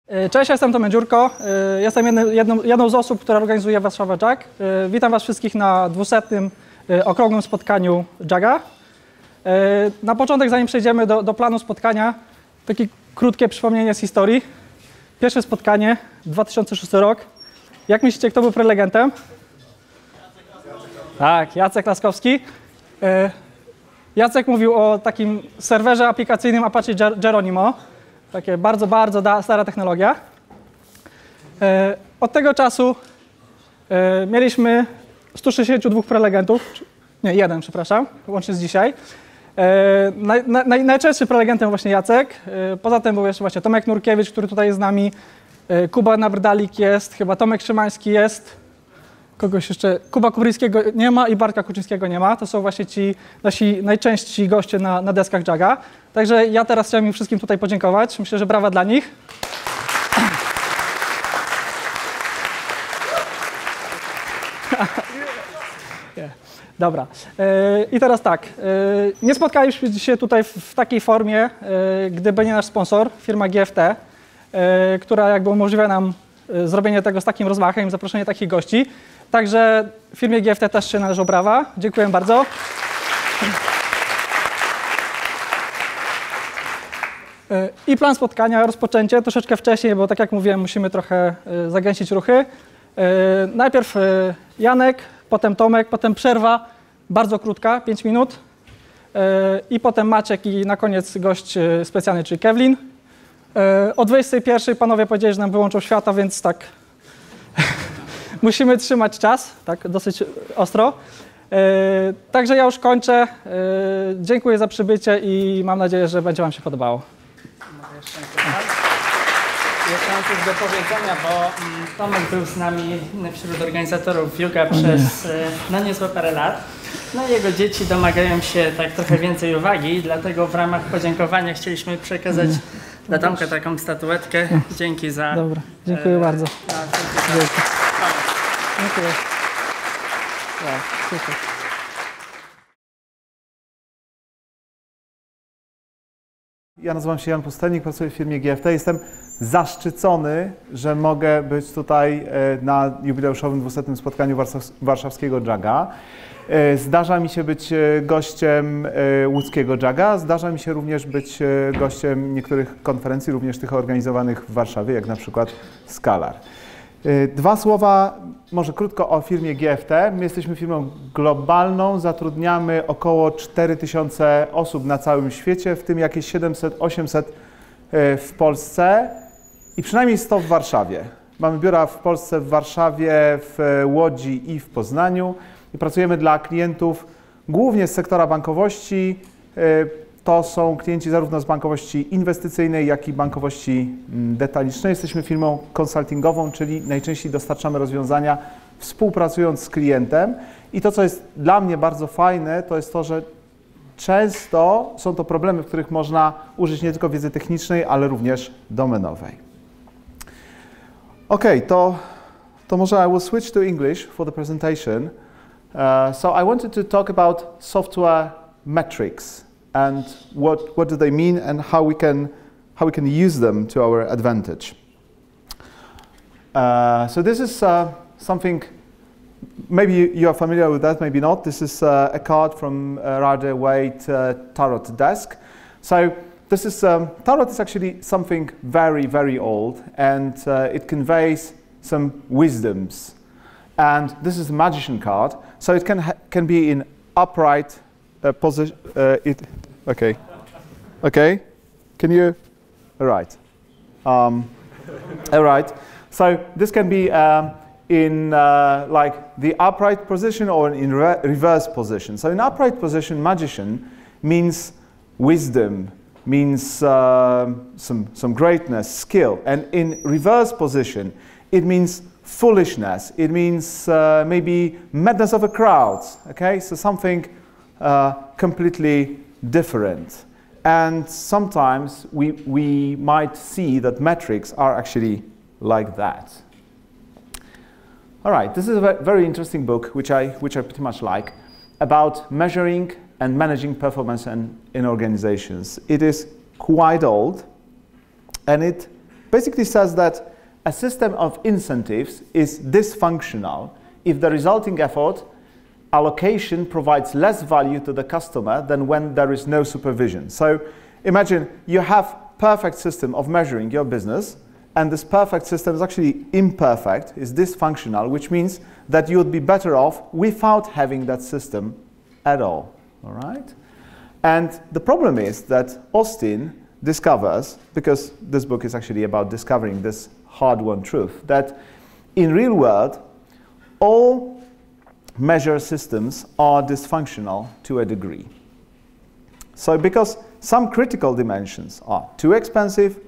Cześć, ja jestem Tomek Dziurko. Jestem jedną z osób, która organizuje Warszawa JAG. Witam Was wszystkich na 200. okrągłym spotkaniu JAG-a. Na początek, zanim przejdziemy do planu spotkania, takie krótkie przypomnienie z historii. Pierwsze spotkanie, 2006 rok. Jak myślicie, kto był prelegentem? Tak, Jacek Laskowski. Jacek mówił o takim serwerze aplikacyjnym Apache Geronimo. Takie bardzo stara technologia. Od tego czasu mieliśmy 162 prelegentów, nie, jeden, przepraszam, łącznie z dzisiaj. Najczęstszym prelegentem właśnie Jacek. Poza tym był jeszcze właśnie Tomek Nurkiewicz, który tutaj jest z nami. Kuba Nawrdalik jest, chyba Tomek Szymański jest. Kogoś jeszcze, Kuba Kubryńskiego nie ma i Bartka Kuczyńskiego nie ma. To są właśnie ci nasi najczęstsi goście na deskach JAG-a. Także ja teraz chciałem im wszystkim tutaj podziękować. Myślę, że brawa dla nich. Dobra. I teraz tak. Nie spotkaliśmy się tutaj w takiej formie, gdyby nie nasz sponsor, firma GFT, która jakby umożliwia nam zrobienie tego z takim rozmachem i zaproszenie takich gości. Także firmie GFT też się należą brawa. Dziękuję bardzo. I plan spotkania, rozpoczęcie troszeczkę wcześniej, bo tak jak mówiłem, musimy trochę zagęścić ruchy. Najpierw Janek, potem Tomek, potem przerwa, bardzo krótka, 5 minut. I potem Maciek i na koniec gość specjalny, czyli Kevlin. O 21 panowie powiedzieli, że nam wyłączą światła, więc tak musimy trzymać czas, tak dosyć ostro. Także ja już kończę. Dziękuję za przybycie i mam nadzieję, że będzie Wam się podobało. Jeszcze mam coś do powiedzenia, bo Tomek był z nami wśród organizatorów Yuga przez niezłe parę lat. No i jego dzieci domagają się tak trochę więcej uwagi, dlatego w ramach podziękowania chcieliśmy przekazać dla Tomka taką statuetkę. Dzięki za... Dobra, dziękuję bardzo. Dzięki. Dziękuję. Super. Ja nazywam się Jan Pustelnik, pracuję w firmie GFT. Jestem zaszczycony, że mogę być tutaj na jubileuszowym 200. spotkaniu warszawskiego JAG-a. Zdarza mi się być gościem łódzkiego JAG-a, zdarza mi się również być gościem niektórych konferencji, również tych organizowanych w Warszawie, jak na przykład Scalar. Dwa słowa, może krótko o firmie GFT. My jesteśmy firmą globalną, zatrudniamy około 4000 osób na całym świecie, w tym jakieś 700-800 w Polsce i przynajmniej 100 w Warszawie. Mamy biura w Polsce, w Warszawie, w Łodzi i w Poznaniu i pracujemy dla klientów głównie z sektora bankowości. To są klienci zarówno z bankowości inwestycyjnej, jak i bankowości detalicznej. Jesteśmy firmą konsultingową, czyli najczęściej dostarczamy rozwiązania współpracując z klientem. I to, co jest dla mnie bardzo fajne, to jest to, że często są to problemy, w których można użyć nie tylko wiedzy technicznej, ale również domenowej. Okay, to może I will switch to English for the presentation. So I wanted to talk about software metrics. And what do they mean and how we can use them to our advantage. So this is something, maybe you are familiar with that, maybe not. This is a card from Rider-Waite Tarot desk. So this is, Tarot is actually something very old, and it conveys some wisdoms. And this is a magician card, so it can be in upright position. Okay. Can you? All right. All right. So this can be in like the upright position or in reverse position. So in upright position, magician means wisdom, means some greatness, skill, and in reverse position, it means foolishness. It means maybe madness of a crowd. Okay, so something completely different. And sometimes we might see that metrics are actually like that. All right, this is a very interesting book, which I pretty much like, about measuring and managing performance in organizations. It is quite old, and it basically says that a system of incentives is dysfunctional if the resulting effort allocation provides less value to the customer than when there is no supervision. So imagine you have perfect system of measuring your business, and this perfect system is actually imperfect, is dysfunctional, which means that you would be better off without having that system at all. All right? And the problem is that Austin discovers, because this book is actually about discovering this hard-won truth, that in real world, all measure systems are dysfunctional to a degree. So because some critical dimensions are too expensive,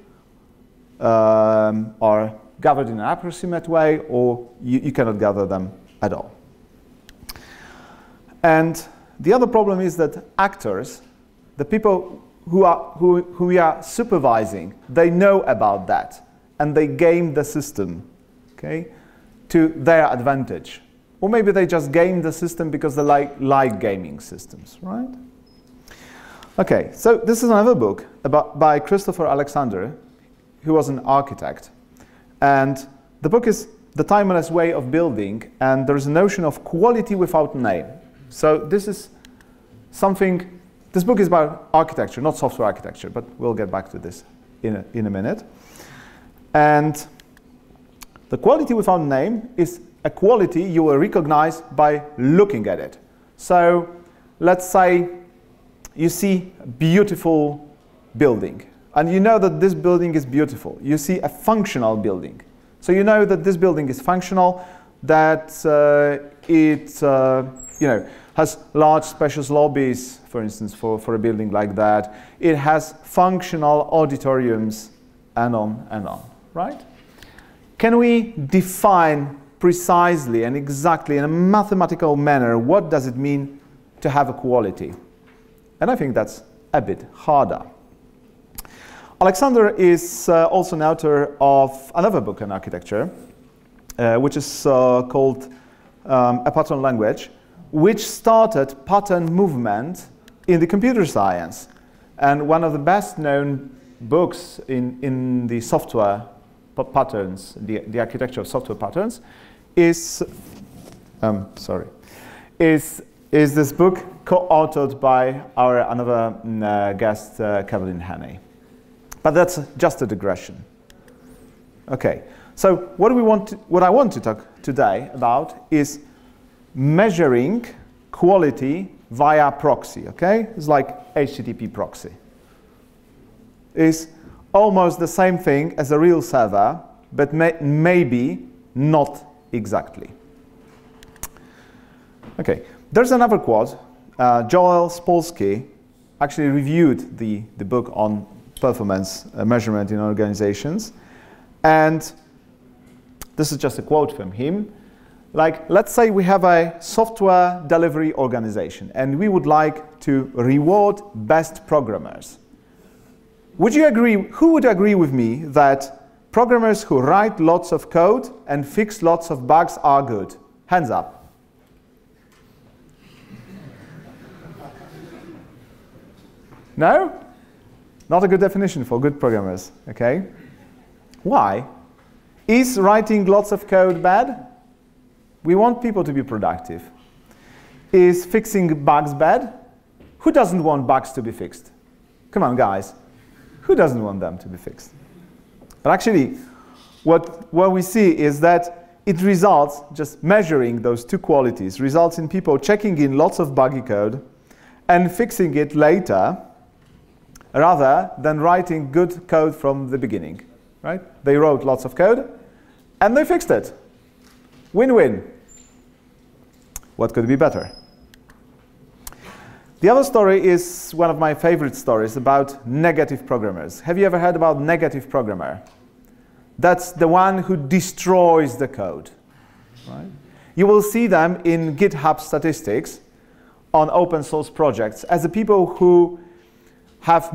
are gathered in an approximate way, or you cannot gather them at all. And the other problem is that actors, the people who we are supervising, they know about that, and they game the system, okay, to their advantage. Or maybe they just game the system because they like gaming systems, right? Okay, so this is another book by Christopher Alexander, who was an architect. And the book is The Timeless Way of Building, and there is a notion of quality without name. So this is something, this book is about architecture, not software architecture, but we'll get back to this in a minute. And the quality without name is a quality you will recognize by looking at it. So let's say you see a beautiful building, and you know that this building is beautiful. You see a functional building. So you know that this building is functional, that it has large spacious lobbies, for instance, for a building like that. It has functional auditoriums, and on, right? Can we define precisely and exactly in a mathematical manner what does it mean to have a quality? And I think that's a bit harder. Alexander is also an author of another book on architecture, which is called A Pattern Language, which started pattern movement in the computer science. And one of the best known books in the software patterns, the architecture of software patterns, is this book co-authored by our another guest, Kevin Haney. But that's just a digression. Okay, so what I want to talk today about is measuring quality via proxy. Okay, it's like HTTP proxy. It's almost the same thing as a real server, but maybe not exactly. Okay, there's another quote. Joel Spolsky actually reviewed the book on performance measurement in organizations, and this is just a quote from him. Like, let's say we have a software delivery organization, and we would like to reward best programmers. Would you agree? Who would agree with me that programmers who write lots of code and fix lots of bugs are good? Hands up. No? Not a good definition for good programmers, okay? Why? Is writing lots of code bad? We want people to be productive. Is fixing bugs bad? Who doesn't want bugs to be fixed? Come on, guys. Who doesn't want them to be fixed? But actually, what we see is that it results, just measuring those two qualities, results in people checking in lots of buggy code and fixing it later, rather than writing good code from the beginning, right? They wrote lots of code, and they fixed it. Win-win. What could be better? The other story is one of my favorite stories about negative programmers. Have you ever heard about negative programmer? That's the one who destroys the code, right? You will see them in GitHub statistics on open source projects as the people who have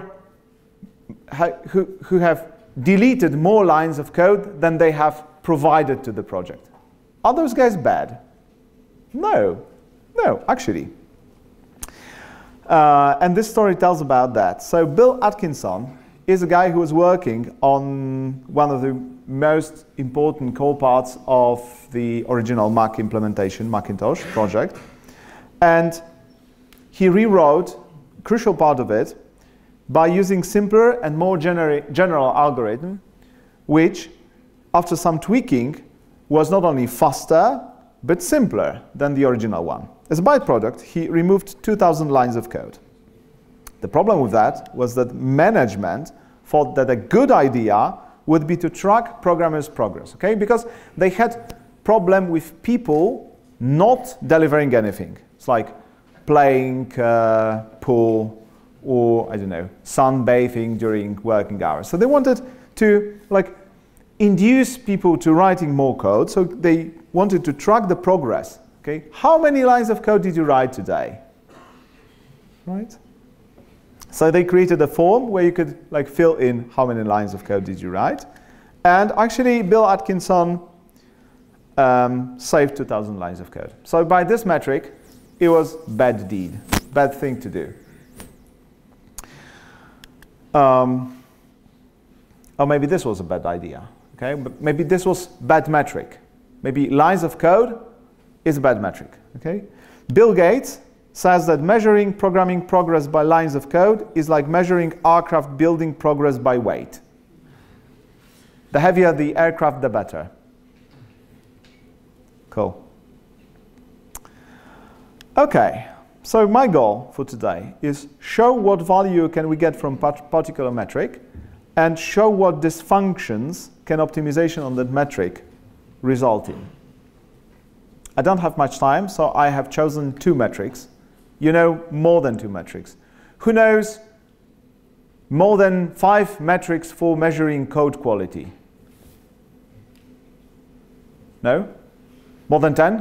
who have deleted more lines of code than they have provided to the project. Are those guys bad? No, actually. And this story tells about that. So Bill Atkinson is a guy who was working on one of the most important core parts of the original Mac implementation, Macintosh project. And he rewrote a crucial part of it by using simpler and more general algorithm, which, after some tweaking, was not only faster, but simpler than the original one. As a byproduct, he removed 2,000 lines of code. The problem with that was that management thought that a good idea would be to track programmers' progress, okay? Because they had problem with people not delivering anything. It's like playing pool or, I don't know, sunbathing during working hours. So they wanted to like induce people to writing more code, so they wanted to track the progress, okay? How many lines of code did you write today? Right? So they created a form where you could like fill in how many lines of code did you write. And actually, Bill Atkinson saved 2,000 lines of code. So by this metric, it was bad deed, bad thing to do. Or maybe this was a bad idea, okay? But maybe this was bad metric. Maybe lines of code is a bad metric, okay? Bill Gates says that measuring programming progress by lines of code is like measuring aircraft building progress by weight. The heavier the aircraft, the better. Cool. Okay, so my goal for today is show what value can we get from particular metric and show what dysfunctions can optimization on that metric result in. I don't have much time, so I have chosen 2 metrics. You know more than 2 metrics. Who knows more than 5 metrics for measuring code quality? No? More than 10?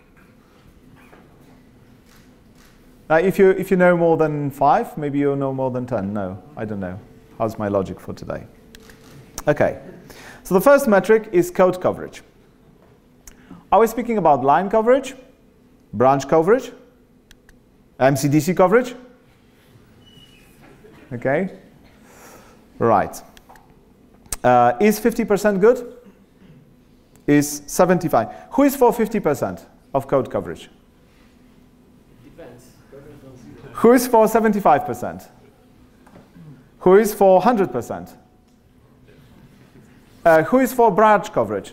If you know more than 5, maybe you'll know more than 10. No, I don't know. How's my logic for today? Okay, so the first metric is code coverage. Are we speaking about line coverage, branch coverage, MCDC coverage? Okay, right. Is 50% good? Is 75? Who is for 50% of code coverage? Depends. Who is for 75%? Who is for 100%? Who is for branch coverage?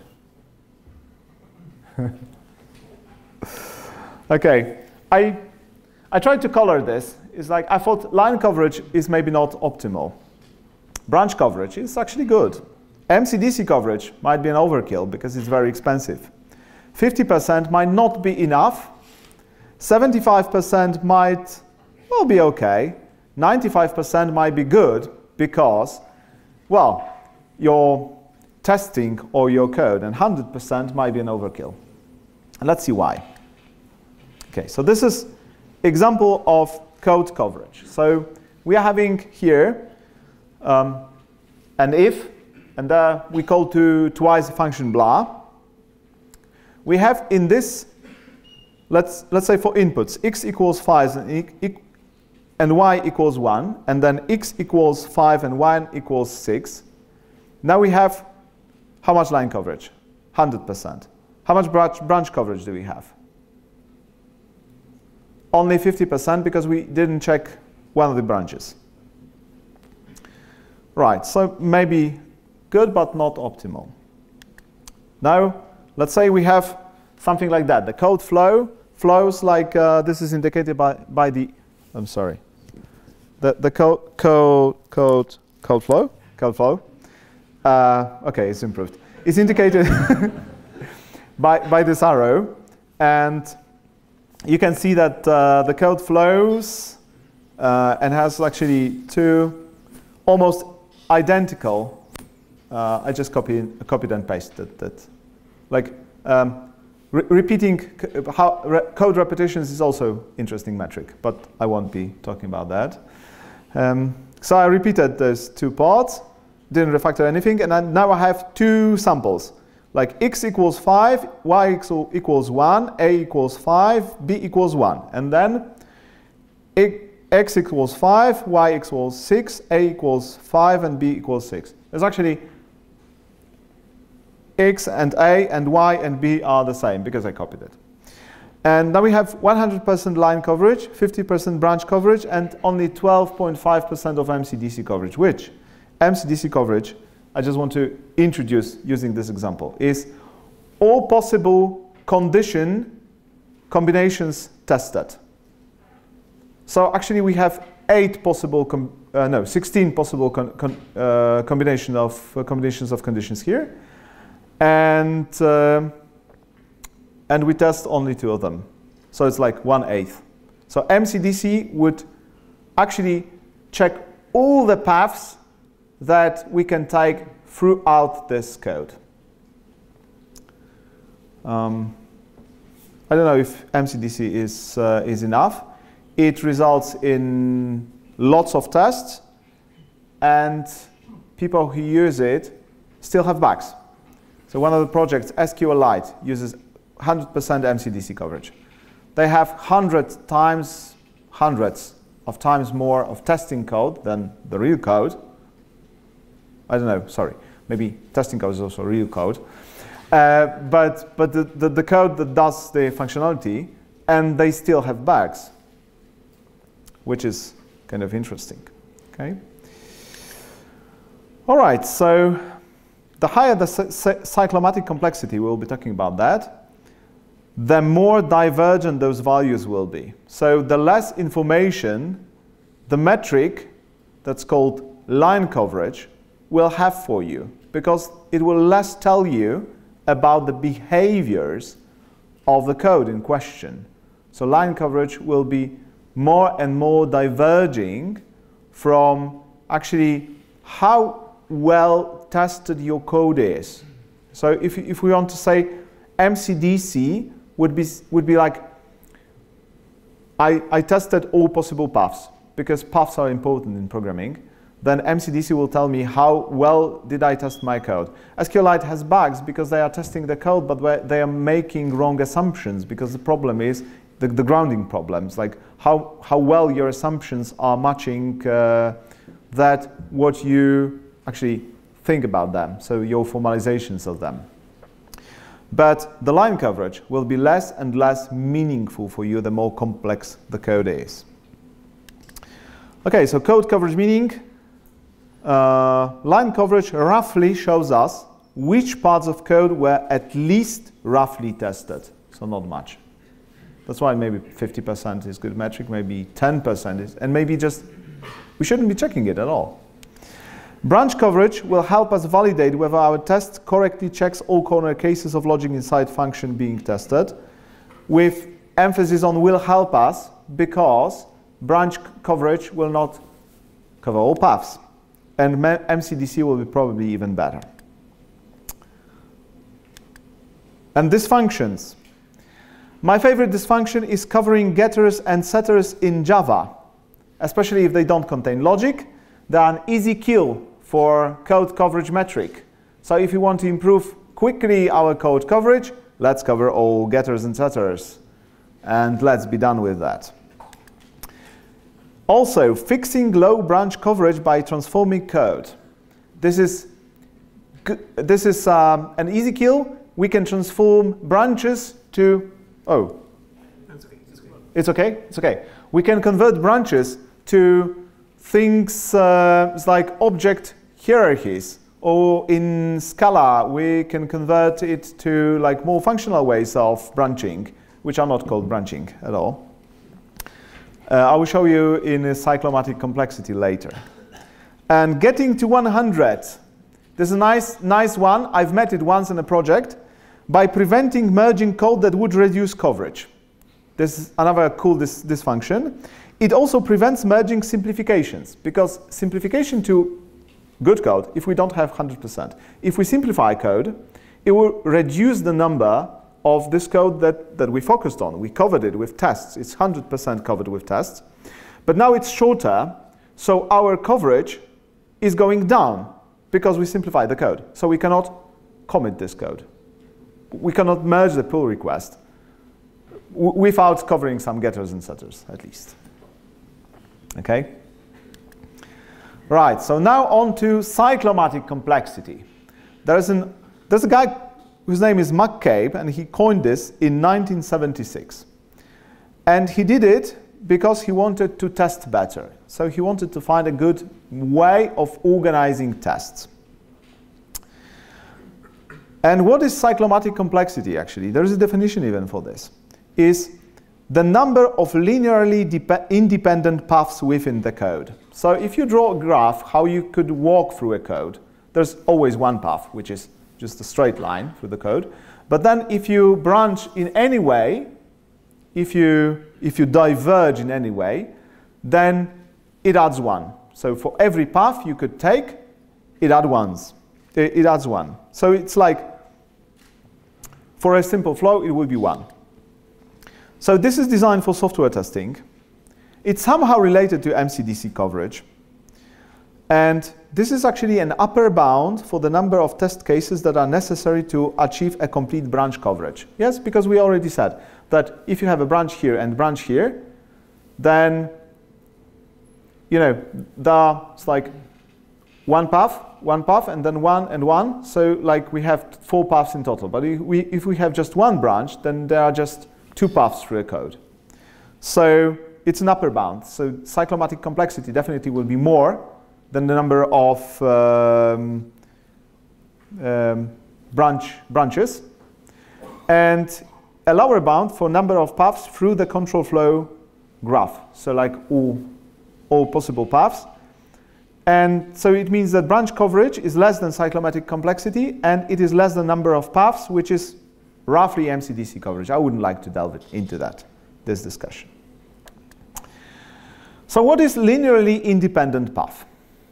Okay, I tried to color this. It's like I thought line coverage is maybe not optimal. Branch coverage is actually good. MCDC coverage might be an overkill because it's very expensive. 50% might not be enough. 75% might, well, be okay. 95% might be good because, well, you're testing all your code, and 100% might be an overkill. And let's see why. Okay, so this is example of code coverage. So we are having here an if, and we call twice the function blah. We have in this, let's say for inputs, x equals 5 and y equals 1, and then x equals 5 and y equals 6. Now we have how much line coverage? 100%. How much branch coverage do we have? Only 50% because we didn't check one of the branches. Right, so maybe good but not optimal. Now, let's say we have something like that. The code flows like this is indicated by the, I'm sorry, the code flow. Okay, it's improved. It's indicated by this arrow, and you can see that the code flows and has actually 2 almost identical. I just copied and pasted that. Like repeating code repetitions is also interesting metric, but I won't be talking about that. So I repeated those 2 parts, didn't refactor anything, and now I have 2 samples. Like x equals 5, y equals 1, a equals 5, b equals 1. And then x equals 5, y equals 6, a equals 5, and b equals 6. It's actually x and a and y and b are the same because I copied it. And now we have 100% line coverage, 50% branch coverage, and only 12.5% of MCDC coverage, which MCDC coverage, I just want to introduce using this example, is all possible combinations tested. So actually we have 16 possible combinations of conditions here, and we test only 2 of them. So it's like 1/8. So MCDC would actually check all the paths that we can take throughout this code. I don't know if MCDC is enough. It results in lots of tests, and people who use it still have bugs. So one of the projects, SQLite, uses 100% MCDC coverage. They have hundreds of times more of testing code than the real code. I don't know, sorry, maybe testing code is also real code. But the code that does the functionality, and they still have bugs, which is kind of interesting. Okay. All right, so the higher the cyclomatic complexity, we'll be talking about that, the more divergent those values will be. So the less information the metric that's called line coverage will have for you, because it will less tell you about the behaviors of the code in question. So line coverage will be more and more diverging from actually how well tested your code is. So if we want to say MCDC would be like, I tested all possible paths, because paths are important in programming. Then MCDC will tell me how well did I test my code. SQLite has bugs because they are testing the code, but they are making wrong assumptions, because the problem is the grounding problems, like how well your assumptions are matching that what you actually think about them, so your formalizations of them. But the line coverage will be less and less meaningful for you the more complex the code is. Okay, so code coverage meaning, line coverage roughly shows us which parts of code were at least roughly tested, so not much. That's why maybe 50% is good metric, maybe 10% is, and maybe just, we shouldn't be checking it at all. Branch coverage will help us validate whether our test correctly checks all corner cases of logic inside function being tested, with emphasis on will help us, because branch coverage will not cover all paths, and MCDC will be probably even better. And dysfunctions. My favorite dysfunction is covering getters and setters in Java, especially if they don't contain logic. They are an easy kill for code coverage metric. So if you want to improve quickly our code coverage, let's cover all getters and setters, and let's be done with that. Also, fixing low branch coverage by transforming code. This is an easy kill. We can transform branches to, oh, That's okay. It's okay. it's okay? It's okay. We can convert branches to things like object hierarchies, or in Scala, we can convert it to like more functional ways of branching, which are not called branching at all. I will show you in a cyclomatic complexity later. And getting to 100. This is a nice one. I've met it once in a project, by preventing merging code that would reduce coverage. This is another cool dysfunction. It also prevents merging simplifications, because simplification to good code, if we don't have 100%, if we simplify code, it will reduce the number of this code that we focused on. We covered it with tests. It's 100% covered with tests. But now it's shorter, so our coverage is going down because we simplified the code. So we cannot commit this code. We cannot merge the pull request without covering some getters and setters, at least. Okay? Right, so now on to cyclomatic complexity. There's a guy whose name is McCabe, and he coined this in 1976. And he did it because he wanted to test better. So he wanted to find a good way of organizing tests. And what is cyclomatic complexity, actually? There is a definition even for this. Is the number of linearly independent paths within the code. So if you draw a graph, how you could walk through a code, there's always one path, which is just a straight line through the code. But then if you branch in any way, if you diverge in any way, then it adds one. So for every path you could take, it adds one. So it's like, for a simple flow, it would be one. So this is designed for software testing. It's somehow related to MCDC coverage. And this is actually an upper bound for the number of test cases that are necessary to achieve a complete branch coverage. Yes, because we already said that if you have a branch here and branch here, then, you know, it's like one path, and then one and one. So like we have 4 paths in total. But if we have just one branch, then there are just 2 paths through a code. So it's an upper bound. So cyclomatic complexity definitely will be more than the number of branches, and a lower bound for number of paths through the control flow graph. So like all possible paths. And so it means that branch coverage is less than cyclomatic complexity, and it is less than number of paths, which is roughly MCDC coverage. I wouldn't like to delve into this discussion. So what is linearly independent path?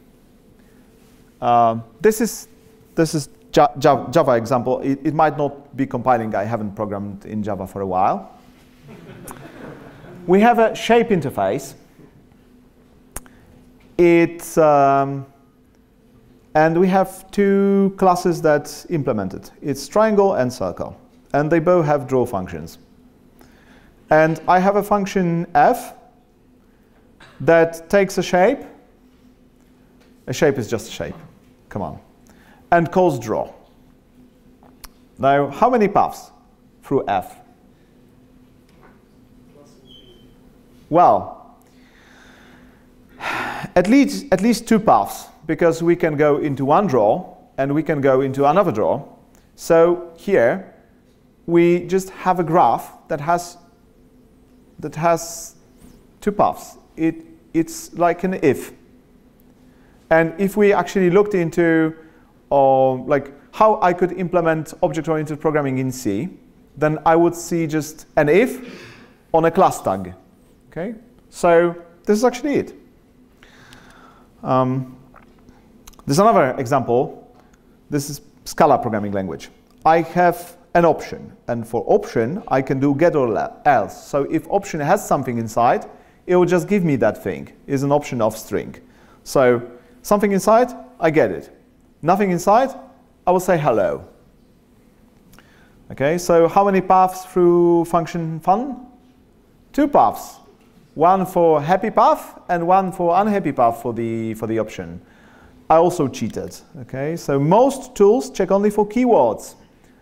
This is Java example. It might not be compiling. I haven't programmed in Java for a while. We have a shape interface. And we have 2 classes that implement it. It's triangle and circle. And they both have draw functions. And I have a function f that takes a shape. A shape is just a shape. Come on. And calls draw. Now, how many paths through f? Well, at least 2 paths, because we can go into one draw and we can go into another draw. So here we just have a graph that has 2 paths. It's like an if. And if we actually looked into like how I could implement object-oriented programming in C, then I would see just an if on a class tag. Okay? So this is actually it. There's another example. This is Scala programming language. I have an option, and for option I can do get or else. So if option has something inside, it will just give me that thing. It's an option of string. So something inside, I get it. Nothing inside, I will say hello. Okay, so how many paths through function fun? 2 paths. One for happy path and one for unhappy path for the option. I also cheated. Okay, so most tools check only for keywords.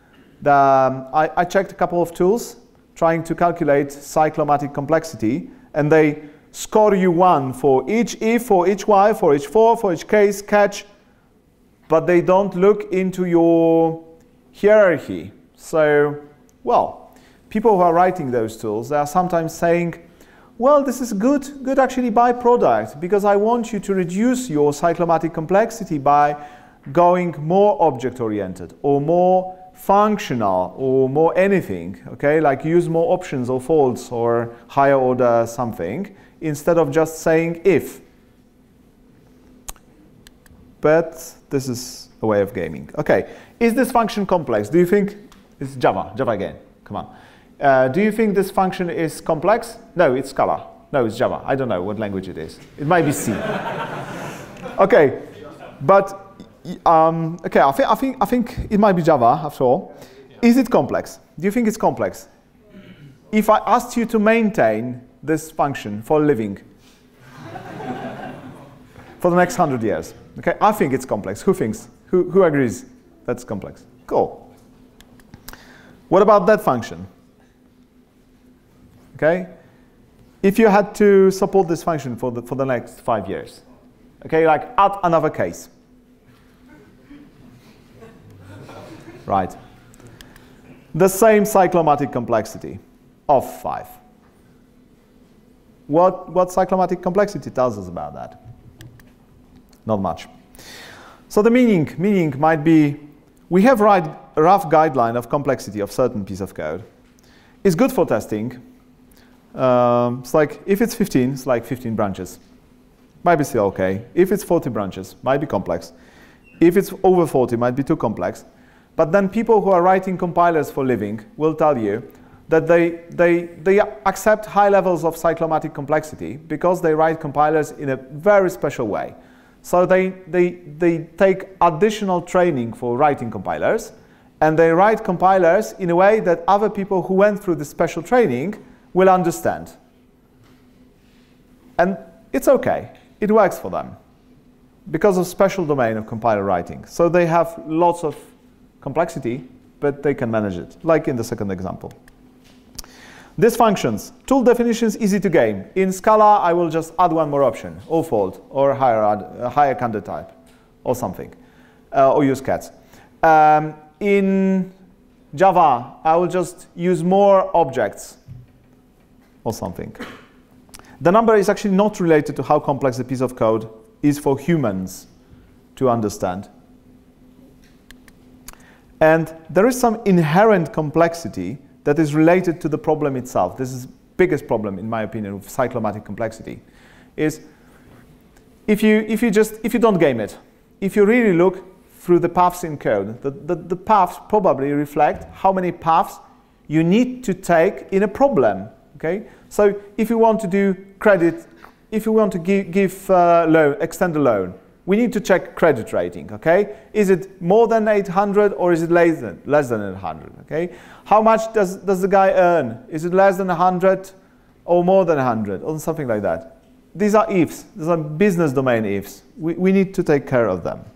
I checked a couple of tools trying to calculate cyclomatic complexity, and they score you 1 for each if, for each while, for each for each case, catch, but they don't look into your hierarchy. So, well, people who are writing those tools, they are sometimes saying, well, this is good actually byproduct, because I want you to reduce your cyclomatic complexity by going more object-oriented or more functional or more anything, okay, like use more options or folds or higher order something, instead of just saying if. But this is a way of gaming. Okay, is this function complex? Do you think, it's Java again, come on. Do you think this function is complex? No, it's Scala. No, it's Java. I don't know what language it is. It might be C. Okay, but okay, I think it might be Java after all. Is it complex? Do you think it's complex? If I asked you to maintain this function for a living, for the next 100 years. Okay, I think it's complex. Who thinks? Who agrees that's complex? Cool. What about that function? Okay, if you had to support this function for the next 5 years, okay, like add another case. Right. The same cyclomatic complexity of 5. What cyclomatic complexity tells us about that? Not much. So the meaning might be, we have a rough guideline of complexity of certain piece of code. It's good for testing. It's like, if it's 15, it's like 15 branches. Might be still okay. If it's 40 branches, might be complex. If it's over 40, might be too complex. But then people who are writing compilers for a living will tell you that they accept high levels of cyclomatic complexity because they write compilers in a very special way. So they take additional training for writing compilers, and they write compilers in a way that other people who went through the special training will understand. And it's okay. It works for them because of special domain of compiler writing. So they have lots of complexity, but they can manage it, like in the second example. These functions, tool definitions, easy to game. In Scala, I will just add one more option, or fold, or higher candidate type, or something, or use cats. In Java, I will just use more objects, or something. The number is actually not related to how complex a piece of code is for humans to understand. And there is some inherent complexity that is related to the problem itself. This is the biggest problem, in my opinion, with cyclomatic complexity, is if you don't game it, if you really look through the paths in code, the paths probably reflect how many paths you need to take in a problem. Okay? So if you want to do credit, if you want to give extend a loan, we need to check credit rating. Okay? Is it more than 800 or is it less than 800? Okay? How much does the guy earn? Is it less than 100 or more than 100 or something like that? These are ifs. These are business domain ifs. We need to take care of them.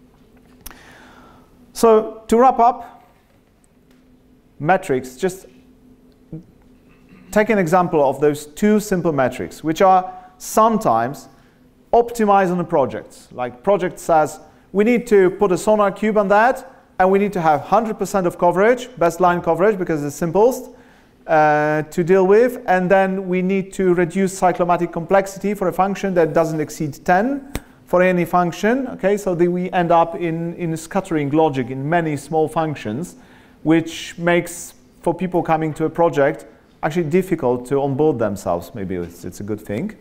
So to wrap up, metrics, just take an example of those two simple metrics, which are sometimes optimized on the projects. Like project says, we need to put a Sonar cube on that, and we need to have 100% of coverage, best line coverage, because it's simplest to deal with. And then we need to reduce cyclomatic complexity for a function that doesn't exceed 10 for any function. Okay, so we end up in scattering logic in many small functions, which makes, for people coming to a project, actually difficult to onboard themselves. Maybe it's a good thing.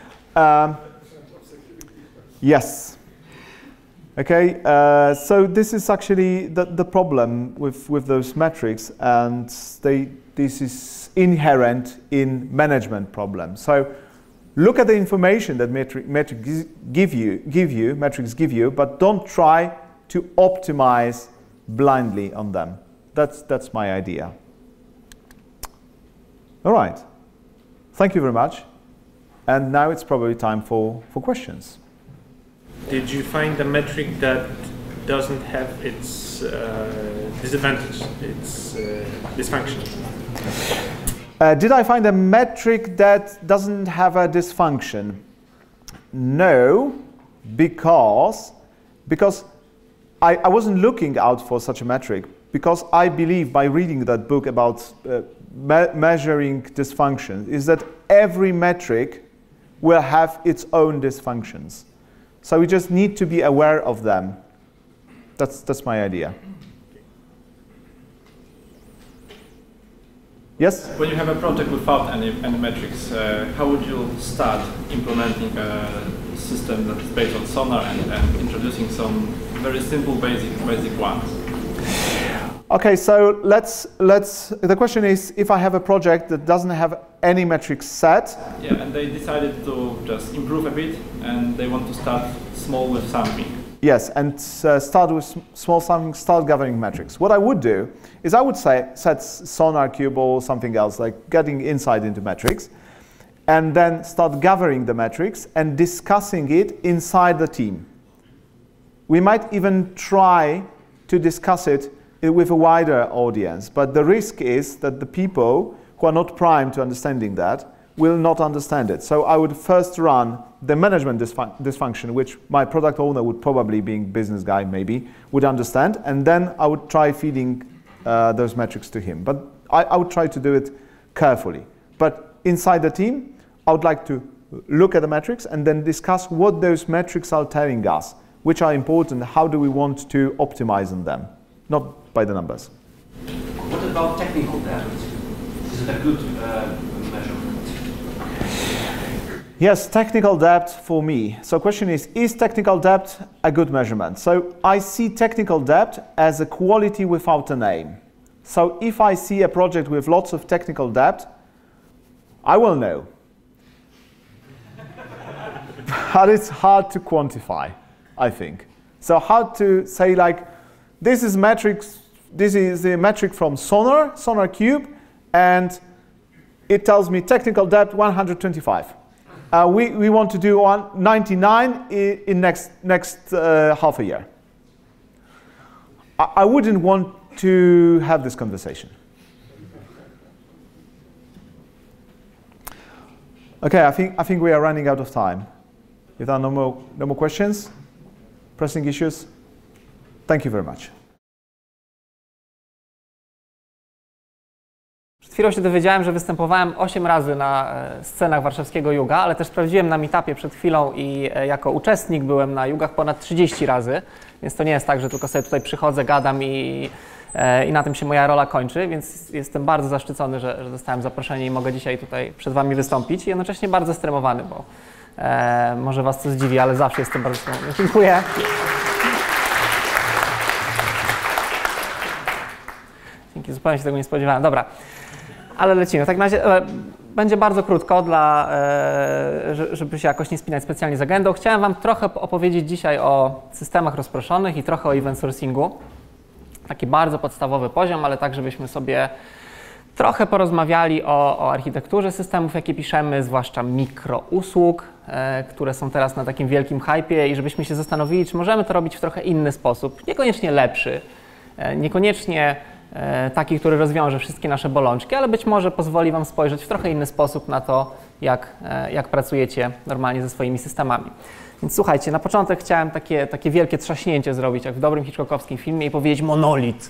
Yes. Okay, so this is actually the problem with those metrics, and this is inherent in management problems. So look at the information that metrics give you, but don't try to optimize blindly on them. That's my idea. All right. Thank you very much. And now it's probably time for questions. Did you find a metric that doesn't have its disadvantage, its dysfunction? Did I find a metric that doesn't have a dysfunction? No, because I wasn't looking out for such a metric, because I believe, by reading that book about measuring dysfunction, is that every metric will have its own dysfunctions. So we just need to be aware of them. That's my idea. Yes? When you have a project without any metrics, how would you start implementing a system that is based on Sonar and introducing some very simple basic ones? Okay, so the question is, if I have a project that doesn't have any metrics set. Yeah, and they decided to just improve a bit, and they want to start small with something. Yes, and start with small something, start gathering metrics. What I would do is I would set Sonar cube or something else, like getting insight into metrics. and then start gathering the metrics and discussing it inside the team. We might even try to discuss it with a wider audience, but the risk is that the people who are not primed to understanding that will not understand it. So I would first run the management dysfunction, which my product owner would probably, being business guy maybe, would understand, and then I would try feeding those metrics to him. But I would try to do it carefully. But inside the team, I would like to look at the metrics and then discuss what those metrics are telling us, which are important, how do we want to optimize on them, not by the numbers. What about technical debt? Is it a good measurement? Yes, technical debt for me. So question is technical debt a good measurement? So I see technical debt as a quality without a name. So if I see a project with lots of technical debt, I will know. But it's hard to quantify, I think. So hard to say like, this is metrics, this is the metric from Sonar Cube, and it tells me technical debt 125. We want to do 99 in next half a year. I wouldn't want to have this conversation. Okay, I think we are running out of time. If there are no more questions, pressing issues, thank you very much. Przed chwilą się dowiedziałem, że występowałem 8 razy na scenach warszawskiego Yuga, ale też sprawdziłem na meetupie przed chwilą i jako uczestnik byłem na Yugach ponad 30 razy, więc to nie jest tak, że tylko sobie tutaj przychodzę, gadam i na tym się moja rola kończy, więc jestem bardzo zaszczycony, że dostałem zaproszenie i mogę dzisiaj tutaj przed Wami wystąpić i jednocześnie bardzo stremowany, bo może Was to zdziwi, ale zawsze jestem bardzo stremowany. Dziękuję. Dzięki, zupełnie się tego nie spodziewałem. Dobra. Ale lecimy. W takim razie będzie bardzo krótko, żeby się jakoś nie spinać specjalnie z agendą. Chciałem Wam trochę opowiedzieć dzisiaj o systemach rozproszonych i trochę o event sourcingu. Taki bardzo podstawowy poziom, ale tak, żebyśmy sobie trochę porozmawiali o architekturze systemów, jakie piszemy, zwłaszcza mikrousług, które są teraz na takim wielkim hypie i żebyśmy się zastanowili, czy możemy to robić w trochę inny sposób, niekoniecznie lepszy, niekoniecznie taki, który rozwiąże wszystkie nasze bolączki, ale być może pozwoli Wam spojrzeć w trochę inny sposób na to, jak pracujecie normalnie ze swoimi systemami. Więc słuchajcie, na początek chciałem takie wielkie trzaśnięcie zrobić, jak w dobrym hitchcockowskim filmie i powiedzieć monolit.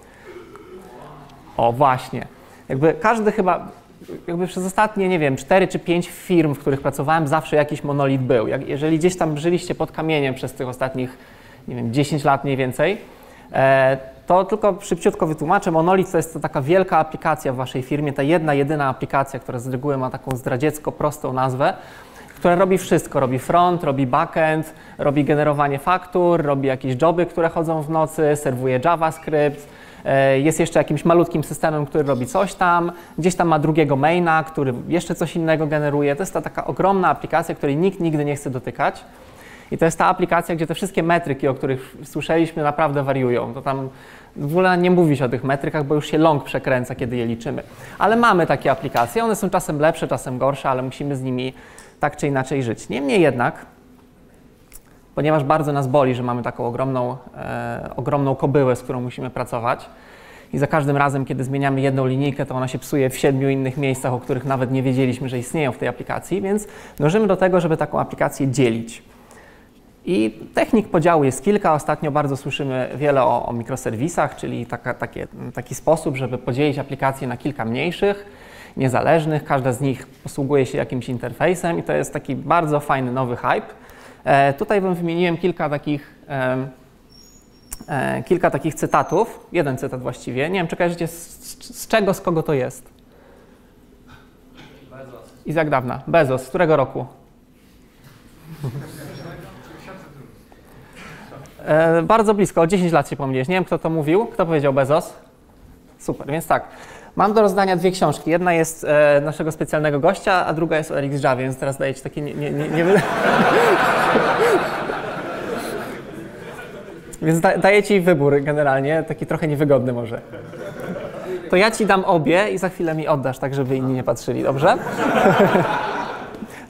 O właśnie. Jakby każdy chyba, przez ostatnie, nie wiem, 4 czy 5 firm, w których pracowałem, zawsze jakiś monolit był. Jeżeli gdzieś tam żyliście pod kamieniem przez tych ostatnich, nie wiem, 10 lat mniej więcej, to tylko szybciutko wytłumaczę. Monolit to jest to taka wielka aplikacja w Waszej firmie, ta jedyna aplikacja, która z reguły ma taką zdradziecko prostą nazwę, która robi wszystko. Robi front, robi backend, robi generowanie faktur, robi jakieś joby, które chodzą w nocy, serwuje JavaScript, jest jeszcze jakimś malutkim systemem, który robi coś tam, gdzieś tam ma drugiego maina, który jeszcze coś innego generuje. To jest ta taka ogromna aplikacja, której nikt nigdy nie chce dotykać. I to jest ta aplikacja, gdzie te wszystkie metryki, o których słyszeliśmy, naprawdę wariują. To tam w ogóle nie mówi się o tych metrykach, bo już się long przekręca, kiedy je liczymy. Ale mamy takie aplikacje, one są czasem lepsze, czasem gorsze, ale musimy z nimi tak czy inaczej żyć. Niemniej jednak, ponieważ bardzo nas boli, że mamy taką ogromną kobyłę, z którą musimy pracować i za każdym razem, kiedy zmieniamy jedną linijkę, to ona się psuje w 7 innych miejscach, o których nawet nie wiedzieliśmy, że istnieją w tej aplikacji, więc dążymy do tego, żeby taką aplikację dzielić. I technik podziału jest kilka. Ostatnio bardzo słyszymy wiele o mikroserwisach, czyli taki sposób, żeby podzielić aplikację na kilka mniejszych, niezależnych. Każda z nich posługuje się jakimś interfejsem i to jest taki bardzo fajny nowy hype. Tutaj Wam wymieniłem kilka takich cytatów. Jeden cytat właściwie. Nie wiem, czy kojarzycie z kogo to jest? Bezos. I jak dawna? Bezos. Z którego roku? Bardzo blisko, o 10 lat się pomyliłeś. Nie wiem, kto to mówił. Kto powiedział Bezos? Super, więc tak. Mam do rozdania 2 książki. Jedna jest naszego specjalnego gościa, a druga jest o RxJavie, więc teraz daję Ci takie Więc daję Ci wybór generalnie, taki trochę niewygodny może. To ja Ci dam obie i za chwilę mi oddasz, tak żeby inni nie patrzyli, dobrze?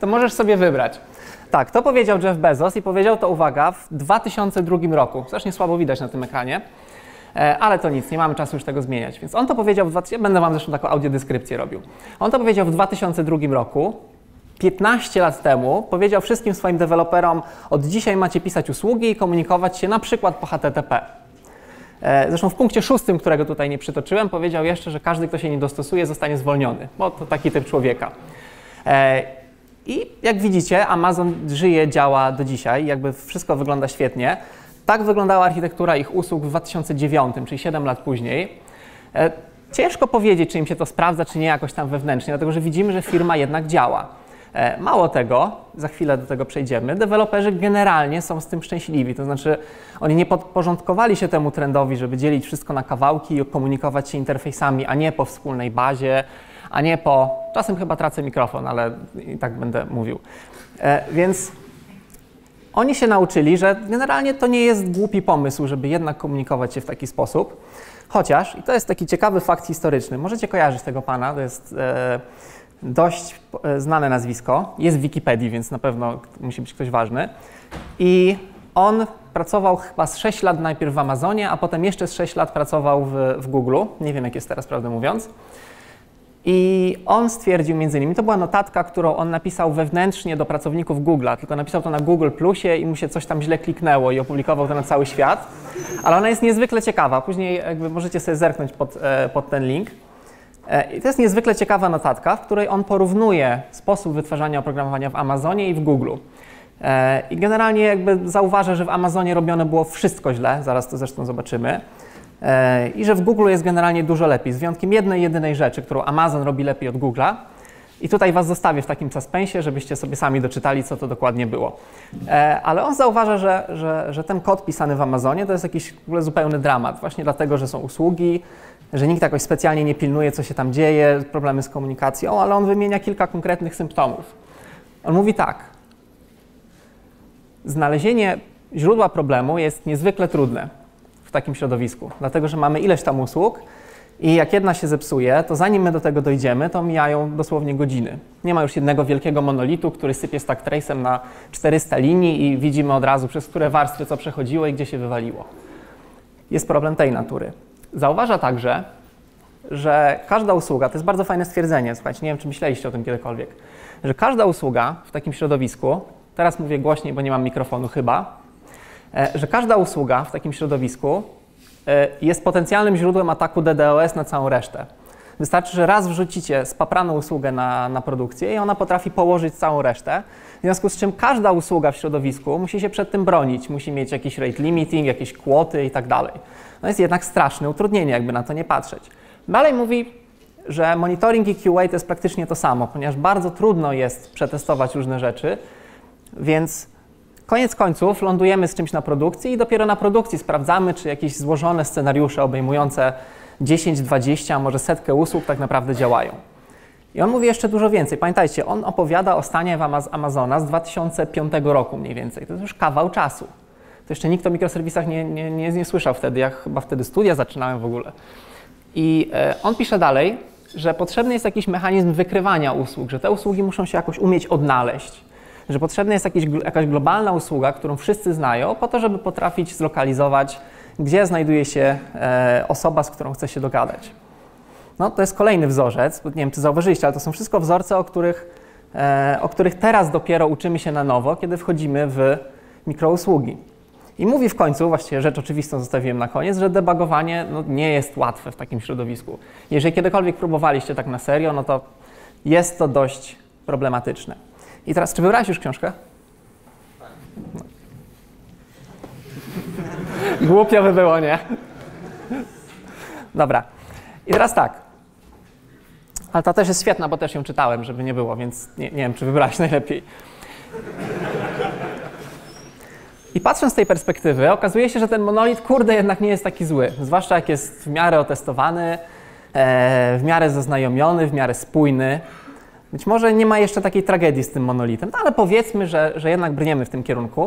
to możesz sobie wybrać. Tak, to powiedział Jeff Bezos i powiedział to, uwaga, w 2002 roku. Strasznie słabo widać na tym ekranie, ale to nic, nie mamy czasu już tego zmieniać. Więc on to powiedział będę wam zresztą taką audiodeskrypcję robił. On to powiedział w 2002 roku. 15 lat temu powiedział wszystkim swoim deweloperom: od dzisiaj macie pisać usługi i komunikować się na przykład po HTTP. Zresztą w punkcie 6, którego tutaj nie przytoczyłem, powiedział jeszcze, że każdy, kto się nie dostosuje, zostanie zwolniony, bo to taki typ człowieka. I jak widzicie, Amazon żyje, działa do dzisiaj, jakby wszystko wygląda świetnie. Tak wyglądała architektura ich usług w 2009, czyli 7 lat później. Ciężko powiedzieć, czy im się to sprawdza, czy nie jakoś tam wewnętrznie, dlatego że widzimy, że firma jednak działa. Mało tego, za chwilę do tego przejdziemy, deweloperzy generalnie są z tym szczęśliwi, to znaczy oni nie podporządkowali się temu trendowi, żeby dzielić wszystko na kawałki i komunikować się interfejsami, a nie po wspólnej bazie, a nie po... Czasem chyba tracę mikrofon, ale i tak będę mówił. Więc oni się nauczyli, że generalnie to nie jest głupi pomysł, żeby jednak komunikować się w taki sposób, chociaż, i to jest taki ciekawy fakt historyczny, możecie kojarzyć tego pana, to jest dość znane nazwisko, jest w Wikipedii, więc na pewno musi być ktoś ważny. I on pracował chyba z 6 lat najpierw w Amazonie, a potem jeszcze z 6 lat pracował w Google. Nie wiem, jak jest teraz, prawdę mówiąc. I on stwierdził między innymi, to była notatka, którą on napisał wewnętrznie do pracowników Google'a, tylko napisał to na Google Plusie i mu się coś tam źle kliknęło i opublikował to na cały świat. Ale ona jest niezwykle ciekawa. Później jakby możecie sobie zerknąć pod ten link. I to jest niezwykle ciekawa notatka, w której on porównuje sposób wytwarzania oprogramowania w Amazonie i w Google. I generalnie jakby zauważa, że w Amazonie robione było wszystko źle, zaraz to zresztą zobaczymy, i że w Google jest generalnie dużo lepiej, z wyjątkiem jednej, jedynej rzeczy, którą Amazon robi lepiej od Google'a. I tutaj was zostawię w takim suspensie, żebyście sobie sami doczytali, co to dokładnie było. Ale on zauważa, że ten kod pisany w Amazonie to jest jakiś w ogóle zupełny dramat, właśnie dlatego, że są usługi, że nikt jakoś specjalnie nie pilnuje, co się tam dzieje, problemy z komunikacją, ale on wymienia kilka konkretnych symptomów. On mówi tak: znalezienie źródła problemu jest niezwykle trudne w takim środowisku, dlatego że mamy ileś tam usług i jak jedna się zepsuje, to zanim my do tego dojdziemy, to mijają dosłownie godziny. Nie ma już jednego wielkiego monolitu, który sypie stack trace'em na 400 linii i widzimy od razu, przez które warstwy co przechodziło i gdzie się wywaliło. Jest problem tej natury. Zauważa także, że każda usługa, to jest bardzo fajne stwierdzenie, słuchajcie, nie wiem, czy myśleliście o tym kiedykolwiek, że każda usługa w takim środowisku, teraz mówię głośniej, bo nie mam mikrofonu chyba, że każda usługa w takim środowisku jest potencjalnym źródłem ataku DDoS na całą resztę. Wystarczy, że raz wrzucicie spapraną usługę na produkcję i ona potrafi położyć całą resztę, w związku z czym każda usługa w środowisku musi się przed tym bronić, musi mieć jakiś rate limiting, jakieś kwoty i tak dalej. No jest jednak straszne utrudnienie, jakby na to nie patrzeć. Dalej mówi, że monitoring i QA to jest praktycznie to samo, ponieważ bardzo trudno jest przetestować różne rzeczy, więc koniec końców lądujemy z czymś na produkcji i dopiero na produkcji sprawdzamy, czy jakieś złożone scenariusze obejmujące 10, 20, a może 100 usług tak naprawdę działają. I on mówi jeszcze dużo więcej. Pamiętajcie, on opowiada o stanie Amazona z 2005 roku mniej więcej. To jest już kawał czasu. To jeszcze nikt o mikroserwisach nie słyszał wtedy, ja chyba wtedy studia zaczynałem w ogóle. I on pisze dalej, że potrzebny jest jakiś mechanizm wykrywania usług, że te usługi muszą się jakoś umieć odnaleźć, że potrzebna jest jakaś globalna usługa, którą wszyscy znają, po to, żeby potrafić zlokalizować, gdzie znajduje się osoba, z którą chce się dogadać. No, to jest kolejny wzorzec, nie wiem, czy zauważyliście, ale to są wszystko wzorce, o których teraz dopiero uczymy się na nowo, kiedy wchodzimy w mikrousługi. I mówi w końcu, właściwie rzecz oczywistą zostawiłem na koniec, że debugowanie nie jest łatwe w takim środowisku. Jeżeli kiedykolwiek próbowaliście tak na serio, no to jest to dość problematyczne. I teraz, czy wybrałeś już książkę? Tak. No. Głupio by było, nie? Dobra. I teraz tak. Ale ta też jest świetna, bo też ją czytałem, żeby nie było, więc nie wiem, czy wybrałeś najlepiej. I patrząc z tej perspektywy, okazuje się, że ten monolit, kurde, jednak nie jest taki zły. Zwłaszcza jak jest w miarę otestowany, w miarę zaznajomiony, w miarę spójny. Być może nie ma jeszcze takiej tragedii z tym monolitem, no ale powiedzmy, że jednak brniemy w tym kierunku.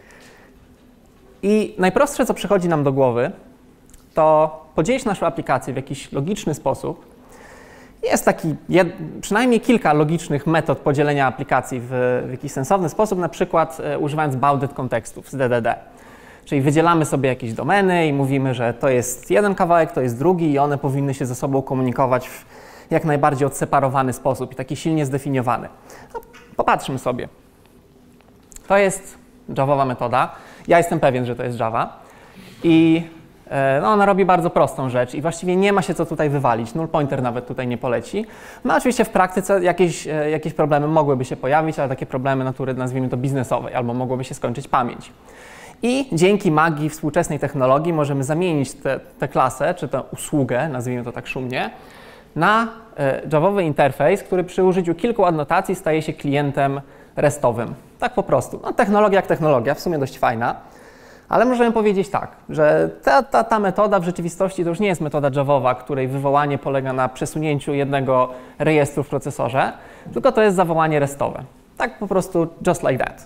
I najprostsze, co przychodzi nam do głowy, to podzielić naszą aplikację w jakiś logiczny sposób Jest przynajmniej kilka logicznych metod podzielenia aplikacji w jakiś sensowny sposób, na przykład używając bounded kontekstów z DDD. Czyli wydzielamy sobie jakieś domeny i mówimy, że to jest jeden kawałek, to jest drugi i one powinny się ze sobą komunikować w jak najbardziej odseparowany sposób i taki silnie zdefiniowany. No, popatrzmy sobie. To jest Javowa metoda. Ja jestem pewien, że to jest Java. I ona robi bardzo prostą rzecz i właściwie nie ma się co tutaj wywalić. Null pointer nawet tutaj nie poleci. No oczywiście w praktyce jakieś problemy mogłyby się pojawić, ale takie problemy natury, nazwijmy to biznesowej, albo mogłoby się skończyć pamięć. I dzięki magii współczesnej technologii możemy zamienić tę klasę, czy tę usługę, nazwijmy to tak szumnie, na javowy interfejs, który przy użyciu kilku adnotacji staje się klientem restowym. Tak po prostu. No, technologia jak technologia, w sumie dość fajna, ale możemy powiedzieć tak, że ta metoda w rzeczywistości to już nie jest metoda javowa, której wywołanie polega na przesunięciu jednego rejestru w procesorze, tylko to jest zawołanie restowe. Tak po prostu just like that.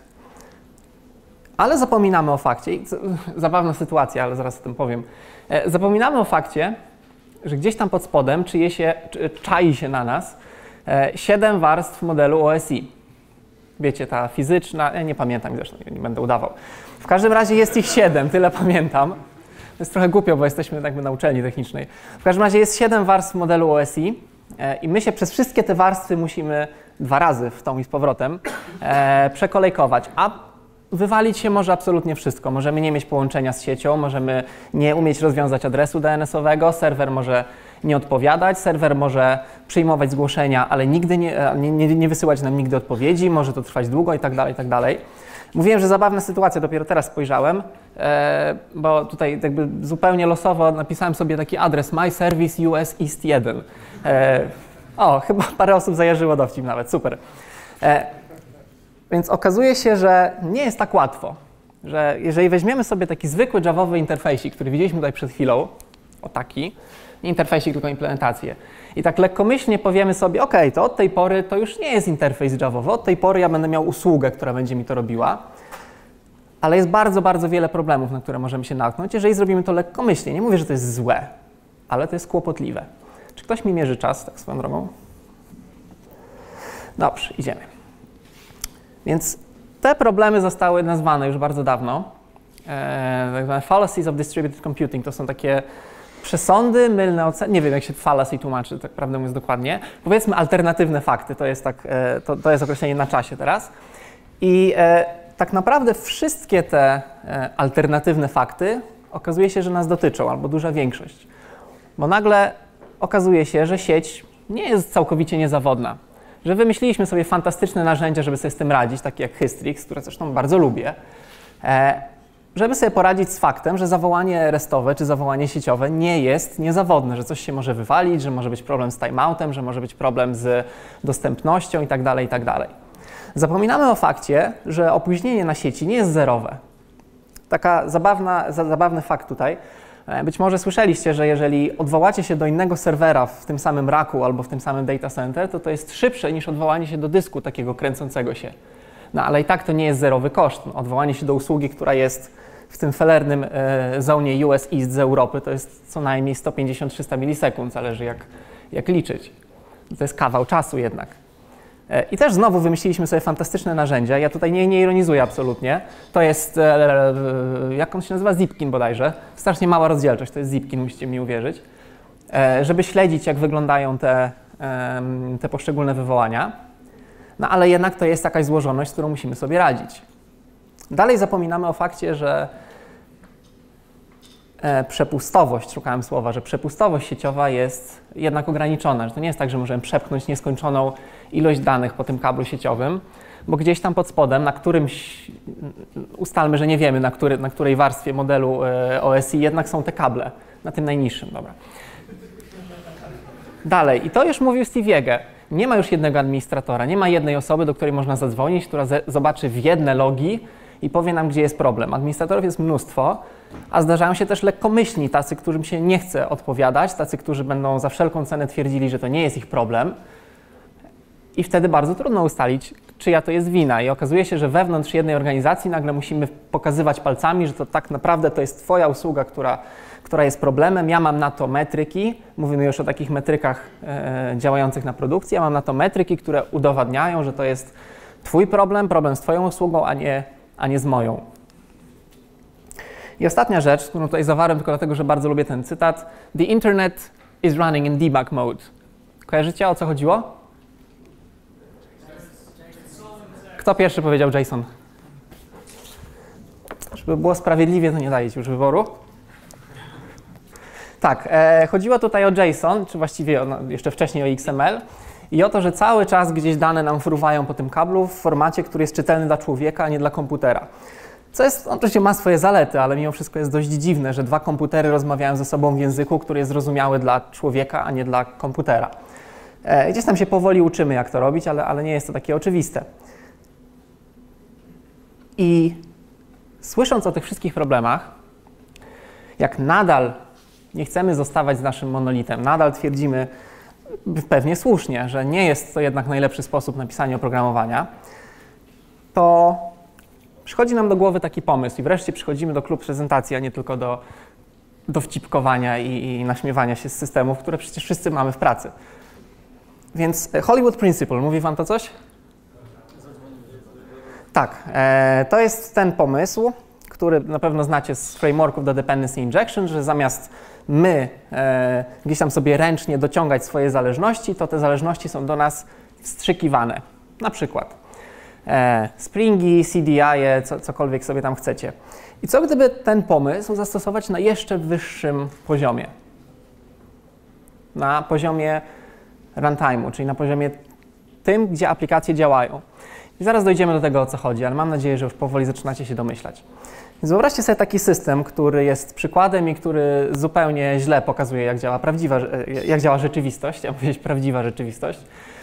Ale zapominamy o fakcie, zabawna sytuacja, ale zaraz o tym powiem, zapominamy o fakcie, że gdzieś tam pod spodem czai się na nas 7 warstw modelu OSI. Wiecie, ta fizyczna, ja nie pamiętam zresztą, nie będę udawał. W każdym razie jest ich 7, tyle pamiętam. To jest trochę głupio, bo jesteśmy jakby na uczelni technicznej. W każdym razie jest 7 warstw modelu OSI i my się przez wszystkie te warstwy musimy 2 razy w tą i z powrotem przekolejkować, a wywalić się może absolutnie wszystko. Możemy nie mieć połączenia z siecią, możemy nie umieć rozwiązać adresu DNS-owego, serwer może nie odpowiadać, serwer może przyjmować zgłoszenia, ale nigdy nie wysyłać nam nigdy odpowiedzi, może to trwać długo i tak dalej, i tak dalej. Mówiłem, że zabawna sytuacja, dopiero teraz spojrzałem, bo tutaj jakby zupełnie losowo napisałem sobie taki adres myservice US East 1. Chyba parę osób zajarzyło dowcip nawet, super. Więc okazuje się, że nie jest tak łatwo, że jeżeli weźmiemy sobie taki zwykły javowy interfejsik, który widzieliśmy tutaj przed chwilą, o taki, nie interfejsik, tylko implementację, i tak lekkomyślnie powiemy sobie, ok, to od tej pory to już nie jest interfejs javowy, od tej pory ja będę miał usługę, która będzie mi to robiła, ale jest bardzo, bardzo wiele problemów, na które możemy się natknąć, jeżeli zrobimy to lekkomyślnie. Nie mówię, że to jest złe, ale to jest kłopotliwe. Czy ktoś mi mierzy czas, tak swoją drogą? Dobrze, idziemy. Więc te problemy zostały nazwane już bardzo dawno. Tak zwane fallacies of distributed computing to są takie przesądy, mylne oceny. Nie wiem, jak się fallacy tłumaczy, tak prawdę mówiąc dokładnie. Powiedzmy alternatywne fakty, to jest określenie na czasie teraz. I tak naprawdę wszystkie te alternatywne fakty okazuje się, że nas dotyczą, albo duża większość. Bo nagle okazuje się, że sieć nie jest całkowicie niezawodna. Że wymyśliliśmy sobie fantastyczne narzędzia, żeby sobie z tym radzić, takie jak Hystrix, które zresztą bardzo lubię, żeby sobie poradzić z faktem, że zawołanie restowe czy zawołanie sieciowe nie jest niezawodne, że coś się może wywalić, że może być problem z timeoutem, że może być problem z dostępnością itd., itd. Zapominamy o fakcie, że opóźnienie na sieci nie jest zerowe. Zabawny fakt tutaj. Być może słyszeliście, że jeżeli odwołacie się do innego serwera w tym samym racku albo w tym samym data center, to jest szybsze niż odwołanie się do dysku takiego kręcącego się. No ale i tak to nie jest zerowy koszt. Odwołanie się do usługi, która jest w tym felernym zonie US East z Europy, to jest co najmniej 150-300 milisekund, zależy jak liczyć. To jest kawał czasu jednak. I też znowu wymyśliliśmy sobie fantastyczne narzędzia. Ja tutaj nie ironizuję absolutnie. To jest, jak on się nazywa? Zipkin bodajże. Strasznie mała rozdzielczość, to jest Zipkin, musicie mi uwierzyć. Żeby śledzić, jak wyglądają te poszczególne wywołania. No ale jednak to jest jakaś złożoność, z którą musimy sobie radzić. Dalej zapominamy o fakcie, że przepustowość, szukałem słowa, że przepustowość sieciowa jest jednak ograniczona, że to nie jest tak, że możemy przepchnąć nieskończoną ilość danych po tym kablu sieciowym, bo gdzieś tam pod spodem, na którymś, ustalmy, że nie wiemy, na której warstwie modelu OSI jednak są te kable, na tym najniższym, dobra. Dalej, i to już mówił Steve Jege, nie ma już jednego administratora, nie ma jednej osoby, do której można zadzwonić, która zobaczy w jedne logi i powie nam, gdzie jest problem. Administratorów jest mnóstwo, a zdarzają się też lekkomyślni, tacy, którym się nie chce odpowiadać, tacy, którzy będą za wszelką cenę twierdzili, że to nie jest ich problem. I wtedy bardzo trudno ustalić, czyja to jest wina. I okazuje się, że wewnątrz jednej organizacji nagle musimy pokazywać palcami, że to tak naprawdę to jest twoja usługa, która jest problemem. Ja mam na to metryki, mówimy już o takich metrykach działających na produkcji, ja mam na to metryki, które udowadniają, że to jest twój problem z twoją usługą, a nie z moją. I ostatnia rzecz, którą tutaj zawarłem tylko dlatego, że bardzo lubię ten cytat. The internet is running in debug mode. Kojarzycie, o co chodziło? Kto pierwszy powiedział JSON? Żeby było sprawiedliwie, to nie daję ci już wyboru. Tak, chodziło tutaj o JSON, czy właściwie jeszcze wcześniej o XML i o to, że cały czas gdzieś dane nam fruwają po tym kablu w formacie, który jest czytelny dla człowieka, a nie dla komputera. Co jest, oczywiście ma swoje zalety, ale mimo wszystko jest dość dziwne, że dwa komputery rozmawiają ze sobą w języku, który jest zrozumiały dla człowieka, a nie dla komputera. Gdzieś tam się powoli uczymy, jak to robić, ale nie jest to takie oczywiste. I słysząc o tych wszystkich problemach, jak nadal nie chcemy zostawać z naszym monolitem, nadal twierdzimy, pewnie słusznie, że nie jest to jednak najlepszy sposób napisania oprogramowania, to przychodzi nam do głowy taki pomysł i wreszcie przychodzimy do klub prezentacji, a nie tylko do wcipkowania i naśmiewania się z systemów, które przecież wszyscy mamy w pracy. Więc Hollywood Principle, mówi wam to coś? Tak, to jest ten pomysł, który na pewno znacie z frameworków do dependency injection, że zamiast my gdzieś tam sobie ręcznie dociągać swoje zależności, to te zależności są do nas wstrzykiwane. Na przykład Springi, CDI-e, cokolwiek sobie tam chcecie. I co gdyby ten pomysł zastosować na jeszcze wyższym poziomie? Na poziomie runtime'u, czyli na poziomie tym, gdzie aplikacje działają. I zaraz dojdziemy do tego, o co chodzi, ale mam nadzieję, że już powoli zaczynacie się domyślać. Więc wyobraźcie sobie taki system, który jest przykładem i który zupełnie źle pokazuje, jak działa rzeczywistość, ja powiedzieć prawdziwa rzeczywistość,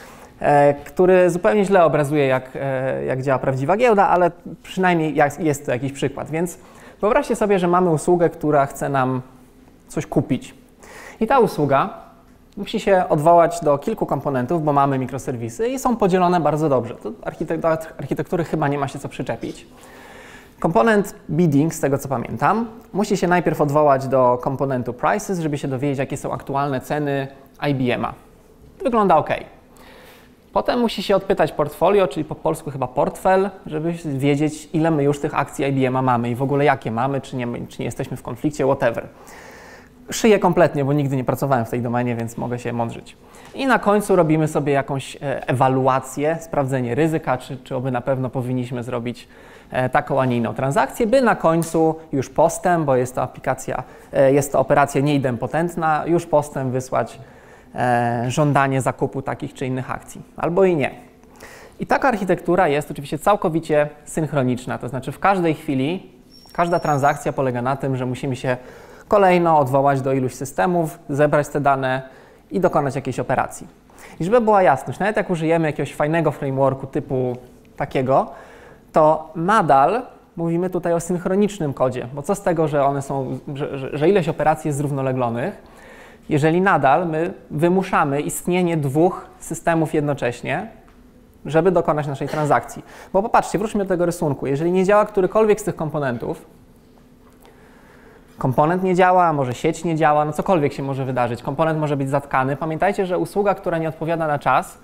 który zupełnie źle obrazuje, jak działa prawdziwa giełda, ale przynajmniej jest to jakiś przykład. Więc wyobraźcie sobie, że mamy usługę, która chce nam coś kupić. I ta usługa musi się odwołać do kilku komponentów, bo mamy mikroserwisy i są podzielone bardzo dobrze. Do architektury chyba nie ma się co przyczepić. Komponent bidding, z tego co pamiętam, musi się najpierw odwołać do komponentu prices, żeby się dowiedzieć, jakie są aktualne ceny IBM-a. To wygląda ok. Potem musi się odpytać portfolio, czyli po polsku chyba portfel, żeby wiedzieć, ile my już tych akcji IBM-a mamy i w ogóle jakie mamy, czy nie jesteśmy w konflikcie, whatever. Szyję kompletnie, bo nigdy nie pracowałem w tej domenie, więc mogę się mądrzyć. I na końcu robimy sobie jakąś ewaluację, sprawdzenie ryzyka, czy oby na pewno powinniśmy zrobić taką, a nie inną transakcję, by na końcu już postem, bo jest to operacja nieidempotentna, już postem wysłać żądanie zakupu takich czy innych akcji, albo i nie. I taka architektura jest oczywiście całkowicie synchroniczna, to znaczy w każdej chwili, każda transakcja polega na tym, że musimy się kolejno odwołać do iluś systemów, zebrać te dane i dokonać jakiejś operacji. I żeby była jasność, nawet jak użyjemy jakiegoś fajnego frameworku typu takiego, to nadal mówimy tutaj o synchronicznym kodzie, bo co z tego, że że ileś operacji jest zrównoleglonych, jeżeli nadal my wymuszamy istnienie dwóch systemów jednocześnie, żeby dokonać naszej transakcji. Bo popatrzcie, wróćmy do tego rysunku. Jeżeli nie działa którykolwiek z tych komponentów, komponent nie działa, może sieć nie działa, no cokolwiek się może wydarzyć. Komponent może być zatkany. Pamiętajcie, że usługa, która nie odpowiada na czas,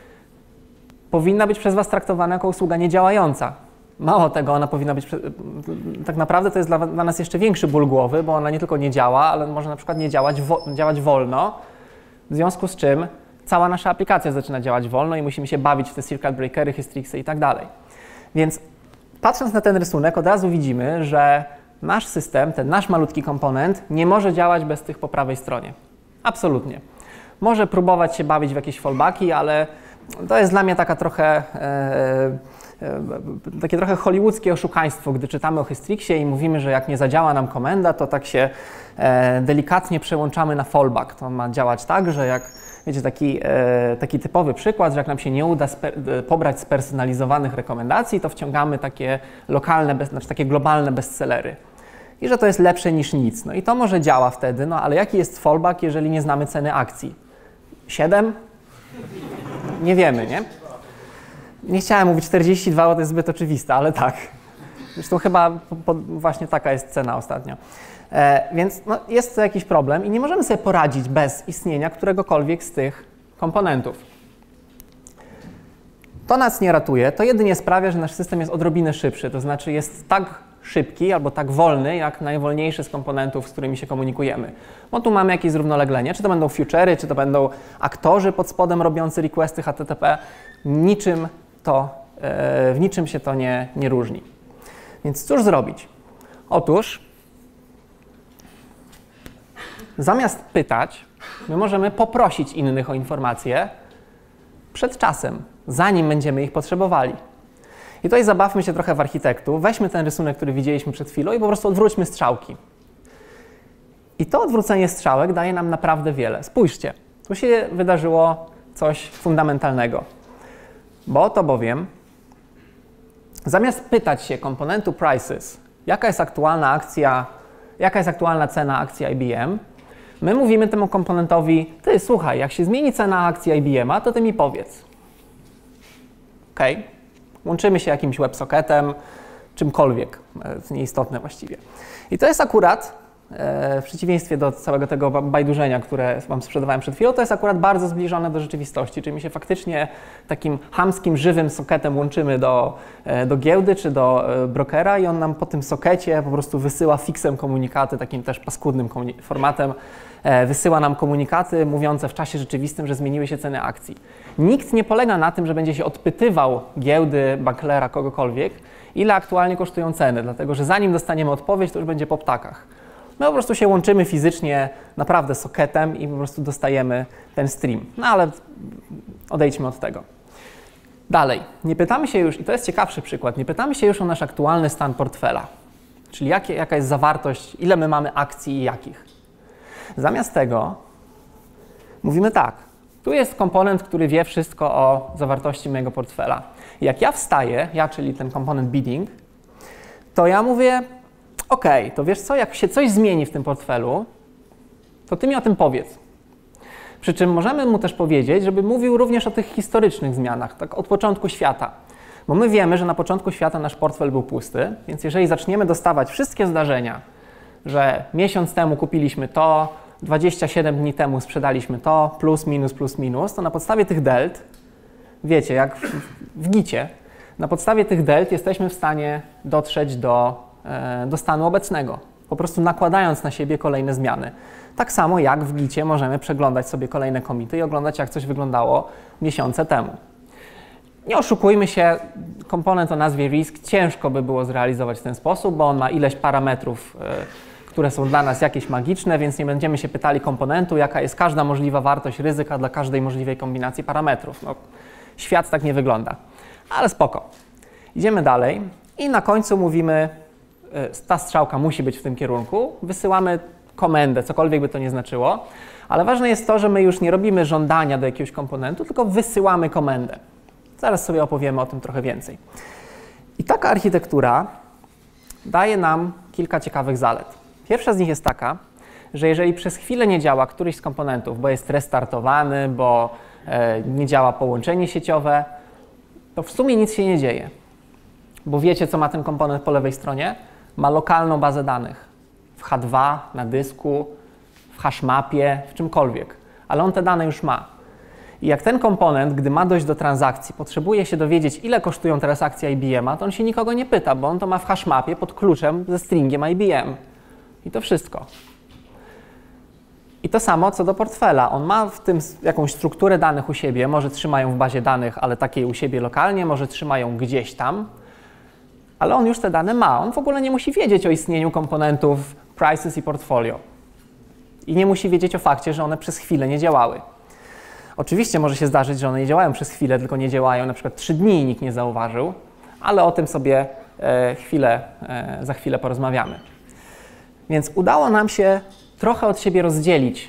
powinna być przez Was traktowana jako usługa niedziałająca. Mało tego, ona powinna być, tak naprawdę to jest dla nas jeszcze większy ból głowy, bo ona nie tylko nie działa, ale może na przykład nie działać wolno, w związku z czym cała nasza aplikacja zaczyna działać wolno i musimy się bawić w te circuit breakery, hystrixy i tak dalej. Więc patrząc na ten rysunek, od razu widzimy, że nasz system, ten nasz malutki komponent nie może działać bez tych po prawej stronie. Absolutnie. Może próbować się bawić w jakieś fallbacki, ale to jest dla mnie taka takie trochę hollywoodzkie oszukaństwo, gdy czytamy o Hystrixie i mówimy, że jak nie zadziała nam komenda, to tak się delikatnie przełączamy na fallback. To ma działać tak, że jak, wiecie, taki typowy przykład, że jak nam się nie uda pobrać spersonalizowanych rekomendacji, to wciągamy takie lokalne, takie globalne bestsellery. I że to jest lepsze niż nic. No i to może działa wtedy, no ale jaki jest fallback, jeżeli nie znamy ceny akcji? 7? Nie wiemy, nie? Nie chciałem mówić 42, bo to jest zbyt oczywiste, ale tak. Zresztą chyba właśnie taka jest cena ostatnio. Więc no, jest to jakiś problem i nie możemy sobie poradzić bez istnienia któregokolwiek z tych komponentów. To nas nie ratuje, to jedynie sprawia, że nasz system jest odrobinę szybszy, to znaczy jest tak szybki albo tak wolny, jak najwolniejszy z komponentów, z którymi się komunikujemy. Bo tu mamy jakieś zrównoleglenie, czy to będą future'y, czy to będą aktorzy pod spodem robiący requesty HTTP, w niczym się to nie różni. Więc cóż zrobić? Otóż zamiast pytać, my możemy poprosić innych o informacje przed czasem, zanim będziemy ich potrzebowali. I tutaj zabawmy się trochę w architektów, weźmy ten rysunek, który widzieliśmy przed chwilą i po prostu odwróćmy strzałki. I to odwrócenie strzałek daje nam naprawdę wiele. Spójrzcie, tu się wydarzyło coś fundamentalnego, bo to bowiem zamiast pytać się komponentu prices, jaka jest aktualna cena akcji IBM, my mówimy temu komponentowi, ty słuchaj, jak się zmieni cena akcji IBM-a, to ty mi powiedz. OK, łączymy się jakimś WebSocketem, czymkolwiek, nieistotne właściwie. I to jest akurat, w przeciwieństwie do całego tego bajdurzenia, które wam sprzedawałem przed chwilą, to jest akurat bardzo zbliżone do rzeczywistości, czyli my się faktycznie takim chamskim, żywym socketem łączymy do giełdy czy do brokera i on nam po tym sockecie po prostu wysyła fixem komunikaty, takim też paskudnym formatem, wysyła nam komunikaty mówiące w czasie rzeczywistym, że zmieniły się ceny akcji. Nikt nie polega na tym, że będzie się odpytywał giełdy, banklera, kogokolwiek, ile aktualnie kosztują ceny, dlatego że zanim dostaniemy odpowiedź, to już będzie po ptakach. My po prostu się łączymy fizycznie, naprawdę socketem i po prostu dostajemy ten stream. No ale odejdźmy od tego. Dalej, nie pytamy się już, i to jest ciekawszy przykład, nie pytamy się już o nasz aktualny stan portfela, czyli jaka jest zawartość, ile my mamy akcji i jakich. Zamiast tego mówimy tak, tu jest komponent, który wie wszystko o zawartości mojego portfela. Jak ja wstaję, czyli ten komponent bidding, to ja mówię, OK, to wiesz co, jak się coś zmieni w tym portfelu, to ty mi o tym powiedz. Przy czym możemy mu też powiedzieć, żeby mówił również o tych historycznych zmianach, tak od początku świata. Bo my wiemy, że na początku świata nasz portfel był pusty, więc jeżeli zaczniemy dostawać wszystkie zdarzenia, że miesiąc temu kupiliśmy to, 27 dni temu sprzedaliśmy to, plus, minus, to na podstawie tych delt, wiecie, jak w gicie, na podstawie tych delt jesteśmy w stanie dotrzeć do stanu obecnego, po prostu nakładając na siebie kolejne zmiany. Tak samo jak w gicie możemy przeglądać sobie kolejne commity i oglądać, jak coś wyglądało miesiące temu. Nie oszukujmy się, komponent o nazwie risk ciężko by było zrealizować w ten sposób, bo on ma ileś parametrów, które są dla nas jakieś magiczne, więc nie będziemy się pytali komponentu, jaka jest każda możliwa wartość ryzyka dla każdej możliwej kombinacji parametrów. No, świat tak nie wygląda, ale spoko. Idziemy dalej i na końcu mówimy, ta strzałka musi być w tym kierunku, wysyłamy komendę, cokolwiek by to nie znaczyło, ale ważne jest to, że my już nie robimy żądania do jakiegoś komponentu, tylko wysyłamy komendę. Zaraz sobie opowiemy o tym trochę więcej. I taka architektura daje nam kilka ciekawych zalet. Pierwsza z nich jest taka, że jeżeli przez chwilę nie działa któryś z komponentów, bo jest restartowany, bo nie działa połączenie sieciowe, to w sumie nic się nie dzieje. Bo wiecie, co ma ten komponent po lewej stronie? Ma lokalną bazę danych. W H2, na dysku, w hashmapie, w czymkolwiek. Ale on te dane już ma. I jak ten komponent, gdy ma dojść do transakcji, potrzebuje się dowiedzieć, ile kosztują teraz akcje IBM-a, to on się nikogo nie pyta, bo on to ma w hashmapie pod kluczem ze stringiem IBM. I to wszystko. I to samo co do portfela. On ma w tym jakąś strukturę danych u siebie, może trzymają w bazie danych, ale takiej u siebie lokalnie, może trzymają gdzieś tam, ale on już te dane ma. On w ogóle nie musi wiedzieć o istnieniu komponentów prices i portfolio. I nie musi wiedzieć o fakcie, że one przez chwilę nie działały. Oczywiście może się zdarzyć, że one nie działają przez chwilę, tylko nie działają na przykład 3 dni i nikt nie zauważył, ale o tym sobie za chwilę porozmawiamy. Więc udało nam się trochę od siebie rozdzielić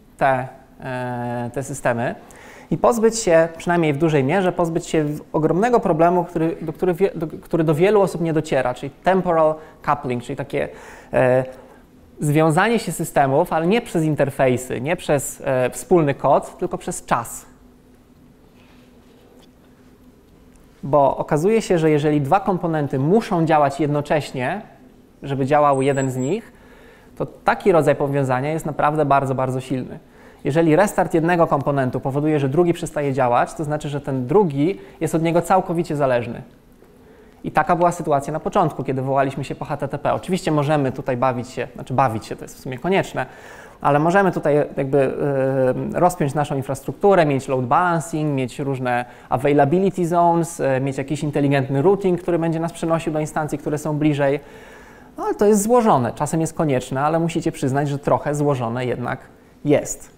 te systemy i pozbyć się, przynajmniej w dużej mierze, pozbyć się ogromnego problemu, który do wielu osób nie dociera, czyli temporal coupling, czyli takie związanie się systemów, ale nie przez interfejsy, nie przez wspólny kod, tylko przez czas. Bo okazuje się, że jeżeli dwa komponenty muszą działać jednocześnie, żeby działał jeden z nich, to taki rodzaj powiązania jest naprawdę bardzo, bardzo silny. Jeżeli restart jednego komponentu powoduje, że drugi przestaje działać, to znaczy, że ten drugi jest od niego całkowicie zależny. I taka była sytuacja na początku, kiedy wołaliśmy się po HTTP. Oczywiście możemy tutaj bawić się to jest w sumie konieczne, ale możemy tutaj jakby rozpiąć naszą infrastrukturę, mieć load balancing, mieć różne availability zones, mieć jakiś inteligentny routing, który będzie nas przenosił do instancji, które są bliżej. No, ale to jest złożone, czasem jest konieczne, ale musicie przyznać, że trochę złożone jednak jest.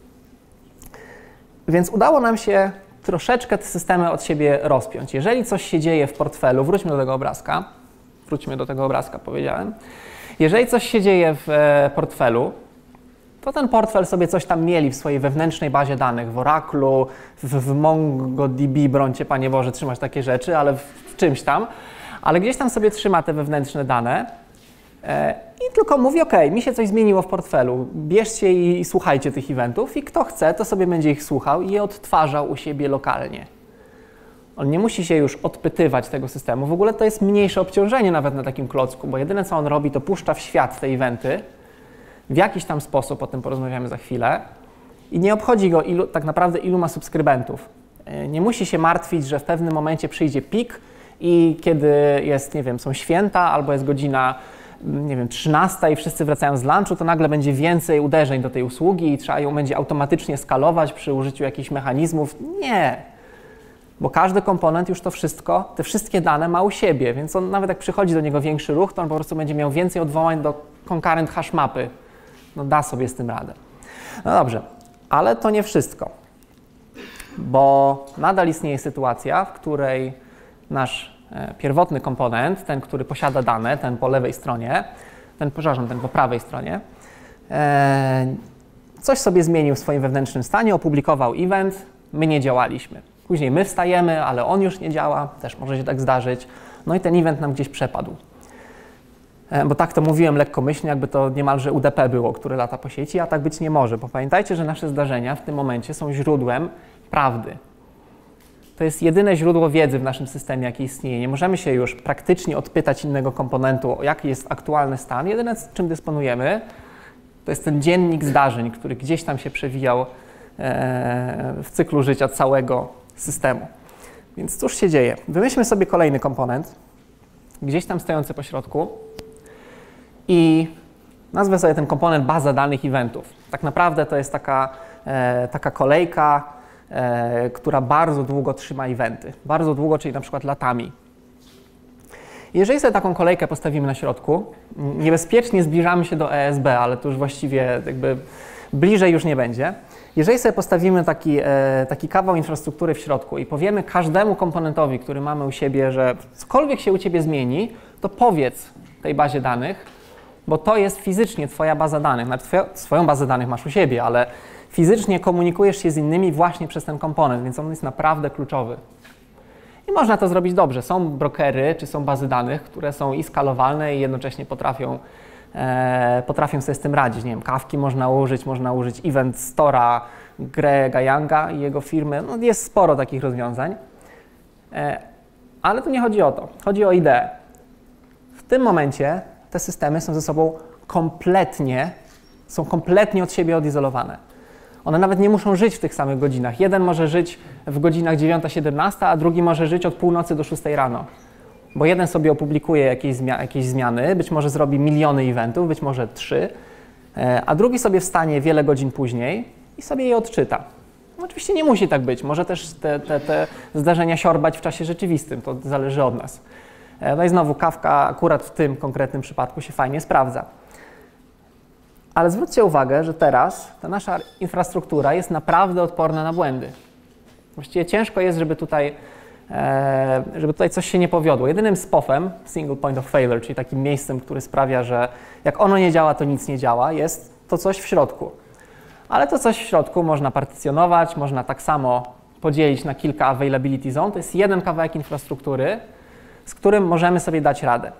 Więc udało nam się troszeczkę te systemy od siebie rozpiąć. Jeżeli coś się dzieje w portfelu, wróćmy do tego obrazka, powiedziałem. Jeżeli coś się dzieje w portfelu, to ten portfel sobie coś tam mieli w swojej wewnętrznej bazie danych, w Oracle'u, w MongoDB, brońcie Panie Boże, trzymać takie rzeczy, ale w czymś tam. Ale gdzieś tam sobie trzyma te wewnętrzne dane i tylko mówi, OK, mi się coś zmieniło w portfelu, bierzcie i słuchajcie tych eventów i kto chce, to sobie będzie ich słuchał i je odtwarzał u siebie lokalnie. On nie musi się już odpytywać tego systemu. W ogóle to jest mniejsze obciążenie nawet na takim klocku, bo jedyne co on robi, to puszcza w świat te eventy w jakiś tam sposób, o tym porozmawiamy za chwilę, i nie obchodzi go tak naprawdę ilu ma subskrybentów. Nie musi się martwić, że w pewnym momencie przyjdzie pik i kiedy jest, nie wiem, są święta albo jest godzina, nie wiem, 13 i wszyscy wracają z lunchu, to nagle będzie więcej uderzeń do tej usługi i trzeba ją będzie automatycznie skalować przy użyciu jakichś mechanizmów. Nie, bo każdy komponent już to wszystko, te wszystkie dane ma u siebie, więc on nawet jak przychodzi do niego większy ruch, to on po prostu będzie miał więcej odwołań do concurrent hash mapy. No da sobie z tym radę. No dobrze, ale to nie wszystko, bo nadal istnieje sytuacja, w której nasz pierwotny komponent, ten, który posiada dane, ten po lewej stronie, ten po prawej stronie, coś sobie zmienił w swoim wewnętrznym stanie, opublikował event, my nie działaliśmy. Później my wstajemy, ale on już nie działa, też może się tak zdarzyć, no i ten event nam gdzieś przepadł. Bo tak to mówiłem lekkomyślnie, jakby to niemalże UDP było, które lata po sieci, a tak być nie może, bo pamiętajcie, że nasze zdarzenia w tym momencie są źródłem prawdy. To jest jedyne źródło wiedzy w naszym systemie, jakie istnieje. Nie możemy się już praktycznie odpytać innego komponentu, jaki jest aktualny stan. Jedyne, czym dysponujemy, to jest ten dziennik zdarzeń, który gdzieś tam się przewijał w cyklu życia całego systemu. Więc cóż się dzieje? Wymyślmy sobie kolejny komponent, gdzieś tam stojący po środku i nazwę sobie ten komponent baza danych eventów. Tak naprawdę to jest taka kolejka, która bardzo długo trzyma eventy. Bardzo długo, czyli na przykład latami. Jeżeli sobie taką kolejkę postawimy na środku, niebezpiecznie zbliżamy się do ESB, ale to już właściwie jakby bliżej już nie będzie. Jeżeli sobie postawimy taki kawał infrastruktury w środku i powiemy każdemu komponentowi, który mamy u siebie, że cokolwiek się u Ciebie zmieni, to powiedz tej bazie danych, bo to jest fizycznie Twoja baza danych. Nawet swoją bazę danych masz u siebie, ale fizycznie komunikujesz się z innymi właśnie przez ten komponent, więc on jest naprawdę kluczowy. I można to zrobić dobrze. Są brokery, czy są bazy danych, które są i skalowalne i jednocześnie potrafią sobie z tym radzić. Nie wiem, Kafki można użyć Event Store'a Grega Younga i jego firmy. No, jest sporo takich rozwiązań, ale tu nie chodzi o to. Chodzi o ideę. W tym momencie te systemy są ze sobą kompletnie od siebie odizolowane. One nawet nie muszą żyć w tych samych godzinach. Jeden może żyć w godzinach 9-17, a drugi może żyć od północy do 6 rano. Bo jeden sobie opublikuje jakieś zmiany, być może zrobi miliony eventów, być może 3, a drugi sobie wstanie wiele godzin później i sobie je odczyta. No, oczywiście nie musi tak być. Może też te zdarzenia siorbać w czasie rzeczywistym. To zależy od nas. No i znowu Kafka akurat w tym konkretnym przypadku się fajnie sprawdza. Ale zwróćcie uwagę, że teraz ta nasza infrastruktura jest naprawdę odporna na błędy. Właściwie ciężko jest, żeby tutaj coś się nie powiodło. Jedynym SPOF-em, Single Point of Failure, czyli takim miejscem, który sprawia, że jak ono nie działa, to nic nie działa, jest to coś w środku. Ale to coś w środku można partycjonować, można tak samo podzielić na kilka availability zone. To jest jeden kawałek infrastruktury, z którym możemy sobie dać radę.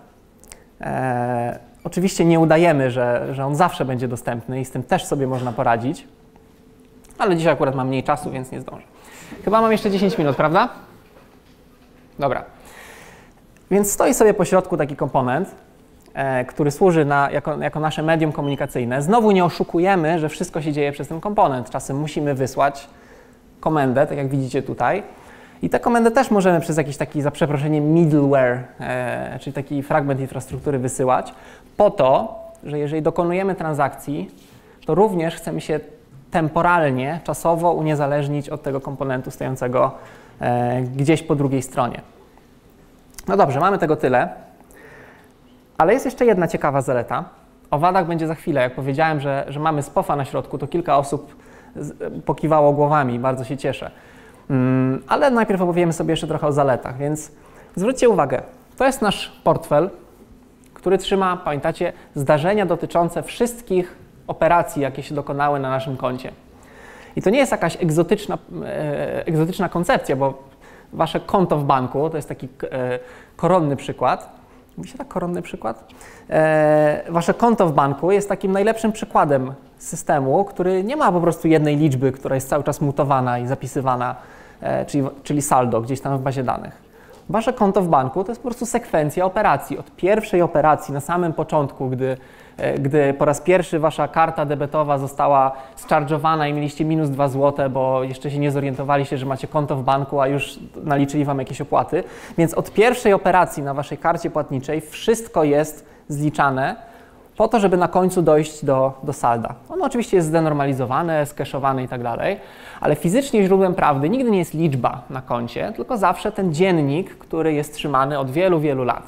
Oczywiście nie udajemy, że on zawsze będzie dostępny i z tym też sobie można poradzić, ale dzisiaj akurat mam mniej czasu, więc nie zdążę. Chyba mam jeszcze 10 minut, prawda? Dobra. Więc stoi sobie po środku taki komponent, który służy jako nasze medium komunikacyjne. Znowu nie oszukujemy, że wszystko się dzieje przez ten komponent. Czasem musimy wysłać komendę, tak jak widzicie tutaj. I tę komendę też możemy przez jakiś taki, za przeproszeniem, middleware, czyli taki fragment infrastruktury wysyłać, po to, że jeżeli dokonujemy transakcji, to również chcemy się temporalnie, czasowo uniezależnić od tego komponentu stojącego gdzieś po drugiej stronie. No dobrze, mamy tego tyle, ale jest jeszcze jedna ciekawa zaleta. O wadach będzie za chwilę. Jak powiedziałem, że mamy SPOFA na środku, to kilka osób pokiwało głowami, bardzo się cieszę. Ale najpierw opowiemy sobie jeszcze trochę o zaletach, więc zwróćcie uwagę, to jest nasz portfel, który trzyma, pamiętacie, zdarzenia dotyczące wszystkich operacji, jakie się dokonały na naszym koncie. I to nie jest jakaś egzotyczna koncepcja, bo wasze konto w banku, to jest taki koronny przykład. Mówi się tak, koronny przykład? Wasze konto w banku jest takim najlepszym przykładem systemu, który nie ma po prostu jednej liczby, która jest cały czas mutowana i zapisywana, czyli saldo gdzieś tam w bazie danych. Wasze konto w banku to jest po prostu sekwencja operacji. Od pierwszej operacji na samym początku, gdy po raz pierwszy wasza karta debetowa została zcharge'owana i mieliście minus 2 zł, bo jeszcze się nie zorientowaliście, że macie konto w banku, a już naliczyli wam jakieś opłaty. Więc od pierwszej operacji na waszej karcie płatniczej wszystko jest zliczane po to, żeby na końcu dojść do salda. Ono oczywiście jest zdenormalizowane, skeszowane i tak dalej, ale fizycznie źródłem prawdy nigdy nie jest liczba na koncie, tylko zawsze ten dziennik, który jest trzymany od wielu, wielu lat.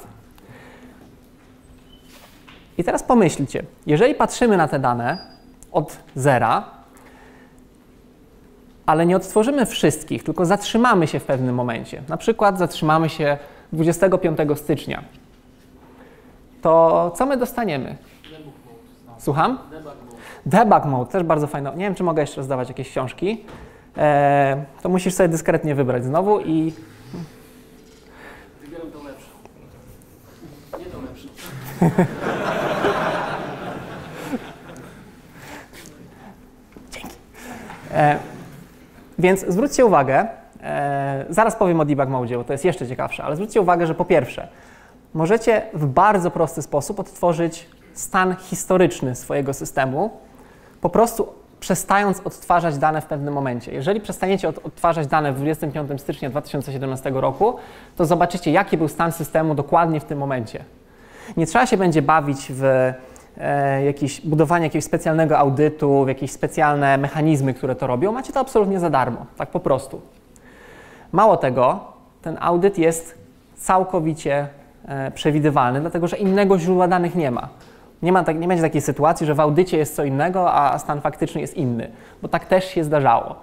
I teraz pomyślcie, jeżeli patrzymy na te dane od zera, ale nie odtworzymy wszystkich, tylko zatrzymamy się w pewnym momencie, na przykład zatrzymamy się 25 stycznia, to co my dostaniemy? Słucham? Debug mode, też bardzo fajne. Nie wiem, czy mogę jeszcze rozdawać jakieś książki. To musisz sobie dyskretnie wybrać znowu i... Wybieram tą lepszą. Nie tą lepszą. Dzięki. Więc zwróćcie uwagę, zaraz powiem o debug mode, bo to jest jeszcze ciekawsze, ale zwróćcie uwagę, że po pierwsze, możecie w bardzo prosty sposób odtworzyć stan historyczny swojego systemu, po prostu przestając odtwarzać dane w pewnym momencie. Jeżeli przestaniecie odtwarzać dane w 25 stycznia 2017 roku, to zobaczycie, jaki był stan systemu dokładnie w tym momencie. Nie trzeba się będzie bawić w budowanie jakiegoś specjalnego audytu, w jakieś specjalne mechanizmy, które to robią. Macie to absolutnie za darmo, tak po prostu. Mało tego, ten audyt jest całkowicie przewidywalny, dlatego że innego źródła danych nie ma. Nie będzie takiej sytuacji, że w audycie jest co innego, a stan faktyczny jest inny, bo tak też się zdarzało.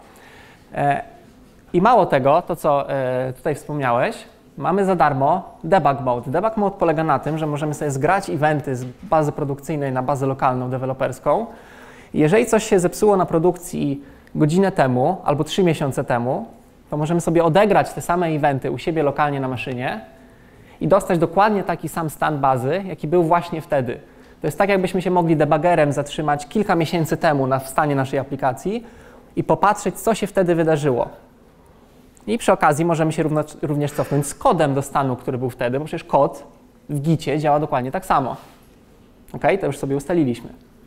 I mało tego, to co tutaj wspomniałeś, mamy za darmo debug mode. Debug mode polega na tym, że możemy sobie zgrać eventy z bazy produkcyjnej na bazę lokalną deweloperską. Jeżeli coś się zepsuło na produkcji godzinę temu albo 3 miesiące temu, to możemy sobie odegrać te same eventy u siebie lokalnie na maszynie i dostać dokładnie taki sam stan bazy, jaki był właśnie wtedy. To jest tak, jakbyśmy się mogli debuggerem zatrzymać kilka miesięcy temu w stanie naszej aplikacji i popatrzeć, co się wtedy wydarzyło. I przy okazji możemy się również cofnąć z kodem do stanu, który był wtedy, bo przecież kod w Gicie działa dokładnie tak samo. OK? To już sobie ustaliliśmy.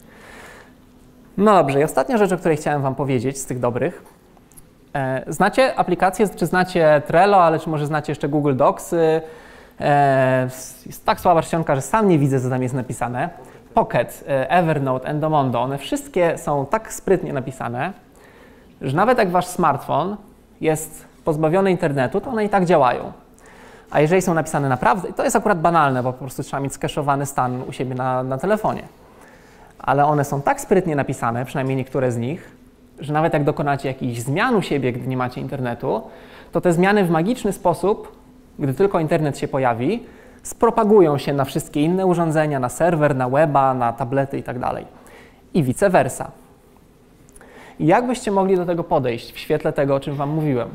No dobrze, i ostatnia rzecz, o której chciałem wam powiedzieć z tych dobrych. Znacie aplikacje, czy znacie Trello, ale czy może znacie jeszcze Google Docsy? Jest tak słaba czcionka, że sam nie widzę, co tam jest napisane. Pocket, Evernote, Endomondo, one wszystkie są tak sprytnie napisane, że nawet jak wasz smartfon jest pozbawiony internetu, to one i tak działają. A jeżeli są napisane naprawdę, to jest akurat banalne, bo po prostu trzeba mieć skeszowany stan u siebie na telefonie. Ale one są tak sprytnie napisane, przynajmniej niektóre z nich, że nawet jak dokonacie jakichś zmian u siebie, gdy nie macie internetu, to te zmiany w magiczny sposób, gdy tylko internet się pojawi, spropagują się na wszystkie inne urządzenia, na serwer, na weba, na tablety i tak dalej. I vice versa. I jak byście mogli do tego podejść w świetle tego, o czym wam mówiłem?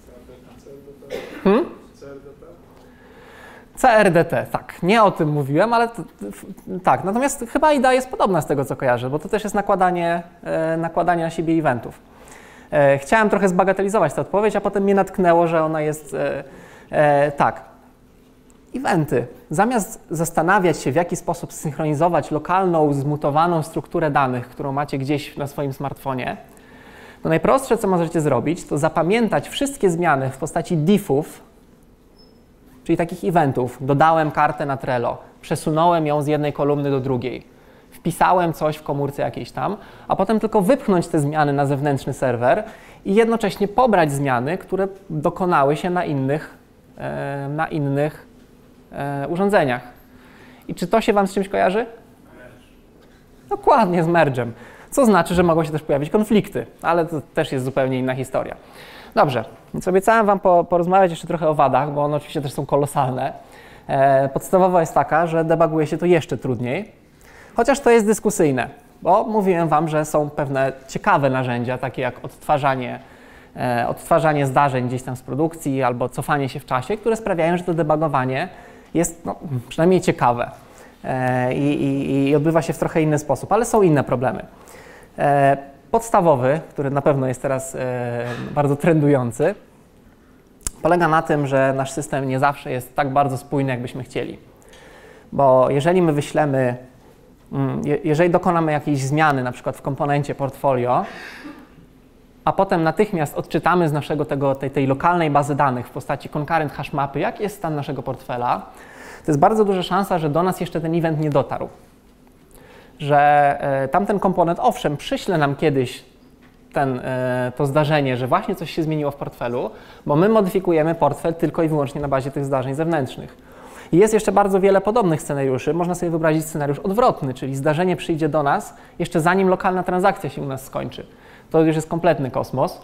CRDT, tak. Nie o tym mówiłem, ale tak. Natomiast chyba idea jest podobna z tego, co kojarzę, bo to też jest nakładanie na siebie eventów. Chciałem trochę zbagatelizować tę odpowiedź, a potem mnie natknęło, że ona jest Tak. Eventy. Zamiast zastanawiać się, w jaki sposób synchronizować lokalną, zmutowaną strukturę danych, którą macie gdzieś na swoim smartfonie, to najprostsze, co możecie zrobić, to zapamiętać wszystkie zmiany w postaci diffów, czyli takich eventów. Dodałem kartę na Trello, przesunąłem ją z jednej kolumny do drugiej, wpisałem coś w komórce jakiejś tam, a potem tylko wypchnąć te zmiany na zewnętrzny serwer i jednocześnie pobrać zmiany, które dokonały się na innych urządzeniach. I czy to się Wam z czymś kojarzy? Dokładnie, z merge'em. Co znaczy, że mogą się też pojawić konflikty, ale to też jest zupełnie inna historia. Dobrze, więc obiecałem Wam porozmawiać jeszcze trochę o wadach, bo one oczywiście też są kolosalne. Podstawowa jest taka, że debuguje się to jeszcze trudniej, chociaż to jest dyskusyjne, bo mówiłem Wam, że są pewne ciekawe narzędzia, takie jak odtwarzanie zdarzeń gdzieś tam z produkcji albo cofanie się w czasie, które sprawiają, że to debugowanie jest przynajmniej ciekawe i odbywa się w trochę inny sposób, ale są inne problemy. Podstawowy, który na pewno jest teraz bardzo trendujący, polega na tym, że nasz system nie zawsze jest tak bardzo spójny, jakbyśmy chcieli. Bo jeżeli my wyślemy, jeżeli dokonamy jakiejś zmiany, na przykład w komponencie portfolio, a potem natychmiast odczytamy z naszego tej lokalnej bazy danych w postaci concurrent hash mapy, jaki jest stan naszego portfela, to jest bardzo duża szansa, że do nas jeszcze ten event nie dotarł. Że tamten komponent, owszem, przyśle nam kiedyś to zdarzenie, że właśnie coś się zmieniło w portfelu, bo my modyfikujemy portfel tylko i wyłącznie na bazie tych zdarzeń zewnętrznych. I jest jeszcze bardzo wiele podobnych scenariuszy. Można sobie wyobrazić scenariusz odwrotny, czyli zdarzenie przyjdzie do nas jeszcze zanim lokalna transakcja się u nas skończy. To już jest kompletny kosmos.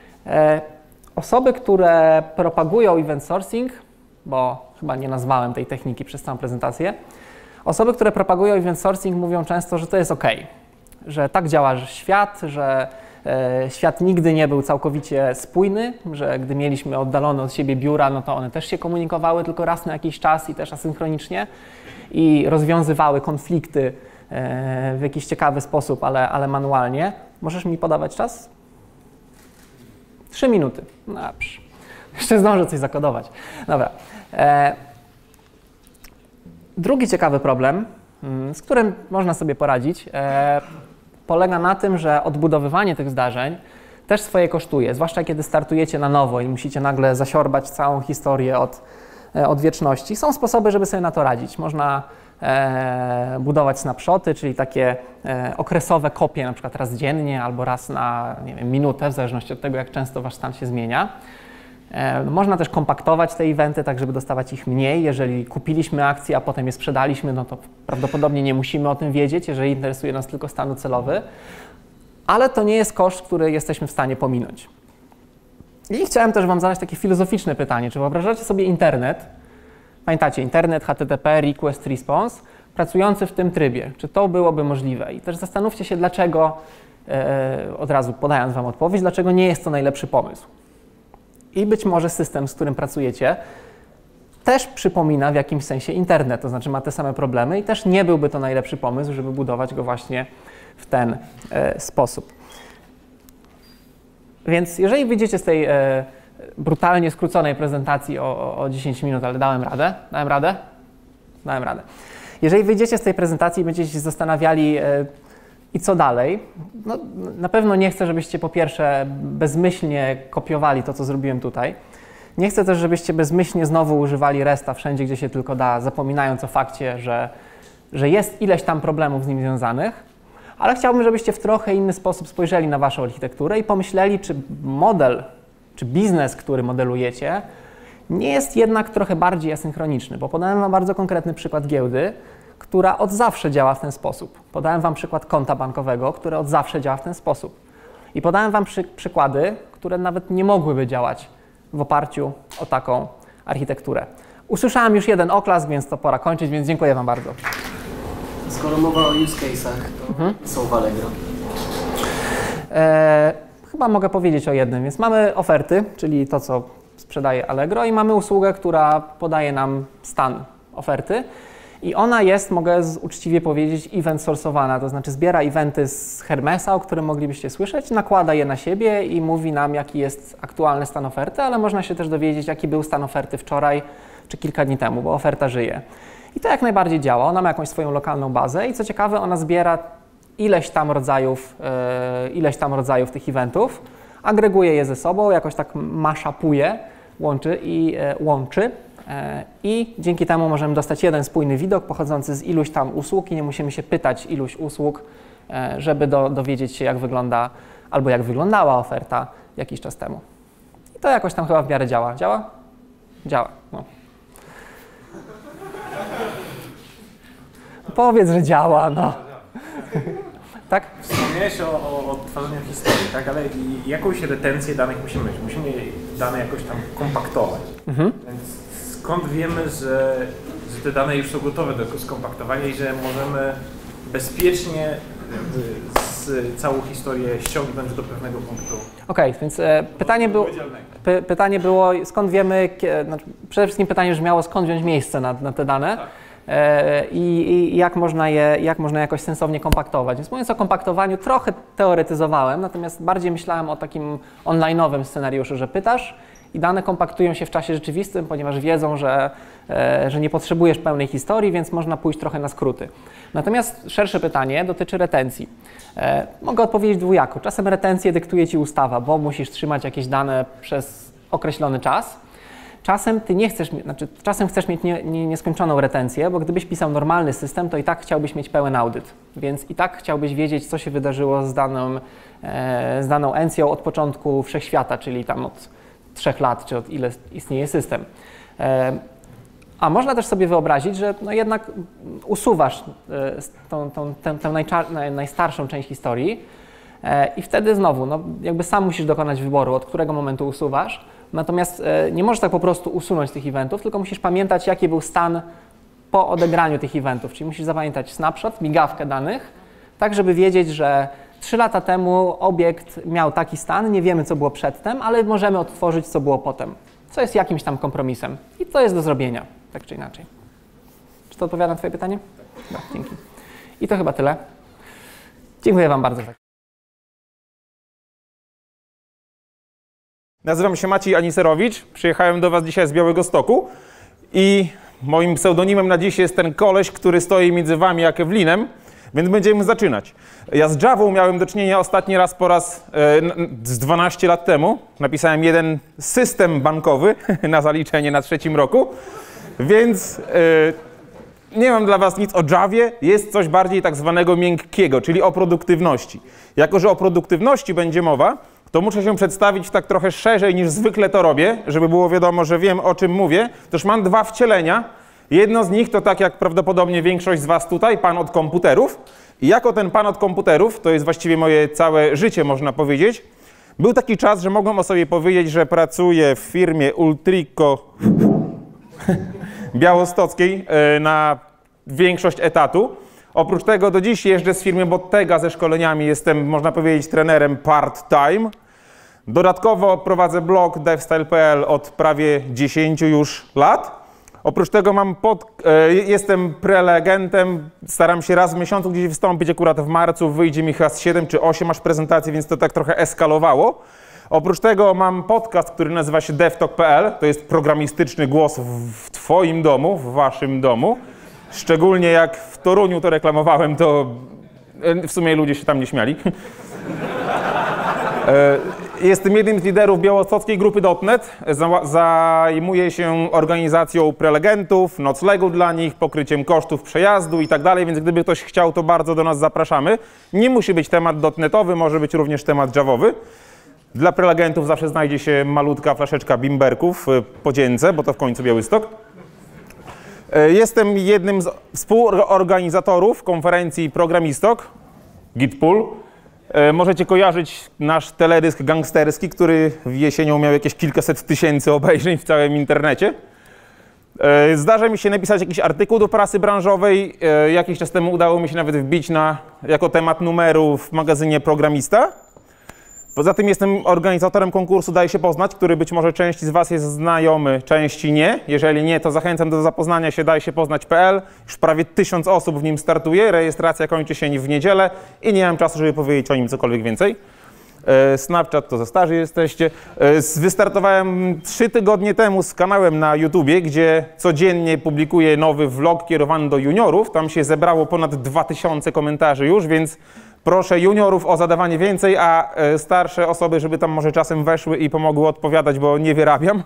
Osoby, które propagują event sourcing, bo chyba nie nazwałem tej techniki przez całą prezentację, osoby, które propagują event sourcing, mówią często, że to jest OK, że tak działa świat, że świat nigdy nie był całkowicie spójny, że gdy mieliśmy oddalone od siebie biura, no to one też się komunikowały tylko raz na jakiś czas i też asynchronicznie i rozwiązywały konflikty w jakiś ciekawy sposób, ale manualnie. Możesz mi podawać czas? 3 minuty. No dobrze. Jeszcze zdążę coś zakodować. Dobra. Drugi ciekawy problem, z którym można sobie poradzić, polega na tym, że odbudowywanie tych zdarzeń też swoje kosztuje, zwłaszcza kiedy startujecie na nowo i musicie nagle zasiorbać całą historię od wieczności. Są sposoby, żeby sobie na to radzić. Można budować snapshoty, czyli takie okresowe kopie, na przykład raz dziennie albo raz na, nie wiem, minutę, w zależności od tego, jak często wasz stan się zmienia. Można też kompaktować te eventy, tak żeby dostawać ich mniej. Jeżeli kupiliśmy akcję, a potem je sprzedaliśmy, no to prawdopodobnie nie musimy o tym wiedzieć, jeżeli interesuje nas tylko stan docelowy. Ale to nie jest koszt, który jesteśmy w stanie pominąć. I chciałem też Wam zadać takie filozoficzne pytanie. Czy wyobrażacie sobie internet, pamiętacie, internet, HTTP, request, response, pracujący w tym trybie? Czy to byłoby możliwe? I też zastanówcie się, dlaczego, od razu podając Wam odpowiedź, dlaczego nie jest to najlepszy pomysł. I być może system, z którym pracujecie, też przypomina w jakimś sensie internet, to znaczy ma te same problemy i też nie byłby to najlepszy pomysł, żeby budować go właśnie w ten sposób. Więc jeżeli wyjdziecie z tej brutalnie skróconej prezentacji o 10 minut, ale dałem radę? Dałem radę? Dałem radę. Jeżeli wyjdziecie z tej prezentacji i będziecie się zastanawiali, i co dalej? No, na pewno nie chcę, żebyście po pierwsze bezmyślnie kopiowali to, co zrobiłem tutaj. Nie chcę też, żebyście bezmyślnie znowu używali resta wszędzie, gdzie się tylko da, zapominając o fakcie, że jest ileś tam problemów z nim związanych, ale chciałbym, żebyście w trochę inny sposób spojrzeli na waszą architekturę i pomyśleli, czy model, czy biznes, który modelujecie, nie jest jednak trochę bardziej asynchroniczny, bo podałem Wam bardzo konkretny przykład giełdy, która od zawsze działa w ten sposób. Podałem Wam przykład konta bankowego, które od zawsze działa w ten sposób. I podałem Wam przykłady, które nawet nie mogłyby działać w oparciu o taką architekturę. Usłyszałem już jeden oklask, więc to pora kończyć, więc dziękuję Wam bardzo. Skoro mowa o use case'ach, to są w Allegro. Chyba mogę powiedzieć o jednym, więc mamy oferty, czyli to, co sprzedaje Allegro, i mamy usługę, która podaje nam stan oferty. I ona jest, mogę uczciwie powiedzieć, event sourceowana, to znaczy zbiera eventy z Hermesa, o którym moglibyście słyszeć, nakłada je na siebie i mówi nam, jaki jest aktualny stan oferty, ale można się też dowiedzieć, jaki był stan oferty wczoraj czy kilka dni temu, bo oferta żyje. I to jak najbardziej działa. Ona ma jakąś swoją lokalną bazę i co ciekawe, ona zbiera ileś tam rodzajów tych eventów, agreguje je ze sobą, jakoś tak mashupuje, łączy i dzięki temu możemy dostać jeden spójny widok pochodzący z iluś tam usług i nie musimy się pytać iluś usług, żeby dowiedzieć się, jak wygląda albo jak wyglądała oferta jakiś czas temu. I to jakoś tam chyba w miarę działa. Działa? Działa. No. Powiedz, że działa, no. Tak? Wspomniałeś o odtwarzaniu historii, tak? Ale jakąś retencję danych musimy mieć. Musimy dane jakoś tam kompaktować. Więc skąd wiemy, że te dane już są gotowe do skompaktowania i że możemy bezpiecznie całą historię ściągnąć do pewnego punktu? Okej, więc pytanie było, skąd wiemy, znaczy przede wszystkim pytanie brzmiało, skąd wziąć miejsce na te dane. Tak. I jak można je jakoś sensownie kompaktować. Więc mówiąc o kompaktowaniu, trochę teoretyzowałem, natomiast bardziej myślałem o takim online'owym scenariuszu, że pytasz i dane kompaktują się w czasie rzeczywistym, ponieważ wiedzą, że nie potrzebujesz pełnej historii, więc można pójść trochę na skróty. Natomiast szersze pytanie dotyczy retencji. Mogę odpowiedzieć dwojako. Czasem retencję dyktuje ci ustawa, bo musisz trzymać jakieś dane przez określony czas. Czasem ty nie chcesz, czasem chcesz mieć nieskończoną retencję, bo gdybyś pisał normalny system, to i tak chciałbyś mieć pełen audyt, więc i tak chciałbyś wiedzieć, co się wydarzyło z daną encją od początku wszechświata, czyli tam od 3 lat, czy od ile istnieje system. A można też sobie wyobrazić, że no jednak usuwasz tę najstarszą część historii i wtedy znowu, no jakby sam musisz dokonać wyboru, od którego momentu usuwasz. Natomiast nie możesz tak po prostu usunąć tych eventów, tylko musisz pamiętać, jaki był stan po odegraniu tych eventów. Czyli musisz zapamiętać snapshot, migawkę danych, tak żeby wiedzieć, że 3 lata temu obiekt miał taki stan, nie wiemy, co było przedtem, ale możemy odtworzyć, co było potem, co jest jakimś tam kompromisem. I to jest do zrobienia, tak czy inaczej. Czy to odpowiada na Twoje pytanie? No, dzięki. I to chyba tyle. Dziękuję Wam bardzo. Nazywam się Maciej Aniserowicz, przyjechałem do Was dzisiaj z Białegostoku i moim pseudonimem na dziś jest ten koleś, który stoi między Wami a Kevlinem, więc będziemy zaczynać. Ja z Javą miałem do czynienia ostatni raz z 12 lat temu. Napisałem jeden system bankowy na zaliczenie na 3. roku, więc nie mam dla Was nic o Javie, jest coś bardziej tak zwanego miękkiego, czyli o produktywności. Jako że o produktywności będzie mowa, to muszę się przedstawić tak trochę szerzej niż zwykle to robię, żeby było wiadomo, że wiem, o czym mówię. Toż mam 2 wcielenia. Jedno z nich to, tak jak prawdopodobnie większość z Was tutaj, pan od komputerów. I jako ten pan od komputerów, to jest właściwie moje całe życie, można powiedzieć, był taki czas, że mogłem o sobie powiedzieć, że pracuję w firmie Ultrico białostockiej na większość etatu. Oprócz tego do dziś jeżdżę z firmy Bottega ze szkoleniami, jestem, można powiedzieć, trenerem part-time. Dodatkowo prowadzę blog devstyle.pl od prawie 10 już lat. Oprócz tego jestem prelegentem, staram się raz w miesiącu gdzieś wystąpić, akurat w marcu wyjdzie mi chyba z 7 czy 8 aż prezentacji, więc to tak trochę eskalowało. Oprócz tego mam podcast, który nazywa się devtalk.pl, to jest programistyczny głos w Twoim domu, w Waszym domu. Szczególnie jak w Toruniu to reklamowałem, to w sumie ludzie się tam nie śmiali. Jestem jednym z liderów białostockiej grupy .NET. Zajmuję się organizacją prelegentów, noclegu dla nich, pokryciem kosztów przejazdu i tak dalej, więc gdyby ktoś chciał, to bardzo do nas zapraszamy. Nie musi być temat .NETowy, może być również temat javowy. Dla prelegentów zawsze znajdzie się malutka flaszeczka bimberków po dzięce, bo to w końcu Białystok. Jestem jednym z współorganizatorów konferencji Programistok, Gitpool. Możecie kojarzyć nasz teledysk gangsterski, który jesienią miał jakieś kilkaset tysięcy obejrzeń w całym internecie. Zdarza mi się napisać jakiś artykuł do prasy branżowej. Jakiś czas temu udało mi się nawet wbić jako temat numeru w magazynie Programista. Poza tym jestem organizatorem konkursu Daj się poznać, który być może części z Was jest znajomy, części nie. Jeżeli nie, to zachęcam do zapoznania się dajsiepoznać.pl. Już prawie 1000 osób w nim startuje, rejestracja kończy się w niedzielę i nie mam czasu, żeby powiedzieć o nim cokolwiek więcej. Snapchat to za starzy jesteście. Wystartowałem 3 tygodnie temu z kanałem na YouTubie, gdzie codziennie publikuję nowy vlog kierowany do juniorów. Tam się zebrało ponad 2000 komentarzy już, więc proszę juniorów o zadawanie więcej, a starsze osoby, żeby tam może czasem weszły i pomogły odpowiadać, bo nie wyrabiam.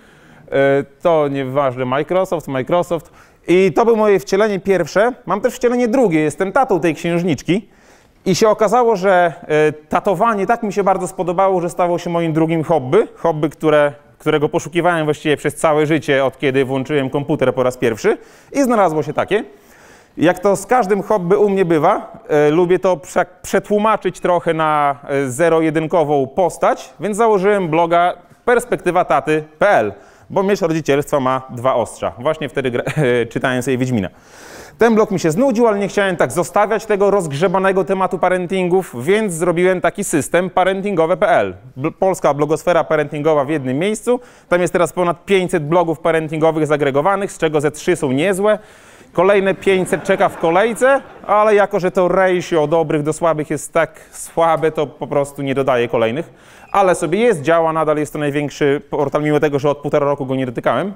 To nieważne, Microsoft. I to było moje wcielenie pierwsze. Mam też wcielenie drugie, jestem tatą tej księżniczki. I się okazało, że tatowanie tak mi się bardzo spodobało, że stało się moim drugim hobby, którego poszukiwałem właściwie przez całe życie, od kiedy włączyłem komputer po raz pierwszy i znalazło się takie. Jak to z każdym hobby u mnie bywa, lubię to przetłumaczyć trochę na zero-jedynkową postać, więc założyłem bloga perspektywataty.pl, bo miecz rodzicielstwa ma 2 ostrza. Właśnie wtedy czytałem sobie Wiedźmina. Ten blog mi się znudził, ale nie chciałem tak zostawiać tego rozgrzebanego tematu parentingów, więc zrobiłem taki system parentingowe.pl. Polska blogosfera parentingowa w jednym miejscu. Tam jest teraz ponad 500 blogów parentingowych zagregowanych, z czego ze 3 są niezłe. Kolejne 500 czeka w kolejce, ale jako że to ratio dobrych do słabych jest tak słabe, to po prostu nie dodaję kolejnych. Ale sobie jest, działa, nadal jest to największy portal, mimo tego, że od 1,5 roku go nie dotykałem.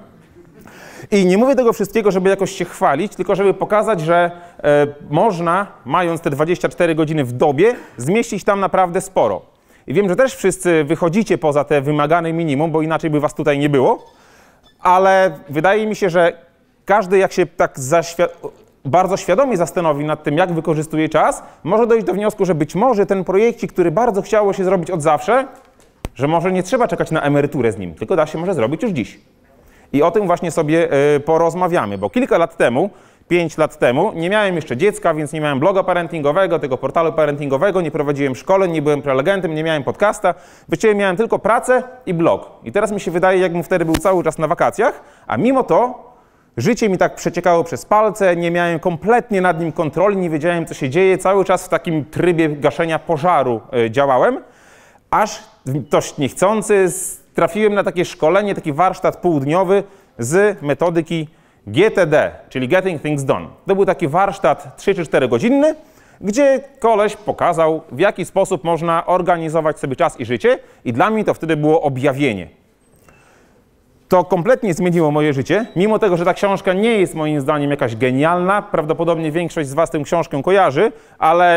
I nie mówię tego wszystkiego, żeby jakoś się chwalić, tylko żeby pokazać, że można, mając te 24 godziny w dobie, zmieścić tam naprawdę sporo. I wiem, że też wszyscy wychodzicie poza te wymagane minimum, bo inaczej by was tutaj nie było, ale wydaje mi się, że każdy, jak się tak bardzo świadomie zastanowi nad tym, jak wykorzystuje czas, może dojść do wniosku, że być może ten projekcik, który bardzo chciało się zrobić od zawsze, że może nie trzeba czekać na emeryturę z nim, tylko da się może zrobić już dziś. I o tym właśnie sobie porozmawiamy, bo kilka lat temu, 5 lat temu, nie miałem jeszcze dziecka, więc nie miałem bloga parentingowego, tego portalu parentingowego, nie prowadziłem szkoleń, nie byłem prelegentem, nie miałem podcasta. Właściwie miałem tylko pracę i blog. I teraz mi się wydaje, jakbym wtedy był cały czas na wakacjach, a mimo to życie mi tak przeciekało przez palce, nie miałem kompletnie nad nim kontroli, nie wiedziałem, co się dzieje, cały czas w takim trybie gaszenia pożaru działałem, aż dość niechcący trafiłem na takie szkolenie, taki warsztat półdniowy z metodyki GTD, czyli Getting Things Done. To był taki warsztat 3 czy 4 godzinny, gdzie koleś pokazał, w jaki sposób można organizować sobie czas i życie, i dla mnie to wtedy było objawienie. To kompletnie zmieniło moje życie, mimo tego, że ta książka nie jest moim zdaniem jakaś genialna, prawdopodobnie większość z was tę książkę kojarzy, ale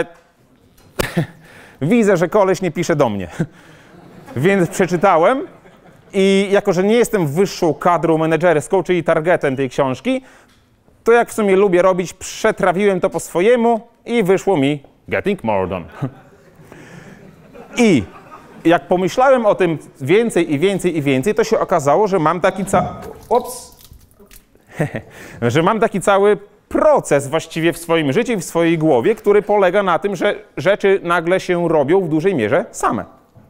widzę, że koleś nie pisze do mnie. Więc przeczytałem i jako, że nie jestem wyższą kadrą menedżerską, czyli targetem tej książki, to jak w sumie lubię robić, przetrawiłem to po swojemu i wyszło mi Getting More Done. I jak pomyślałem o tym więcej i więcej i więcej, to się okazało, że mam taki że mam taki cały proces właściwie w swoim życiu i w swojej głowie, który polega na tym, że rzeczy nagle się robią w dużej mierze same.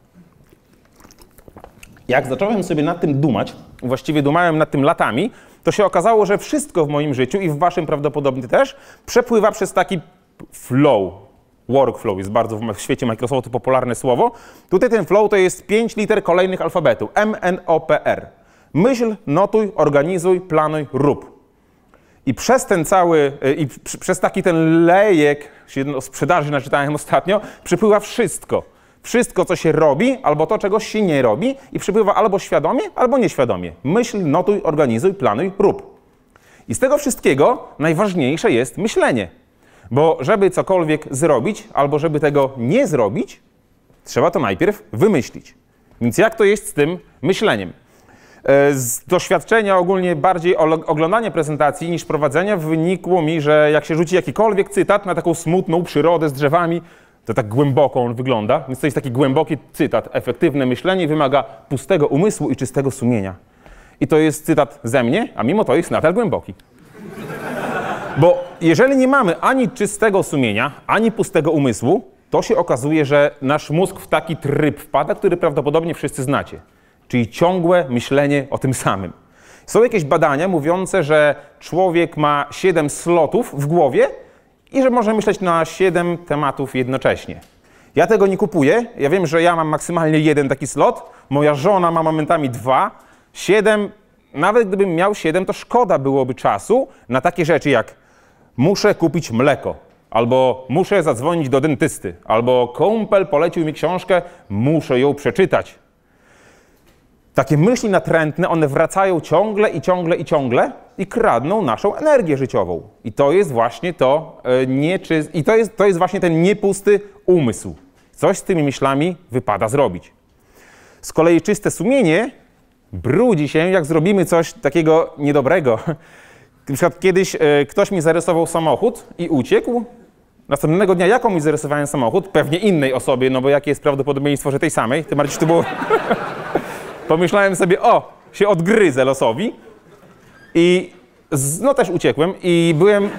Jak zacząłem sobie nad tym dumać, właściwie dumałem nad tym latami, to się okazało, że wszystko w moim życiu i w waszym prawdopodobnie też przepływa przez taki flow. Workflow jest bardzo w świecie Microsoftu popularne słowo. Tutaj ten flow to jest 5 liter kolejnych alfabetu. MNOPR. Myśl, notuj, organizuj, planuj, rób. I przez ten cały, przez taki ten lejek sprzedaży naczytałem ostatnio, przepływa wszystko. Wszystko, co się robi, albo to, czego się nie robi i przepływa albo świadomie, albo nieświadomie. Myśl, notuj, organizuj, planuj, rób. I z tego wszystkiego najważniejsze jest myślenie. Bo żeby cokolwiek zrobić, albo żeby tego nie zrobić, trzeba to najpierw wymyślić. Więc jak to jest z tym myśleniem? Z doświadczenia ogólnie bardziej oglądania prezentacji niż prowadzenia wynikło mi, że jak się rzuci jakikolwiek cytat na taką smutną przyrodę z drzewami, to tak głęboko on wygląda. Więc to jest taki głęboki cytat. Efektywne myślenie wymaga pustego umysłu i czystego sumienia. I to jest cytat ze mnie, a mimo to jest nadal głęboki. Bo jeżeli nie mamy ani czystego sumienia, ani pustego umysłu, to się okazuje, że nasz mózg w taki tryb wpada, który prawdopodobnie wszyscy znacie. Czyli ciągłe myślenie o tym samym. Są jakieś badania mówiące, że człowiek ma 7 slotów w głowie i że może myśleć na 7 tematów jednocześnie. Ja tego nie kupuję. Ja wiem, że ja mam maksymalnie 1 taki slot. Moja żona ma momentami 2. 7, nawet gdybym miał 7, to szkoda byłoby czasu na takie rzeczy jak muszę kupić mleko, albo muszę zadzwonić do dentysty, albo kumpel polecił mi książkę, muszę ją przeczytać. Takie myśli natrętne, one wracają ciągle i ciągle i ciągle i kradną naszą energię życiową. I to jest właśnie to jest właśnie ten niepusty umysł. Coś z tymi myślami wypada zrobić. Z kolei czyste sumienie brudzi się, jak zrobimy coś takiego niedobrego. Na przykład kiedyś ktoś mi zarysował samochód i uciekł. Następnego dnia ja komuś zarysowałem samochód, pewnie innej osobie, no bo jakie jest prawdopodobieństwo, że tej samej? Tym bardziej, to było... Pomyślałem sobie, o, się odgryzę losowi i no też uciekłem i byłem...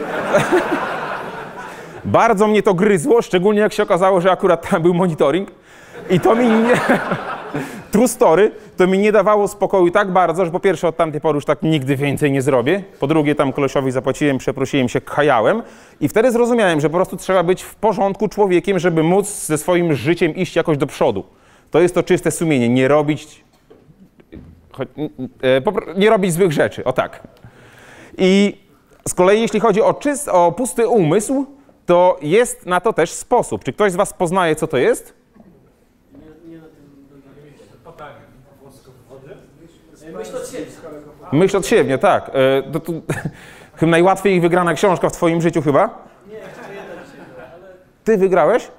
Bardzo mnie to gryzło, szczególnie jak się okazało, że akurat tam był monitoring i to mi nie... True story, to mi nie dawało spokoju tak bardzo, że po pierwsze od tamtej pory już tak nigdy więcej nie zrobię, po drugie tam kolesiowi zapłaciłem, przeprosiłem się, kajałem i wtedy zrozumiałem, że po prostu trzeba być w porządku człowiekiem, żeby móc ze swoim życiem iść jakoś do przodu. To jest to czyste sumienie, nie robić złych rzeczy, o tak. I z kolei jeśli chodzi o pusty umysł, to jest na to też sposób. Czy ktoś z was poznaje, co to jest? Myśl od siebie, tak. Chyba najłatwiej ich wygrana książka w twoim życiu chyba? Nie, jeszcze jeden. Ty wygrałeś?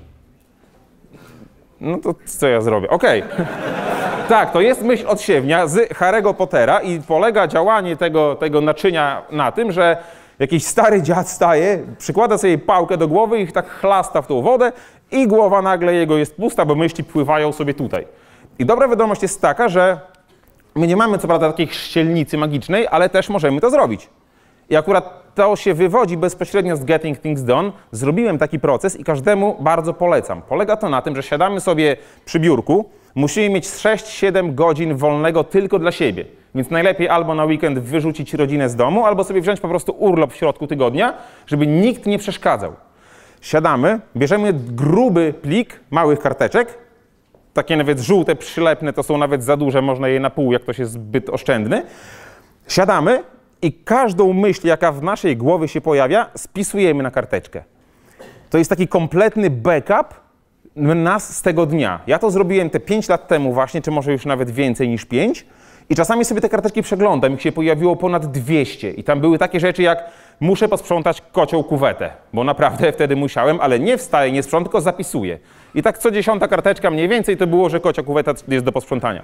No to co ja zrobię? Okej. Tak, to jest myśl odsiewnia z Harry'ego Pottera i polega działanie tego naczynia na tym, że jakiś stary dziad staje, przykłada sobie pałkę do głowy i tak chlasta w tą wodę i głowa nagle jego jest pusta, bo myśli pływają sobie tutaj. I dobra wiadomość jest taka, że my nie mamy co prawda takiej chrzcielnicy magicznej, ale też możemy to zrobić. I akurat to się wywodzi bezpośrednio z Getting Things Done. Zrobiłem taki proces i każdemu bardzo polecam. Polega to na tym, że siadamy sobie przy biurku, musimy mieć 6-7 godzin wolnego tylko dla siebie. Więc najlepiej albo na weekend wyrzucić rodzinę z domu, albo sobie wziąć po prostu urlop w środku tygodnia, żeby nikt nie przeszkadzał. Siadamy, bierzemy gruby plik małych karteczek, takie nawet żółte, przylepne, to są nawet za duże, można je na pół, jak ktoś jest zbyt oszczędny. Siadamy i każdą myśl, jaka w naszej głowie się pojawia, spisujemy na karteczkę. To jest taki kompletny backup nas z tego dnia. Ja to zrobiłem te 5 lat temu właśnie, czy może już nawet więcej niż 5 i czasami sobie te karteczki przeglądam, ich się pojawiło ponad 200 i tam były takie rzeczy jak muszę posprzątać kocią kuwetę, bo naprawdę wtedy musiałem, ale nie wstaję, nie sprzątam, tylko zapisuję. I tak co 10. karteczka mniej więcej to było, że kocia kuweta jest do posprzątania.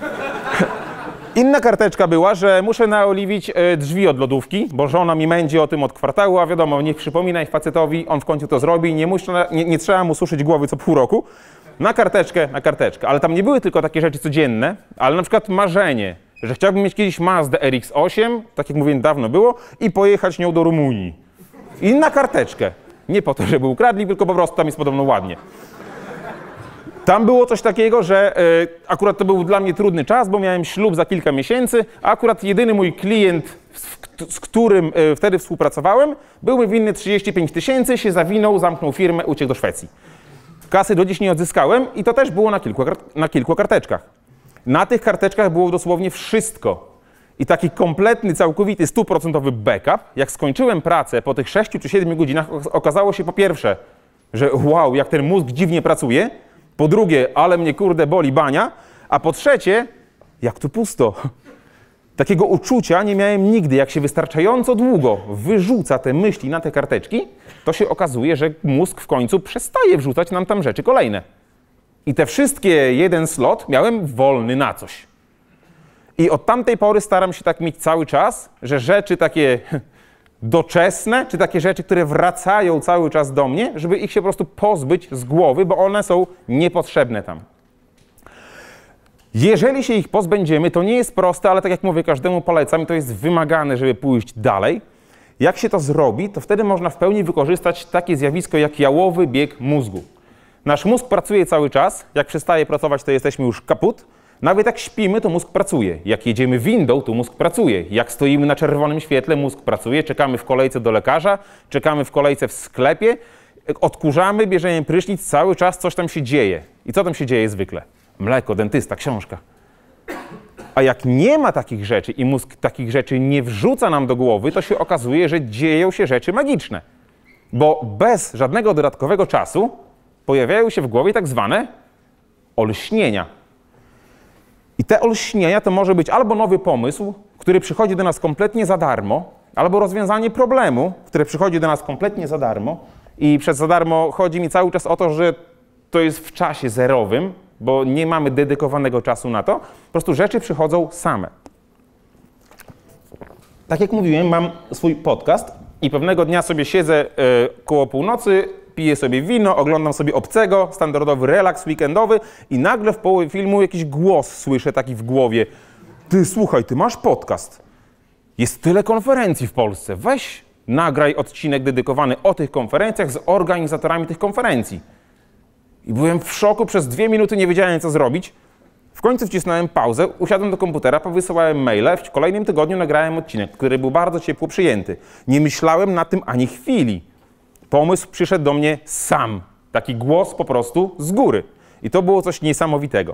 Inna karteczka była, że muszę naoliwić drzwi od lodówki, bo żona mi mędzi o tym od kwartału, a wiadomo, niech przypominaj facetowi, on w końcu to zrobi, nie trzeba mu suszyć głowy co pół roku. Na karteczkę. Ale tam nie były tylko takie rzeczy codzienne, ale na przykład marzenie, że chciałbym mieć kiedyś Mazdę RX-8, tak jak mówię, dawno było, i pojechać nią do Rumunii. I na karteczkę. Nie po to, żeby ukradli, tylko po prostu tam jest podobno ładnie. Tam było coś takiego, że akurat to był dla mnie trudny czas, bo miałem ślub za kilka miesięcy, a akurat jedyny mój klient, z którym wtedy współpracowałem, był mi winny 35 000, się zawinął, zamknął firmę, uciekł do Szwecji. Kasy do dziś nie odzyskałem i to też było na kilku karteczkach. Na tych karteczkach było dosłownie wszystko. I taki kompletny, całkowity, 100% backup. Jak skończyłem pracę po tych 6 czy 7 godzinach, okazało się po pierwsze, że wow, jak ten mózg dziwnie pracuje. Po drugie, ale mnie kurde boli bania. A po trzecie, jak tu pusto. Takiego uczucia nie miałem nigdy. Jak się wystarczająco długo wyrzuca te myśli na te karteczki, to się okazuje, że mózg w końcu przestaje wrzucać nam tam rzeczy kolejne. I te wszystkie jeden slot miałem wolny na coś. I od tamtej pory staram się tak mieć cały czas, że rzeczy takie doczesne, czy takie rzeczy, które wracają cały czas do mnie, żeby ich się po prostu pozbyć z głowy, bo one są niepotrzebne tam. Jeżeli się ich pozbędziemy, to nie jest proste, ale tak jak mówię, każdemu polecam i to jest wymagane, żeby pójść dalej. Jak się to zrobi, to wtedy można w pełni wykorzystać takie zjawisko jak jałowy bieg mózgu. Nasz mózg pracuje cały czas, jak przestaje pracować, to jesteśmy już kaput. Nawet jak śpimy, to mózg pracuje. Jak jedziemy windą, to mózg pracuje. Jak stoimy na czerwonym świetle, mózg pracuje. Czekamy w kolejce do lekarza, czekamy w kolejce w sklepie. odkurzamy, bierzemy prysznic, cały czas coś tam się dzieje. I co tam się dzieje zwykle? Mleko, dentysta, książka. A jak nie ma takich rzeczy i mózg takich rzeczy nie wrzuca nam do głowy, to się okazuje, że dzieją się rzeczy magiczne. Bo bez żadnego dodatkowego czasu pojawiają się w głowie tak zwane olśnienia. I te olśnienia to może być albo nowy pomysł, który przychodzi do nas kompletnie za darmo, albo rozwiązanie problemu, które przychodzi do nas kompletnie za darmo. I przez za darmo chodzi mi cały czas o to, że to jest w czasie zerowym, bo nie mamy dedykowanego czasu na to. Po prostu rzeczy przychodzą same. Tak jak mówiłem, mam swój podcast i pewnego dnia sobie siedzę koło północy, piję sobie wino, oglądam sobie Obcego, standardowy relaks weekendowy i nagle w połowie filmu jakiś głos słyszę taki w głowie. Ty, słuchaj, ty masz podcast. Jest tyle konferencji w Polsce. Weź, nagraj odcinek dedykowany o tych konferencjach z organizatorami tych konferencji. I byłem w szoku, przez 2 minuty nie wiedziałem, co zrobić. W końcu wcisnąłem pauzę, usiadłem do komputera, powysyłałem maile, w kolejnym tygodniu nagrałem odcinek, który był bardzo ciepło przyjęty. Nie myślałem na tym ani chwili. Pomysł przyszedł do mnie sam. Taki głos po prostu z góry. I to było coś niesamowitego.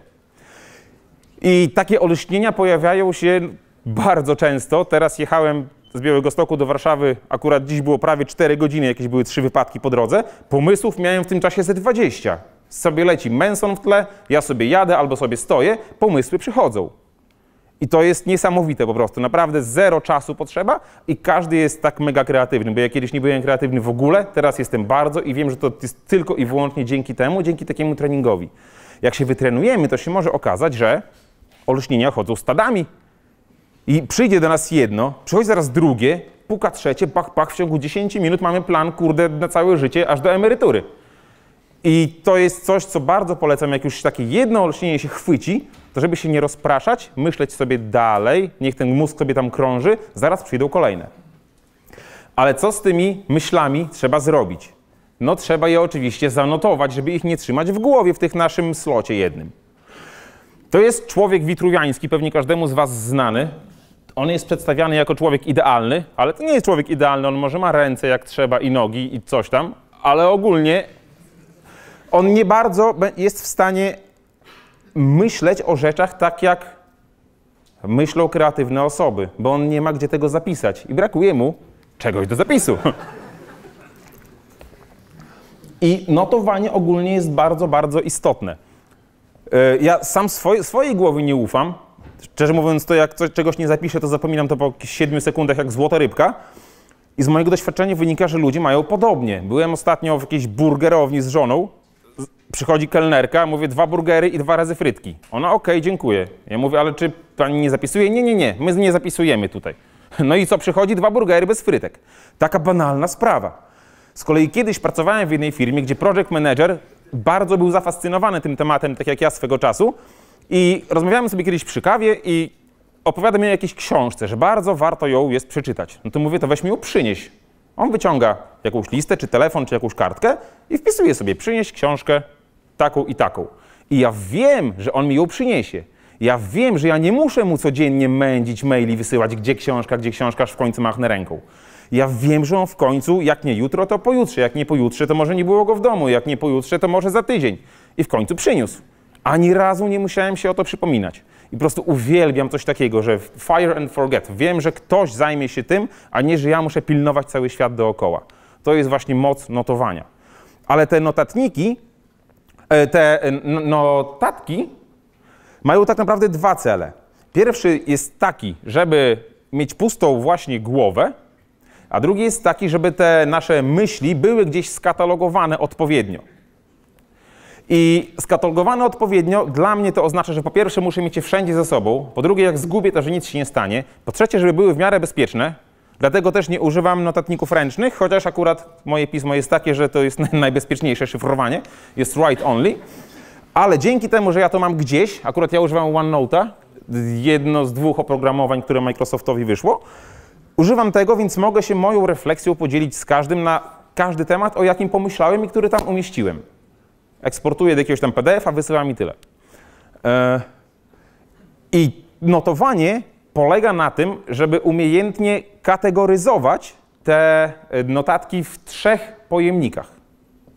I takie olśnienia pojawiają się bardzo często. Teraz jechałem z Białegostoku do Warszawy, akurat dziś było prawie 4 godziny, jakieś były 3 wypadki po drodze. Pomysłów miałem w tym czasie ze 20. Sobie leci Manson w tle, ja sobie jadę albo sobie stoję, pomysły przychodzą. I to jest niesamowite po prostu, naprawdę 0 czasu potrzeba i każdy jest tak mega kreatywny, bo ja kiedyś nie byłem kreatywny w ogóle, teraz jestem bardzo i wiem, że to jest tylko i wyłącznie dzięki temu, dzięki takiemu treningowi. Jak się wytrenujemy, to się może okazać, że olśnienia chodzą stadami. I przyjdzie do nas jedno, przychodzi zaraz drugie, puka trzecie, pach, pach, w ciągu 10 minut mamy plan, kurde, na całe życie, aż do emerytury. I to jest coś, co bardzo polecam, jak już takie jedno olśnienie się chwyci, to żeby się nie rozpraszać, myśleć sobie dalej, niech ten mózg sobie tam krąży, zaraz przyjdą kolejne. Ale co z tymi myślami trzeba zrobić? No trzeba je oczywiście zanotować, żeby ich nie trzymać w głowie w tych naszym slocie jednym. To jest człowiek witruwiański, pewnie każdemu z was znany. On jest przedstawiany jako człowiek idealny, ale to nie jest człowiek idealny, on może ma ręce jak trzeba i nogi i coś tam, ale ogólnie on nie bardzo jest w stanie myśleć o rzeczach tak, jak myślą kreatywne osoby, bo on nie ma gdzie tego zapisać i brakuje mu czegoś do zapisu. I notowanie ogólnie jest bardzo, bardzo istotne. Ja sam swojej głowy nie ufam. Szczerze mówiąc, to jak czegoś nie zapiszę, to zapominam to po 7 sekundach jak złota rybka. I z mojego doświadczenia wynika, że ludzie mają podobnie. Byłem ostatnio w jakiejś burgerowni z żoną. Przychodzi kelnerka, mówię 2 burgery i 2 razy frytki. Ona okej, dziękuję. Ja mówię, ale czy pani nie zapisuje? Nie, my nie zapisujemy tutaj. No i co przychodzi? 2 burgery bez frytek. Taka banalna sprawa. Z kolei kiedyś pracowałem w jednej firmie, gdzie project manager bardzo był zafascynowany tym tematem, tak jak ja swego czasu. I rozmawiałem sobie kiedyś przy kawie i opowiada mi o jakiejś książce, że bardzo warto ją jest przeczytać. No to mówię, to weź mi ją przynieś. On wyciąga jakąś listę, czy telefon, czy jakąś kartkę i wpisuje sobie, przynieś książkę taką i taką. I ja wiem, że on mi ją przyniesie. Ja wiem, że ja nie muszę mu codziennie mędzić maili, wysyłać, gdzie książka, aż w końcu machnę ręką. Ja wiem, że on w końcu, jak nie jutro, to pojutrze. Jak nie pojutrze, to może nie było go w domu. Jak nie pojutrze, to może za tydzień. I w końcu przyniósł. Ani razu nie musiałem się o to przypominać. I po prostu uwielbiam coś takiego, że fire and forget. Wiem, że ktoś zajmie się tym, a nie, że ja muszę pilnować cały świat dookoła. To jest właśnie moc notowania. Ale te notatniki, notatki mają tak naprawdę 2 cele. Pierwszy jest taki, żeby mieć pustą właśnie głowę, a drugi jest taki, żeby te nasze myśli były gdzieś skatalogowane odpowiednio. I skatalogowane odpowiednio dla mnie to oznacza, że po pierwsze muszę mieć je wszędzie ze sobą, po drugie jak zgubię, to że nic się nie stanie, po trzecie, żeby były w miarę bezpieczne, dlatego też nie używam notatników ręcznych, chociaż akurat moje pismo jest takie, że to jest najbezpieczniejsze szyfrowanie, jest write only, ale dzięki temu, że ja to mam gdzieś, akurat ja używam OneNote'a, jedno z 2 oprogramowań, które Microsoftowi wyszło, używam tego, więc mogę się moją refleksją podzielić z każdym na każdy temat, o jakim pomyślałem i który tam umieściłem. Eksportuję do jakiegoś tam PDF-a, wysyłam i tyle. I notowanie polega na tym, żeby umiejętnie kategoryzować te notatki w 3 pojemnikach.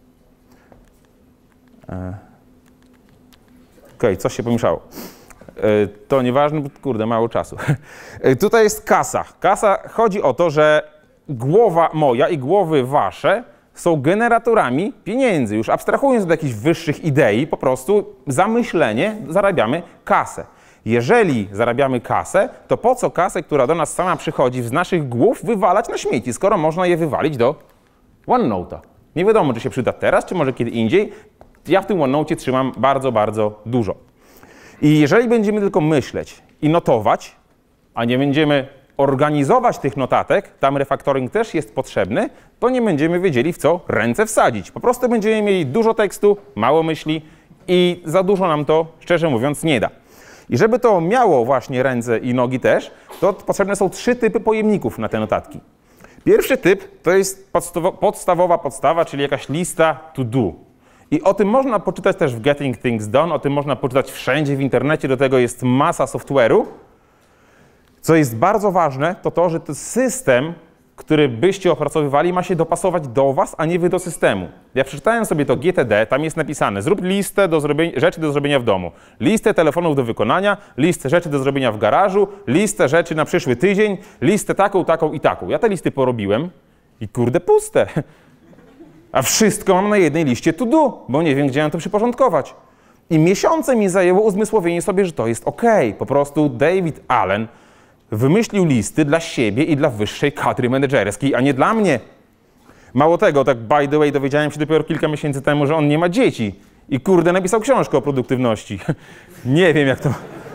Okej, coś się pomieszało. To nieważne, bo kurde, mało czasu. Tutaj jest kasa. Kasa, chodzi o to, że głowa moja i głowy wasze są generatorami pieniędzy. Już abstrahując od jakichś wyższych idei, po prostu za myślenie zarabiamy kasę. Jeżeli zarabiamy kasę, to po co kasę, która do nas sama przychodzi z naszych głów, wywalać na śmieci, skoro można je wywalić do OneNote'a? Nie wiadomo, czy się przyda teraz, czy może kiedy indziej. Ja w tym OneNote'cie trzymam bardzo, bardzo dużo. I jeżeli będziemy tylko myśleć i notować, a nie będziemy organizować tych notatek, tam refaktoring też jest potrzebny, to nie będziemy wiedzieli, w co ręce wsadzić. Po prostu będziemy mieli dużo tekstu, mało myśli i za dużo nam to, szczerze mówiąc, nie da. I żeby to miało właśnie ręce i nogi też, to potrzebne są 3 typy pojemników na te notatki. Pierwszy typ to jest podstawowa podstawa, czyli jakaś lista to do. I o tym można poczytać też w Getting Things Done, o tym można poczytać wszędzie w internecie, do tego jest masa software'u. Co jest bardzo ważne, to to, że ten system, który byście opracowywali, ma się dopasować do was, a nie wy do systemu. Ja przeczytałem sobie to GTD, tam jest napisane: zrób listę rzeczy do zrobienia w domu, listę telefonów do wykonania, listę rzeczy do zrobienia w garażu, listę rzeczy na przyszły tydzień, listę taką, taką i taką. Ja te listy porobiłem i kurde puste. A wszystko mam na jednej liście to do, bo nie wiem, gdzie mam to przyporządkować. I miesiące mi zajęło uzmysłowienie sobie, że to jest okej. Po prostu David Allen wymyślił listy dla siebie i dla wyższej kadry menedżerskiej, a nie dla mnie. Mało tego, tak by the way, dowiedziałem się dopiero kilka miesięcy temu, że on nie ma dzieci. I kurde, napisał książkę o produktywności. Nie wiem, jak to...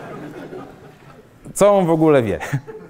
Co on w ogóle wie?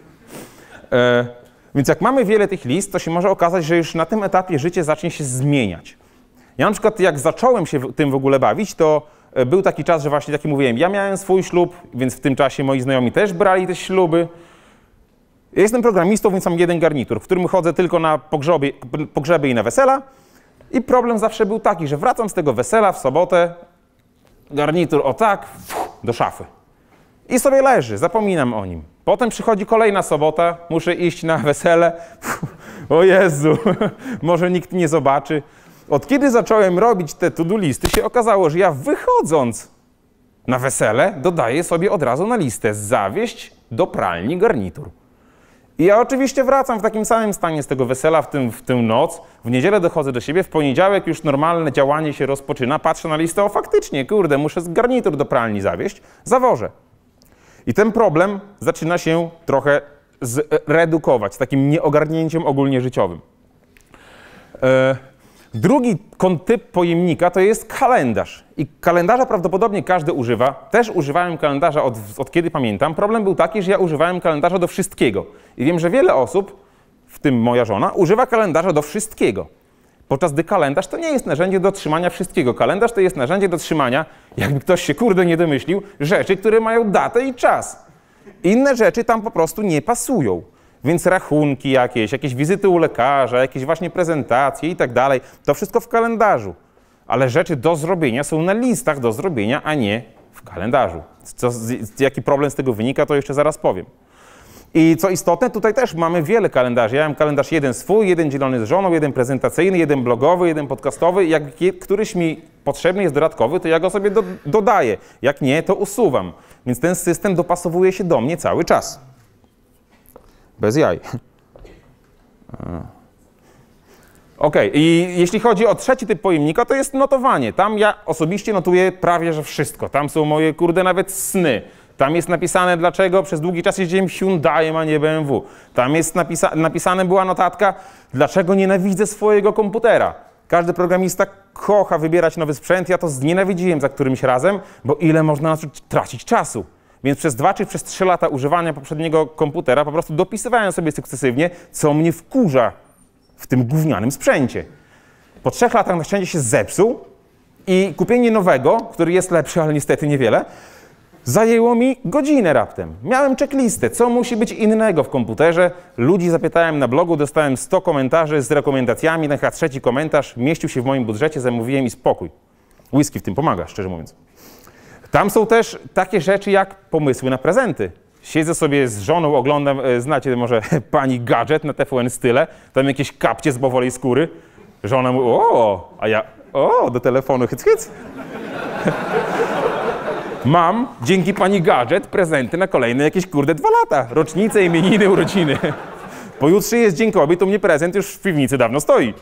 Więc jak mamy wiele tych list, to się może okazać, że już na tym etapie życie zacznie się zmieniać. Ja na przykład jak zacząłem się tym w ogóle bawić, to był taki czas, że właśnie tak jak mówiłem, ja miałem swój ślub, więc w tym czasie moi znajomi też brali te śluby. Ja jestem programistą, więc mam jeden garnitur, w którym chodzę tylko na pogrzeby i na wesela. I problem zawsze był taki, że wracam z tego wesela w sobotę, garnitur o tak, do szafy. I sobie leży, zapominam o nim. Potem przychodzi kolejna sobota, muszę iść na wesele. O Jezu, może nikt nie zobaczy. Od kiedy zacząłem robić te to-do listy, się okazało, że ja wychodząc na wesele dodaję sobie od razu na listę zawieźć do pralni garnitur. I ja oczywiście wracam w takim samym stanie z tego wesela w tę noc. W niedzielę dochodzę do siebie, w poniedziałek już normalne działanie się rozpoczyna. Patrzę na listę, o faktycznie, kurde, muszę garnitur do pralni zawieźć, zawożę. I ten problem zaczyna się trochę zredukować, z takim nieogarnięciem ogólnie życiowym. Drugi typ pojemnika to jest kalendarz. I kalendarza prawdopodobnie każdy używa. Też używałem kalendarza od kiedy pamiętam. Problem był taki, że ja używałem kalendarza do wszystkiego. I wiem, że wiele osób, w tym moja żona, używa kalendarza do wszystkiego. Podczas gdy kalendarz to nie jest narzędzie do trzymania wszystkiego. Kalendarz to jest narzędzie do trzymania, jakby ktoś się kurde nie domyślił, rzeczy, które mają datę i czas. Inne rzeczy tam po prostu nie pasują. Więc rachunki jakieś wizyty u lekarza, jakieś właśnie prezentacje i tak dalej, to wszystko w kalendarzu. Ale rzeczy do zrobienia są na listach do zrobienia, a nie w kalendarzu. Jaki problem z tego wynika, to jeszcze zaraz powiem. I co istotne, tutaj też mamy wiele kalendarzy. Ja mam kalendarz jeden swój, jeden dzielony z żoną, jeden prezentacyjny, jeden blogowy, jeden podcastowy. Jak któryś mi potrzebny jest dodatkowy, to ja go sobie dodaję. Jak nie, to usuwam. Więc ten system dopasowuje się do mnie cały czas. Bez jaj. Okej, i jeśli chodzi o trzeci typ pojemnika, to jest notowanie. Tam ja osobiście notuję prawie że wszystko. Tam są moje, kurde, nawet sny. Tam jest napisane, dlaczego przez długi czas jeździłem Hyundaiem, a nie BMW. Tam jest napisane była notatka, dlaczego nienawidzę swojego komputera. Każdy programista kocha wybierać nowy sprzęt, ja to znienawidziłem za którymś razem, bo ile można na to tracić czasu. Więc przez 2 czy przez 3 lata używania poprzedniego komputera po prostu dopisywałem sobie sukcesywnie, co mnie wkurza w tym gównianym sprzęcie. Po 3 latach na szczęście się zepsuł i kupienie nowego, który jest lepszy, ale niestety niewiele, zajęło mi godzinę raptem. Miałem checklistę, co musi być innego w komputerze. Ludzi zapytałem na blogu, dostałem 100 komentarzy z rekomendacjami, ten chyba 3. komentarz mieścił się w moim budżecie, zamówiłem i spokój. Whisky w tym pomaga, szczerze mówiąc. Tam są też takie rzeczy jak pomysły na prezenty. Siedzę sobie z żoną, oglądam, znacie może Pani Gadżet na TVN Style, tam jakieś kapcie z bowolej skóry. Żona mówi, o, a ja, o, do telefonu, hyc, hyc. Mam, dzięki pani Gadżet, prezenty na kolejne jakieś, kurde, 2 lata. Rocznice, imieniny, urodziny. Pojutrze jest Dzień Kobiet, u mnie prezent już w piwnicy dawno stoi.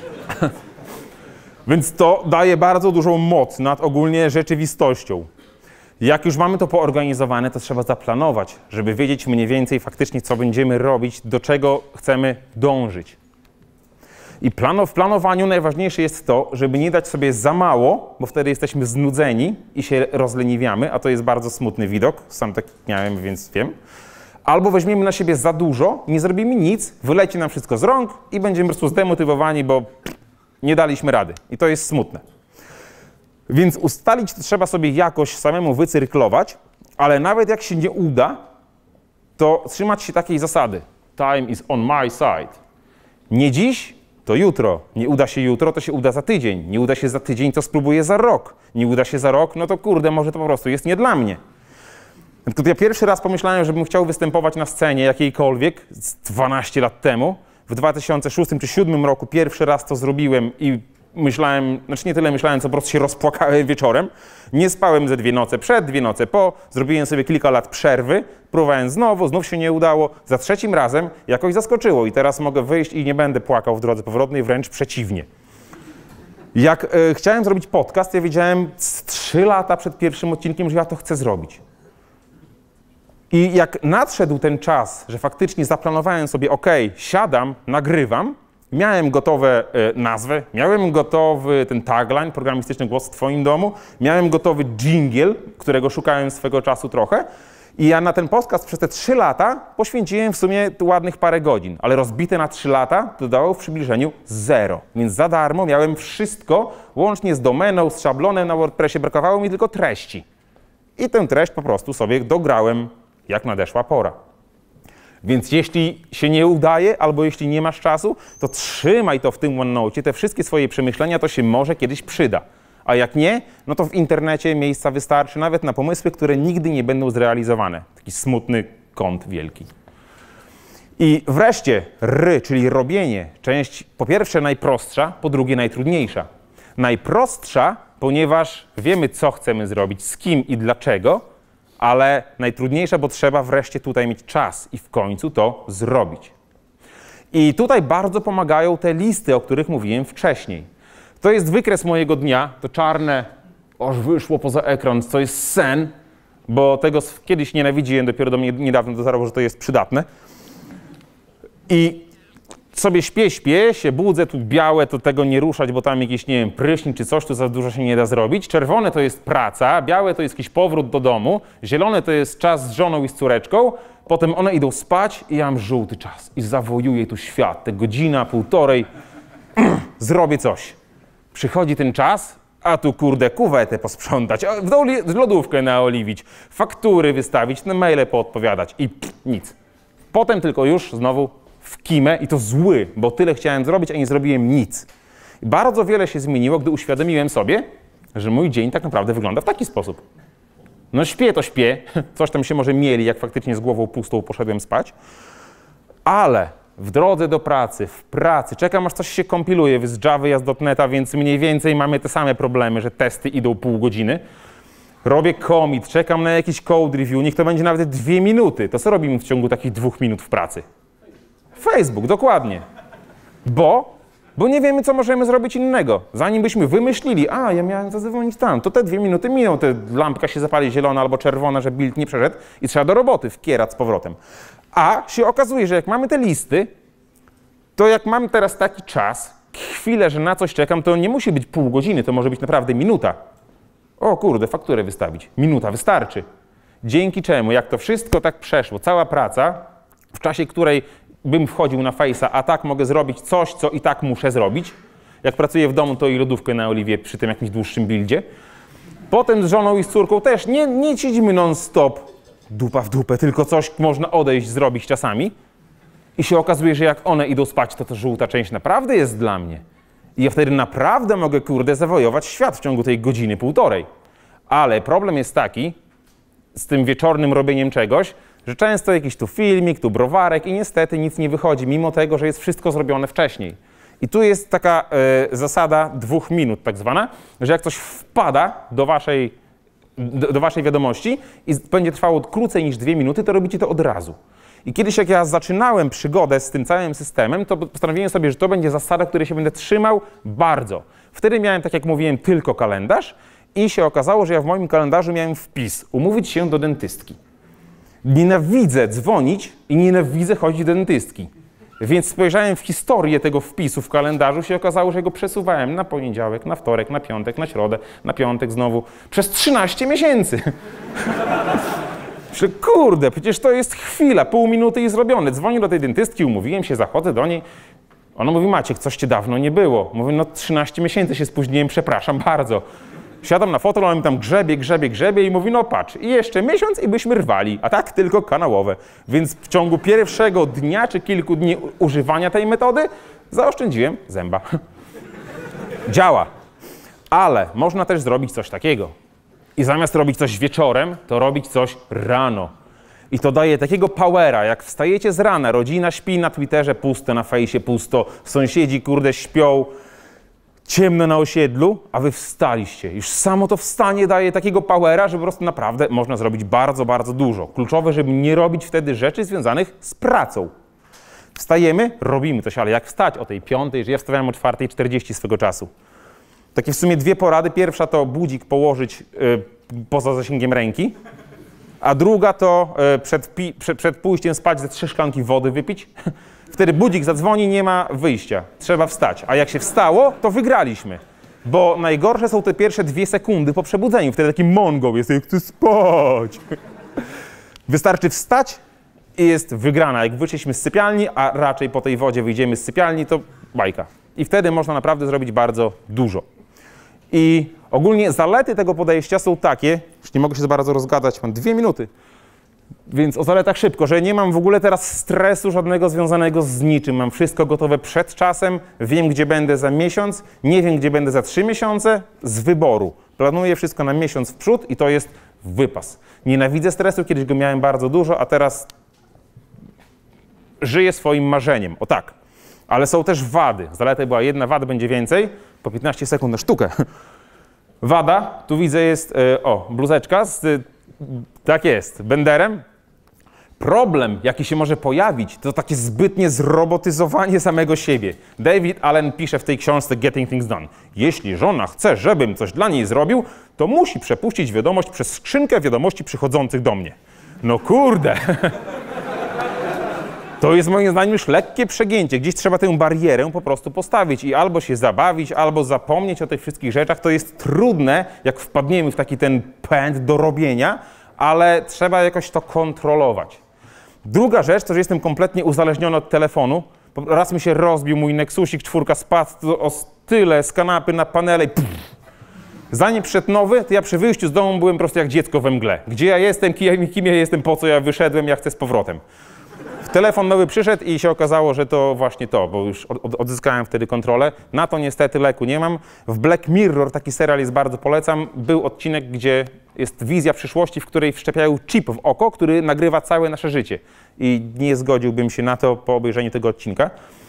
Więc to daje bardzo dużą moc nad ogólnie rzeczywistością. Jak już mamy to poorganizowane, to trzeba zaplanować, żeby wiedzieć mniej więcej faktycznie, co będziemy robić, do czego chcemy dążyć. I w planowaniu najważniejsze jest to, żeby nie dać sobie za mało, bo wtedy jesteśmy znudzeni i się rozleniwiamy, a to jest bardzo smutny widok. Sam taki miałem, więc wiem. Albo weźmiemy na siebie za dużo, nie zrobimy nic, wyleci nam wszystko z rąk i będziemy po prostu zdemotywowani, bo nie daliśmy rady. I to jest smutne. Więc ustalić to trzeba sobie jakoś samemu wycyrklować, ale nawet jak się nie uda, to trzymać się takiej zasady. Time is on my side. Nie dziś, to jutro. Nie uda się jutro, to się uda za tydzień. Nie uda się za tydzień, to spróbuję za rok. Nie uda się za rok, no to kurde, może to po prostu jest nie dla mnie. Tylko ja pierwszy raz pomyślałem, żebym chciał występować na scenie jakiejkolwiek 12 lat temu. W 2006 czy 2007 roku pierwszy raz to zrobiłem i myślałem, znaczy nie tyle myślałem, co po prostu się rozpłakałem wieczorem. Nie spałem ze 2 noce przed, 2 noce po. Zrobiłem sobie kilka lat przerwy. Próbowałem znowu, znów się nie udało. Za 3. razem jakoś zaskoczyło i teraz mogę wyjść i nie będę płakał w drodze powrotnej, wręcz przeciwnie. Jak chciałem zrobić podcast, ja wiedziałem 3 lata przed pierwszym odcinkiem, że ja to chcę zrobić. I jak nadszedł ten czas, że faktycznie zaplanowałem sobie, ok, siadam, nagrywam, miałem gotowe nazwę, miałem gotowy ten tagline, programistyczny głos w twoim domu, miałem gotowy dżingiel, którego szukałem swego czasu trochę i ja na ten podcast przez te 3 lata poświęciłem w sumie ładnych parę godzin, ale rozbite na 3 lata to dało w przybliżeniu 0, więc za darmo miałem wszystko, łącznie z domeną, z szablonem na WordPressie, brakowało mi tylko treści. I tę treść po prostu sobie dograłem, jak nadeszła pora. Więc jeśli się nie udaje, albo jeśli nie masz czasu, to trzymaj to w tym OneNote, te wszystkie swoje przemyślenia, to się może kiedyś przyda. A jak nie, no to w internecie miejsca wystarczy nawet na pomysły, które nigdy nie będą zrealizowane. Taki smutny kąt wielki. I wreszcie czyli robienie. Część po pierwsze najprostsza, po drugie najtrudniejsza. Najprostsza, ponieważ wiemy, co chcemy zrobić, z kim i dlaczego, ale najtrudniejsza, bo trzeba wreszcie tutaj mieć czas i w końcu to zrobić. I tutaj bardzo pomagają te listy, o których mówiłem wcześniej. To jest wykres mojego dnia, to czarne, aż wyszło poza ekran, to jest sen, bo tego kiedyś nienawidziłem, dopiero do mnie niedawno dotarło, że to jest przydatne. I sobie śpię, się budzę, tu białe, to tego nie ruszać, bo tam jakiś, nie wiem, prysznic czy coś, tu za dużo się nie da zrobić. Czerwone to jest praca, białe to jest jakiś powrót do domu, zielone to jest czas z żoną i z córeczką, potem one idą spać i ja mam żółty czas i zawojuję tu świat, te godzina, półtorej, zrobię coś. Przychodzi ten czas, a tu kurde kuwetę posprzątać, lodówkę naoliwić, faktury wystawić, na maile poodpowiadać i nic. Potem tylko już znowu w kimę i to zły, bo tyle chciałem zrobić, a nie zrobiłem nic. Bardzo wiele się zmieniło, gdy uświadomiłem sobie, że mój dzień tak naprawdę wygląda w taki sposób. No śpię to śpię, coś tam się może mieli, jak faktycznie z głową pustą poszedłem spać, ale w drodze do pracy, w pracy, czekam aż coś się kompiluje, wy z Java, ja z .NETA, więc mniej więcej mamy te same problemy, że testy idą pół godziny. Robię commit, czekam na jakiś code review, niech to będzie nawet 2 minuty. To co robimy w ciągu takich 2 minut w pracy? Facebook, dokładnie. Bo nie wiemy, co możemy zrobić innego. Zanim byśmy wymyślili, ja miałem zadzwonić tam, to te 2 minuty miną, lampka się zapali zielona albo czerwona, że build nie przeszedł i trzeba do roboty, wkierać z powrotem. A się okazuje, że jak mamy te listy, to jak mam teraz taki czas, chwilę, że na coś czekam, to nie musi być pół godziny, to może być naprawdę minuta. O kurde, fakturę wystawić. Minuta wystarczy. Dzięki czemu, jak to wszystko tak przeszło, cała praca, w czasie której bym wchodził na Face'a, a tak mogę zrobić coś, co i tak muszę zrobić. Jak pracuję w domu, to i lodówkę na oliwie przy tym jakimś dłuższym buildzie. Potem z żoną i z córką też nie siedzimy non-stop dupa w dupę, tylko coś można odejść, zrobić czasami. I się okazuje, że jak one idą spać, to żółta część naprawdę jest dla mnie. I ja wtedy naprawdę mogę, kurde, zawojować świat w ciągu tej godziny, półtorej. Ale problem jest taki, z tym wieczornym robieniem czegoś, że często jakiś tu filmik, tu browarek i niestety nic nie wychodzi, mimo tego, że jest wszystko zrobione wcześniej. I tu jest taka zasada 2 minut tak zwana, że jak coś wpada do waszej wiadomości i będzie trwało krócej niż 2 minuty, to robicie to od razu. I kiedyś jak ja zaczynałem przygodę z tym całym systemem, to postanowiłem sobie, że to będzie zasada, której się będę trzymał bardzo. Wtedy miałem, tak jak mówiłem, tylko kalendarz i się okazało, że ja w moim kalendarzu miałem wpis: umówić się do dentystki. Nienawidzę dzwonić i nienawidzę chodzić do dentystki. Więc spojrzałem w historię tego wpisu w kalendarzu, się okazało, że go przesuwałem na poniedziałek, na wtorek, na piątek, na środę, na piątek znowu, przez 13 miesięcy. Myślę, kurde, przecież to jest chwila, pół minuty i zrobione. Dzwonię do tej dentystki, umówiłem się, zachodzę do niej. Ona mówi: Maciek, coś cię dawno nie było. Mówię: no 13 miesięcy się spóźniłem, przepraszam bardzo. Siadam na fotel, on mi tam grzebie i mówi: no patrz, i jeszcze miesiąc i byśmy rwali, a tak tylko kanałowe. Więc w ciągu pierwszego dnia czy kilku dni używania tej metody zaoszczędziłem zęba. Działa, ale można też zrobić coś takiego. I zamiast robić coś wieczorem, to robić coś rano. I to daje takiego powera, jak wstajecie z rana, rodzina śpi, na Twitterze pusto, na fejsie pusto, sąsiedzi kurde śpią, ciemno na osiedlu, a wy wstaliście. Już samo to wstanie daje takiego powera, że po prostu naprawdę można zrobić bardzo, bardzo dużo. Kluczowe, żeby nie robić wtedy rzeczy związanych z pracą. Wstajemy, robimy coś, ale jak wstać o tej 5, że ja wstawiałem o 4:40 swego czasu. Takie w sumie 2 porady. Pierwsza to budzik położyć poza zasięgiem ręki, a druga to przed pójściem spać ze 3 szklanki wody wypić. Wtedy budzik zadzwoni, nie ma wyjścia. Trzeba wstać. A jak się wstało, to wygraliśmy. Bo najgorsze są te pierwsze 2 sekundy po przebudzeniu. Wtedy taki mongoł jest, jak chcę spać. Wystarczy wstać i jest wygrana. Jak wyszliśmy z sypialni, a raczej po tej wodzie wyjdziemy z sypialni, to bajka. I wtedy można naprawdę zrobić bardzo dużo. I ogólnie zalety tego podejścia są takie, już nie mogę się za bardzo rozgadać, mam 2 minuty, więc o zaletach szybko, że nie mam w ogóle teraz stresu żadnego związanego z niczym. Mam wszystko gotowe przed czasem, wiem, gdzie będę za miesiąc, nie wiem, gdzie będę za 3 miesiące, z wyboru. Planuję wszystko na miesiąc w przód i to jest wypas. Nienawidzę stresu, kiedyś go miałem bardzo dużo, a teraz żyję swoim marzeniem. O tak. Ale są też wady. Zaleta była 1, wady będzie więcej, po 15 sekund na sztukę. Wada, tu widzę jest, bluzeczka z, tak jest, benderem. Problem, jaki się może pojawić, to takie zbytnie zrobotyzowanie samego siebie. David Allen pisze w tej książce Getting Things Done. Jeśli żona chce, żebym coś dla niej zrobił, to musi przepuścić wiadomość przez skrzynkę wiadomości przychodzących do mnie. No kurde! To jest moim zdaniem już lekkie przegięcie. Gdzieś trzeba tę barierę po prostu postawić i albo się zabawić, albo zapomnieć o tych wszystkich rzeczach. To jest trudne, jak wpadniemy w taki ten pęd do robienia, ale trzeba jakoś to kontrolować. Druga rzecz, to że jestem kompletnie uzależniony od telefonu. Raz mi się rozbił mój Nexusik 4, spadł o tyle z kanapy na panele i zanim przyszedł nowy, to ja przy wyjściu z domu byłem po prostu jak dziecko we mgle. Gdzie ja jestem, kim ja jestem, po co ja wyszedłem, ja chcę z powrotem. Telefon nowy przyszedł i się okazało, że to właśnie to, bo już odzyskałem wtedy kontrolę. Na to niestety leku nie mam. W Black Mirror, taki serial jest, bardzo polecam, był odcinek, gdzie jest wizja przyszłości, w której wszczepiają chip w oko, który nagrywa całe nasze życie. I nie zgodziłbym się na to po obejrzeniu tego odcinka.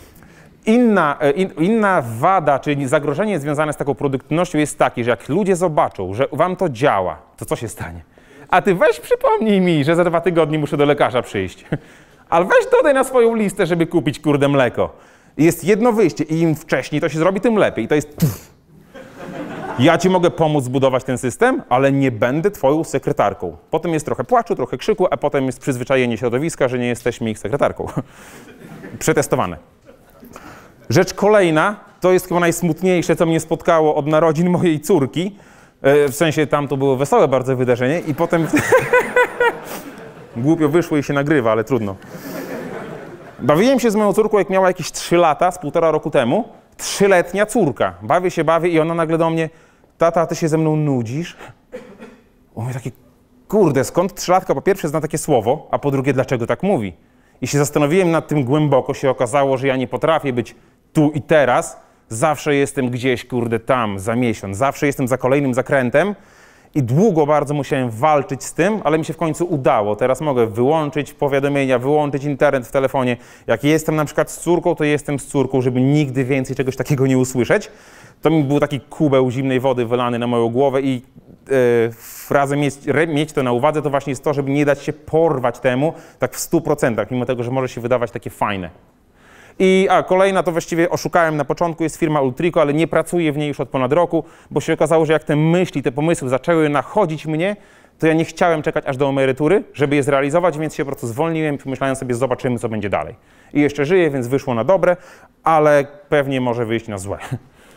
Inna wada, czyli zagrożenie związane z taką produktywnością jest takie, że jak ludzie zobaczą, że wam to działa, to co się stanie? A ty weź przypomnij mi, że za 2 tygodnie muszę do lekarza przyjść. Ale weź dodaj na swoją listę, żeby kupić kurde mleko. Jest jedno wyjście i im wcześniej to się zrobi, tym lepiej. I to jest ja ci mogę pomóc zbudować ten system, ale nie będę twoją sekretarką. Potem jest trochę płaczu, trochę krzyku, a potem jest przyzwyczajenie środowiska, że nie jesteśmy ich sekretarką. Przetestowane. Rzecz kolejna, to jest chyba najsmutniejsze, co mnie spotkało od narodzin mojej córki. W sensie tam to było wesołe bardzo wydarzenie i potem... Głupio wyszło i się nagrywa, ale trudno. Bawiłem się z moją córką, jak miała jakieś 3 lata, z 1,5 roku temu. 3-letnia córka. Bawię i ona nagle do mnie: tata, ty się ze mną nudzisz? Mówię takie, kurde, skąd 3-latka po pierwsze zna takie słowo, a po drugie, dlaczego tak mówi? I się zastanowiłem nad tym głęboko, się okazało, że ja nie potrafię być tu i teraz. Zawsze jestem gdzieś, kurde, tam, za miesiąc. Zawsze jestem za kolejnym zakrętem. I długo bardzo musiałem walczyć z tym, ale mi się w końcu udało. Teraz mogę wyłączyć powiadomienia, wyłączyć internet w telefonie. Jak jestem na przykład z córką, to jestem z córką, żeby nigdy więcej czegoś takiego nie usłyszeć. To mi był taki kubeł zimnej wody wylany na moją głowę i razem mieć to na uwadze, to właśnie jest to, żeby nie dać się porwać temu tak w 100%, mimo tego, że może się wydawać takie fajne. I kolejna, to właściwie oszukałem na początku, jest firma Ultrico, ale nie pracuję w niej już od ponad roku, bo się okazało, że jak te myśli, te pomysły zaczęły nachodzić mnie, to ja nie chciałem czekać aż do emerytury, żeby je zrealizować, więc się po prostu zwolniłem i pomyślałem sobie, zobaczymy, co będzie dalej. I jeszcze żyję, więc wyszło na dobre, ale pewnie może wyjść na złe.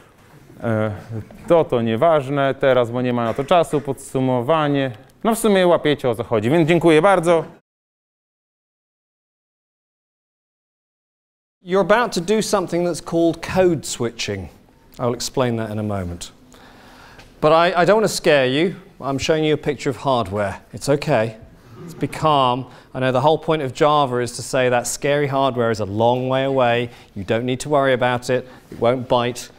To nieważne teraz, bo nie ma na to czasu, podsumowanie. No w sumie łapiecie, o co chodzi, więc dziękuję bardzo. You're about to do something that's called code switching. I'll explain that in a moment. But I don't want to scare you. I'm showing you a picture of hardware. It's okay. Be calm. I know the whole point of Java is to say that scary hardware is a long way away. You don't need to worry about it. It won't bite.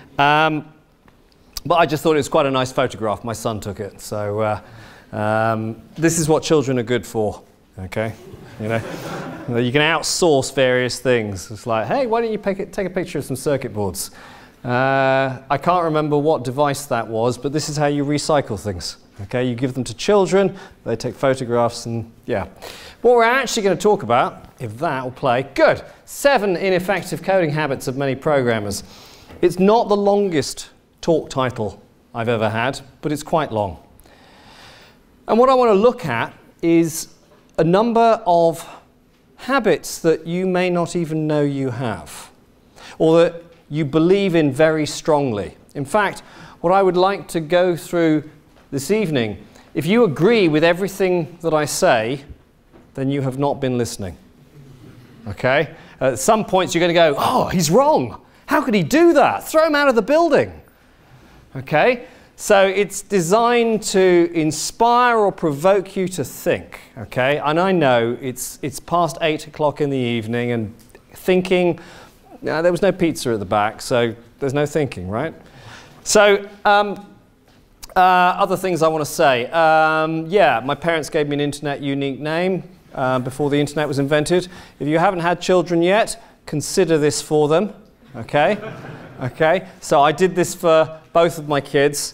But I just thought it was quite a nice photograph. My son took it. So this is what children are good for, okay? You know, you can outsource various things. It's like, hey, why don't you take a picture of some circuit boards? I can't remember what device that was, but this is how you recycle things. Okay, you give them to children, they take photographs, and yeah. What we're actually going to talk about, if that will play, good. 7 ineffective coding habits of many programmers. It's not the longest talk title I've ever had, but it's quite long. And what I want to look at is a number of habits that you may not even know you have, or that you believe in very strongly. In fact, what I would like to go through this evening, if you agree with everything that I say, then you have not been listening. Okay? At some points you're going to go, oh, he's wrong. How could he do that? Throw him out of the building. Okay? So it's designed to inspire or provoke you to think. Okay? And I know it's past 8 o'clock in the evening and thinking, there was no pizza at the back, so there's no thinking, right? So, other things I want to say. Yeah, my parents gave me an internet unique name before the internet was invented. If you haven't had children yet, consider this for them, okay? Okay, so I did this for both of my kids.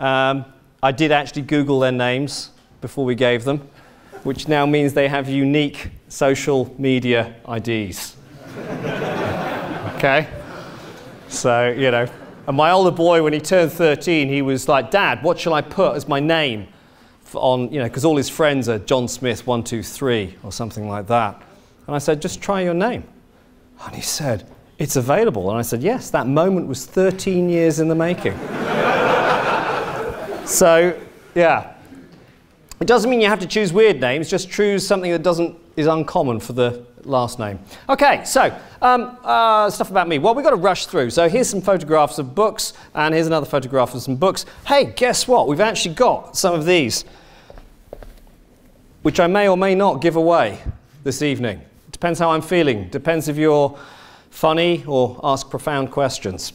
I did actually Google their names before we gave them, which now means they have unique social media IDs. Okay? So, you know. And my older boy, when he turned 13, he was like, Dad, what shall I put as my name on, you know, because all his friends are John Smith 123 or something like that. And I said, just try your name. And he said, it's available. And I said, yes, that moment was 13 years in the making. So, yeah. It doesn't mean you have to choose weird names, just choose something that is uncommon for the last name. Okay, so stuff about me. Well, we've got to rush through. So here's some photographs of books, and here's another photograph of some books. Hey, guess what? We've actually got some of these, which I may or may not give away this evening. It depends how I'm feeling. Depends if you're funny or ask profound questions.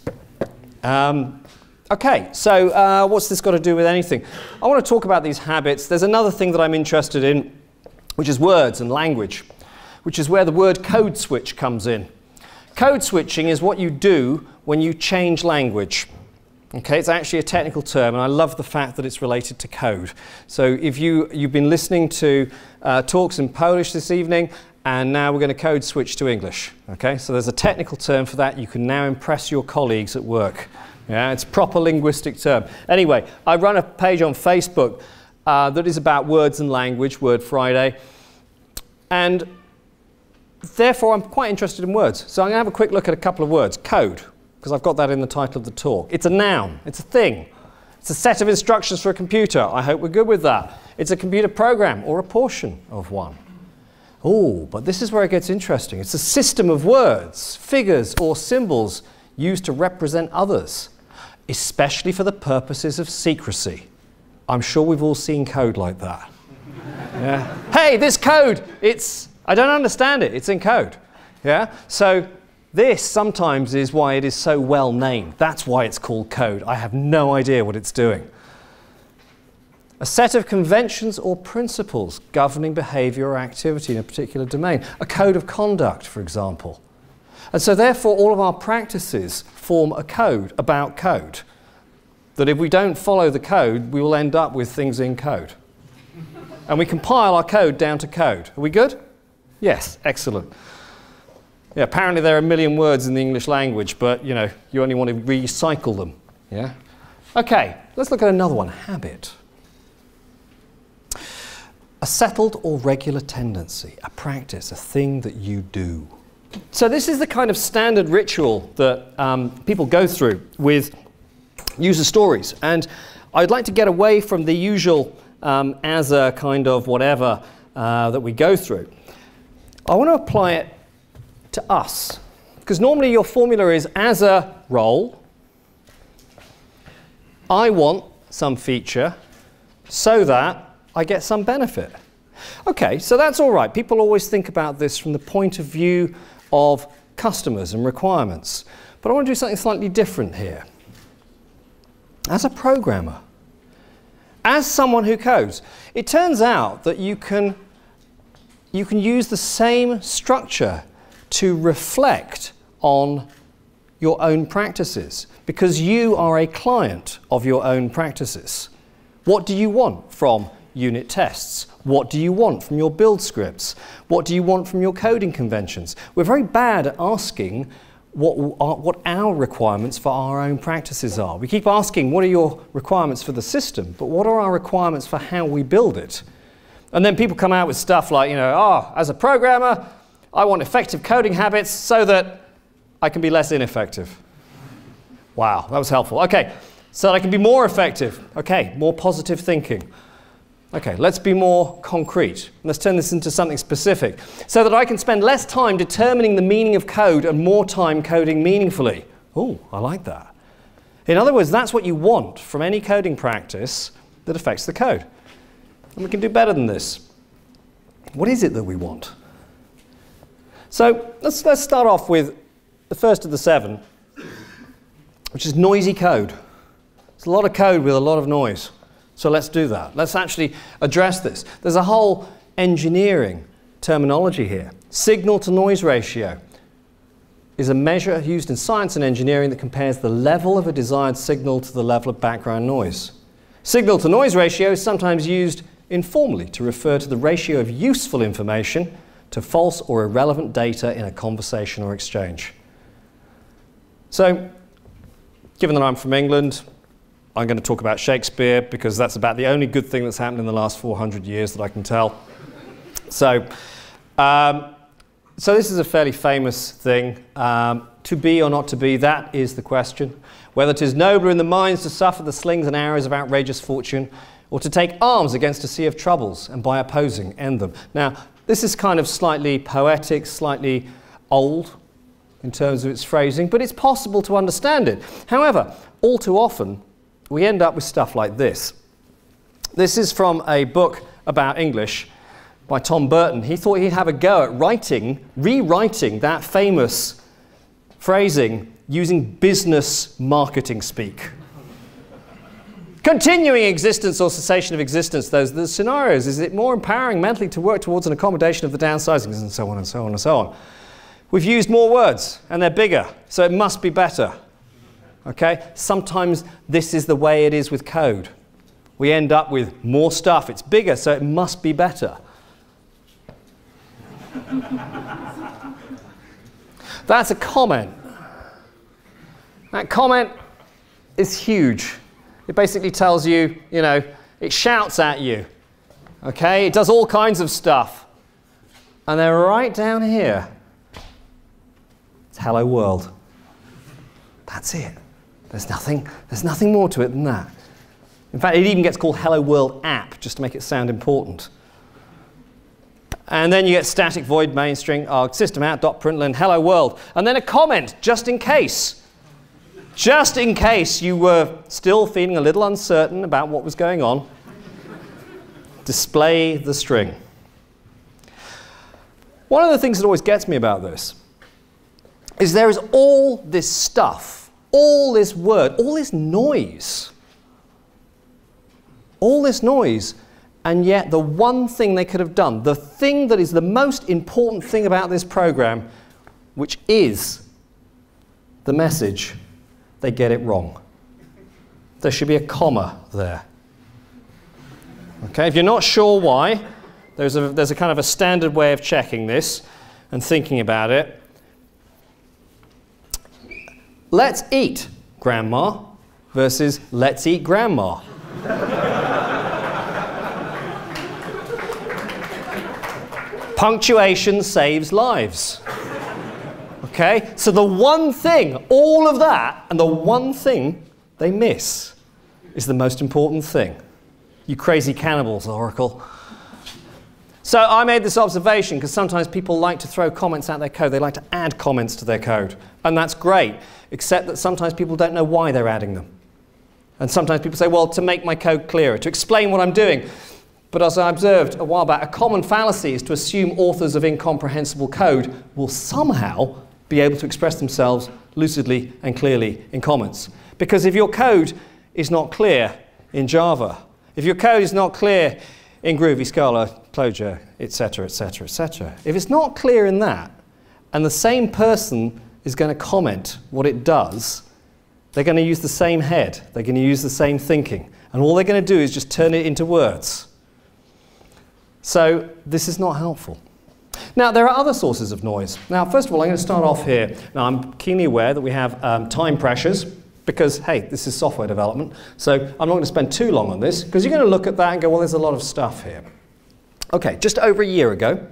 Okay, so what's this got to do with anything? I want to talk about these habits. There's another thing that I'm interested in, which is words and language, which is where the word code switch comes in. Code switching is what you do when you change language. Okay, it's actually a technical term, and I love the fact that it's related to code. So if you've been listening to talks in Polish this evening, and now we're going to code switch to English. Okay, so there's a technical term for that. You can now impress your colleagues at work. Yeah, it's a proper linguistic term. Anyway, I run a page on Facebook that is about words and language, Word Friday, and therefore I'm quite interested in words. So I'm going to have a quick look at a couple of words. Code, because I've got that in the title of the talk. It's a noun. It's a thing. It's a set of instructions for a computer. I hope we're good with that. It's a computer program or a portion of one. Oh, but this is where it gets interesting. It's a system of words, figures, or symbols used to represent others, especially for the purposes of secrecy. I'm sure we've all seen code like that. Yeah. Hey, this code, I don't understand it. It's in code. Yeah? So this sometimes is why it is so well named. That's why it's called code. I have no idea what it's doing. A set of conventions or principles governing behavior or activity in a particular domain. A code of conduct, for example. And so therefore all of our practices form a code about code. That if we don't follow the code, we will end up with things in code. And we compile our code down to code. Are we good? Yes, excellent. Yeah, apparently there are 1 million words in the English language, but you only want to recycle them. Yeah? Okay, let's look at another one, habit. A settled or regular tendency, a practice, a thing that you do. So this is the kind of standard ritual that people go through with user stories. And I'd like to get away from the usual as a kind of whatever that we go through. I want to apply it to us. Because normally your formula is as a role, I want some feature so that I get some benefit. Okay, so that's all right. People always think about this from the point of view of customers and requirements. But I want to do something slightly different here. As a programmer, as someone who codes, it turns out that you can use the same structure to reflect on your own practices, because you are a client of your own practices. What do you want from unit tests? What do you want from your build scripts? What do you want from your coding conventions? We're very bad at asking what our requirements for our own practices are. We keep asking, what are your requirements for the system? But what are our requirements for how we build it? And then people come out with stuff like, as a programmer, I want effective coding habits so that I can be less ineffective. Wow, that was helpful. Okay, so that I can be more effective. Okay, more positive thinking. Okay, let's be more concrete. Let's turn this into something specific so that I can spend less time determining the meaning of code and more time coding meaningfully. Oh, I like that. In other words, that's what you want from any coding practice that affects the code. And we can do better than this. What is it that we want? So let's start off with the first of the 7, which is noisy code. It's a lot of code with a lot of noise. So let's do that. Let's actually address this. There's a whole engineering terminology here. Signal to noise ratio is a measure used in science and engineering that compares the level of a desired signal to the level of background noise. Signal to noise ratio is sometimes used informally to refer to the ratio of useful information to false or irrelevant data in a conversation or exchange. So, given that I'm from England, I'm going to talk about Shakespeare because that's about the only good thing that's happened in the last 400 years that I can tell. So this is a fairly famous thing. To be or not to be, that is the question. Whether 'tis nobler in the minds to suffer the slings and arrows of outrageous fortune, or to take arms against a sea of troubles and by opposing end them. Now, this is kind of slightly poetic, slightly old in terms of its phrasing, but it's possible to understand it. However, all too often, we end up with stuff like this. This is from a book about English by Tom Burton. He thought he'd have a go at rewriting that famous phrasing using business marketing speak. Continuing existence or cessation of existence, those are the scenarios. Is it more empowering mentally to work towards an accommodation of the downsizings and so on and so on and so on? We've used more words and they're bigger, so it must be better. Okay? Sometimes this is the way it is with code. We end up with more stuff. It's bigger, so it must be better. That's a comment. That comment is huge. It basically tells you, it shouts at you. Okay? It does all kinds of stuff. And then right down here, it's hello world. That's it. There's nothing more to it than that. In fact, it even gets called Hello World app, just to make it sound important. And then you get static void main string arg system out dot println hello world. And then a comment, just in case. Just in case you were still feeling a little uncertain about what was going on. Display the string. One of the things that always gets me about this is there is all this stuff, all this word, all this noise, all this noise, and yet the one thing they could have done, the thing that is the most important thing about this program, which is the message, they get it wrong. There should be a comma there. Okay, if you're not sure why, there's a kind of a standard way of checking this and thinking about it. Let's eat, Grandma, versus let's eat Grandma. Punctuation saves lives. Okay, so the one thing, all of that, and the one thing they miss is the most important thing. You crazy cannibals, Oracle. So I made this observation because sometimes people like to throw comments at their code. They like to add comments to their code. And that's great, except that sometimes people don't know why they're adding them. And sometimes people say, well, to make my code clearer, to explain what I'm doing. But as I observed a while back, a common fallacy is to assume authors of incomprehensible code will somehow be able to express themselves lucidly and clearly in comments. Because if your code is not clear in Java, if your code is not clear in Groovy, Scala, Clojure, etc., etc., etc., if it's not clear in that, and the same person is going to comment what it does, they're going to use the same head, they're going to use the same thinking, and all they're going to do is just turn it into words. So this is not helpful. Now, there are other sources of noise. Now, first of all, I'm going to start off here. Now, I'm keenly aware that we have time pressures, because, hey, this is software development. So I'm not going to spend too long on this, because you're going to look at that and go, well, there's a lot of stuff here. OK, just over a year ago,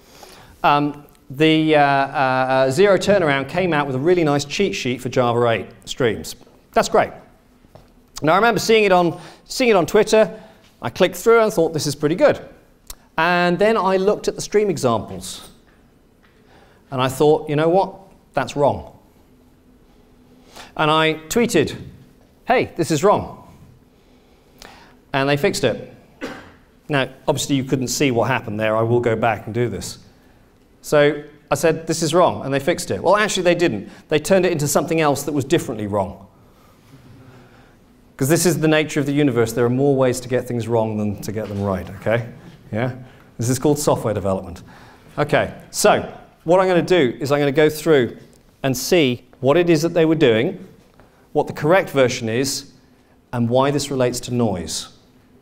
the Zero Turnaround came out with a really nice cheat sheet for Java 8 streams. That's great. Now, I remember seeing it on Twitter. I clicked through and thought, this is pretty good. And then I looked at the stream examples. And I thought, you know what? That's wrong. And I tweeted, hey, this is wrong. And they fixed it. Now, obviously, you couldn't see what happened there. I will go back and do this. So I said, this is wrong. And they fixed it. Well, actually, they didn't. They turned it into something else that was differently wrong. Because this is the nature of the universe. There are more ways to get things wrong than to get them right, OK? Yeah? This is called software development. OK, so what I'm going to do is I'm going to go through and see what it is that they were doing, what the correct version is, and why this relates to noise.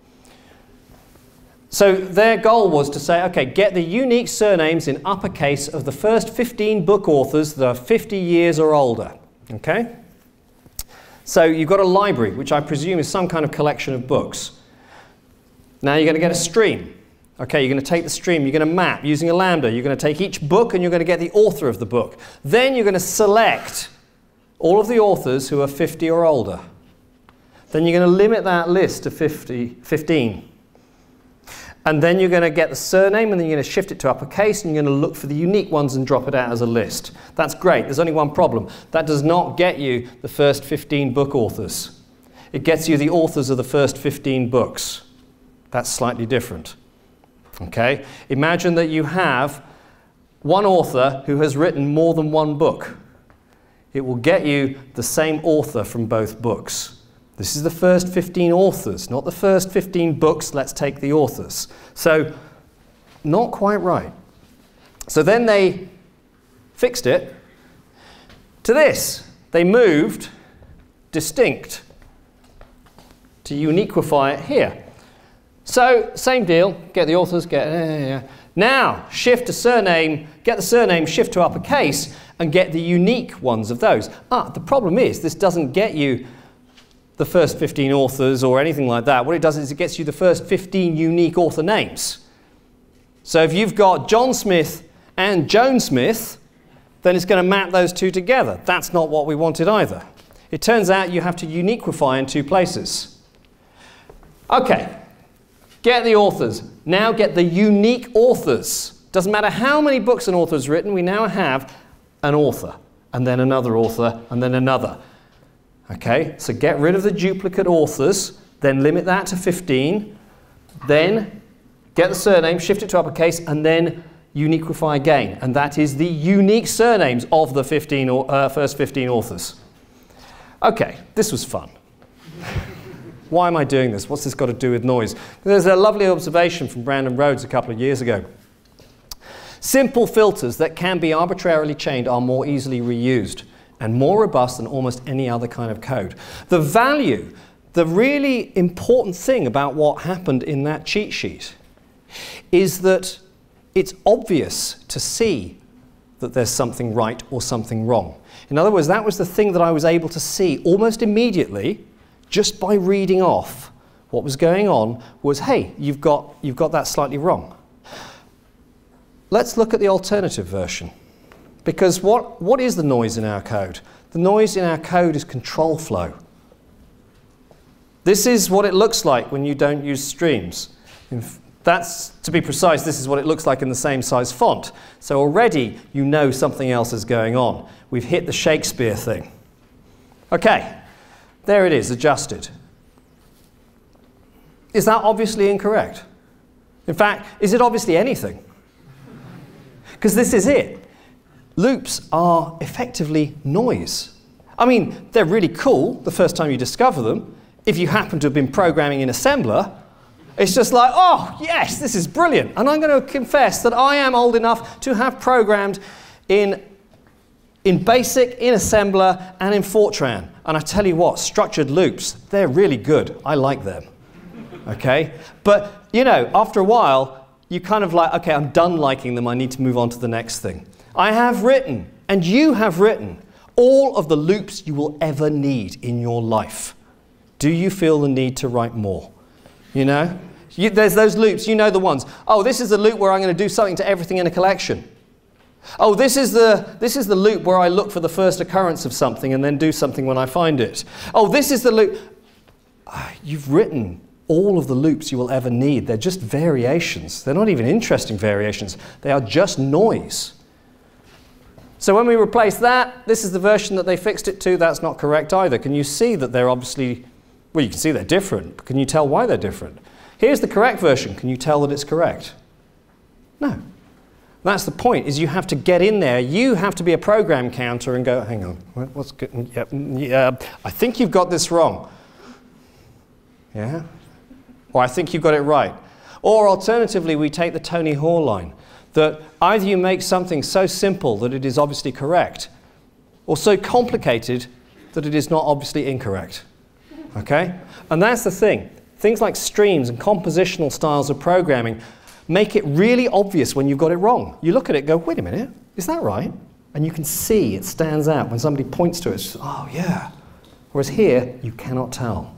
So their goal was to say, OK, get the unique surnames in uppercase of the first 15 book authors that are 50 years or older. OK? So you've got a library, which I presume is some kind of collection of books. Now you're going to get a stream. Okay, you're going to take the stream, you're going to map using a lambda, you're going to take each book and you're going to get the author of the book. Then you're going to select all of the authors who are 50 or older. Then you're going to limit that list to 15. And then you're going to get the surname and then you're going to shift it to uppercase and you're going to look for the unique ones and drop it out as a list. That's great. There's only one problem. That does not get you the first 15 book authors. It gets you the authors of the first 15 books. That's slightly different. Okay? Imagine that you have one author who has written more than one book. It will get you the same author from both books. This is the first 15 authors, not the first 15 books. Let's take the authors. So, not quite right. So then they fixed it to this. They moved distinct to uniquify it here. So, same deal, get the authors, Now, shift to surname, get the surname, shift to uppercase, and get the unique ones of those. The problem is, this doesn't get you the first 15 authors or anything like that. What it does is it gets you the first 15 unique author names. So if you've got John Smith and Joan Smith, then it's going to map those two together. That's not what we wanted either. It turns out you have to uniquify in two places. Okay. Get the authors. Now get the unique authors. Doesn't matter how many books an author's written, we now have an author, and then another author, and then another. Okay, so get rid of the duplicate authors, then limit that to 15, then get the surname, shift it to uppercase, and then uniquify again. And that is the unique surnames of the first 15 authors. Okay, this was fun. Why am I doing this? What's this got to do with noise? There's a lovely observation from Brandon Rhodes a couple of years ago. Simple filters that can be arbitrarily chained are more easily reused and more robust than almost any other kind of code. The value, the really important thing about what happened in that cheat sheet is that it's obvious to see that there's something right or something wrong. In other words, that was the thing that I was able to see almost immediately just by reading off what was going on was, hey, you've got that slightly wrong. Let's look at the alternative version. Because what is the noise in our code? The noise in our code is control flow. This is what it looks like when you don't use streams. That's, to be precise, this is what it looks like in the same size font. So already you know something else is going on. We've hit the Shakespeare thing. Okay, there it is, adjusted. Is that obviously incorrect? In fact, is it obviously anything? Because this is it. Loops are effectively noise. I mean, they're really cool the first time you discover them. If you happen to have been programming in assembler, it's just like, oh, yes, this is brilliant. And I'm going to confess that I am old enough to have programmed in BASIC, in assembler, and in Fortran. And I tell you what, structured loops, they're really good. I like them. Okay? But, you know, after a while, you kind of like, okay, I'm done liking them. I need to move on to the next thing. I have written, and you have written, all of the loops you will ever need in your life. Do you feel the need to write more? You know? There's those loops, you know the ones. Oh, this is the loop where I'm going to do something to everything in a collection. Oh, this is the loop where I look for the first occurrence of something and then do something when I find it. Oh, this is the loop. You've written all of the loops you will ever need. They're just variations. They're not even interesting variations. They are just noise. So when we replace that, this is the version that they fixed it to. That's not correct either. Can you see that they're obviously, well, you can see they're different. Can you tell why they're different? Here's the correct version. Can you tell that it's correct? No. That's the point, is you have to get in there. You have to be a program counter and go, hang on, what's good? Yeah, I think you've got this wrong. Yeah? Or I think you've got it right. Or alternatively, we take the Tony Hoare line, that either you make something so simple that it is obviously correct, or so complicated that it is not obviously incorrect. Okay? And that's the thing. Things like streams and compositional styles of programming make it really obvious when you've got it wrong. You look at it and go, wait a minute, is that right? And you can see it stands out. When somebody points to it, it's just, oh yeah. Whereas here, you cannot tell.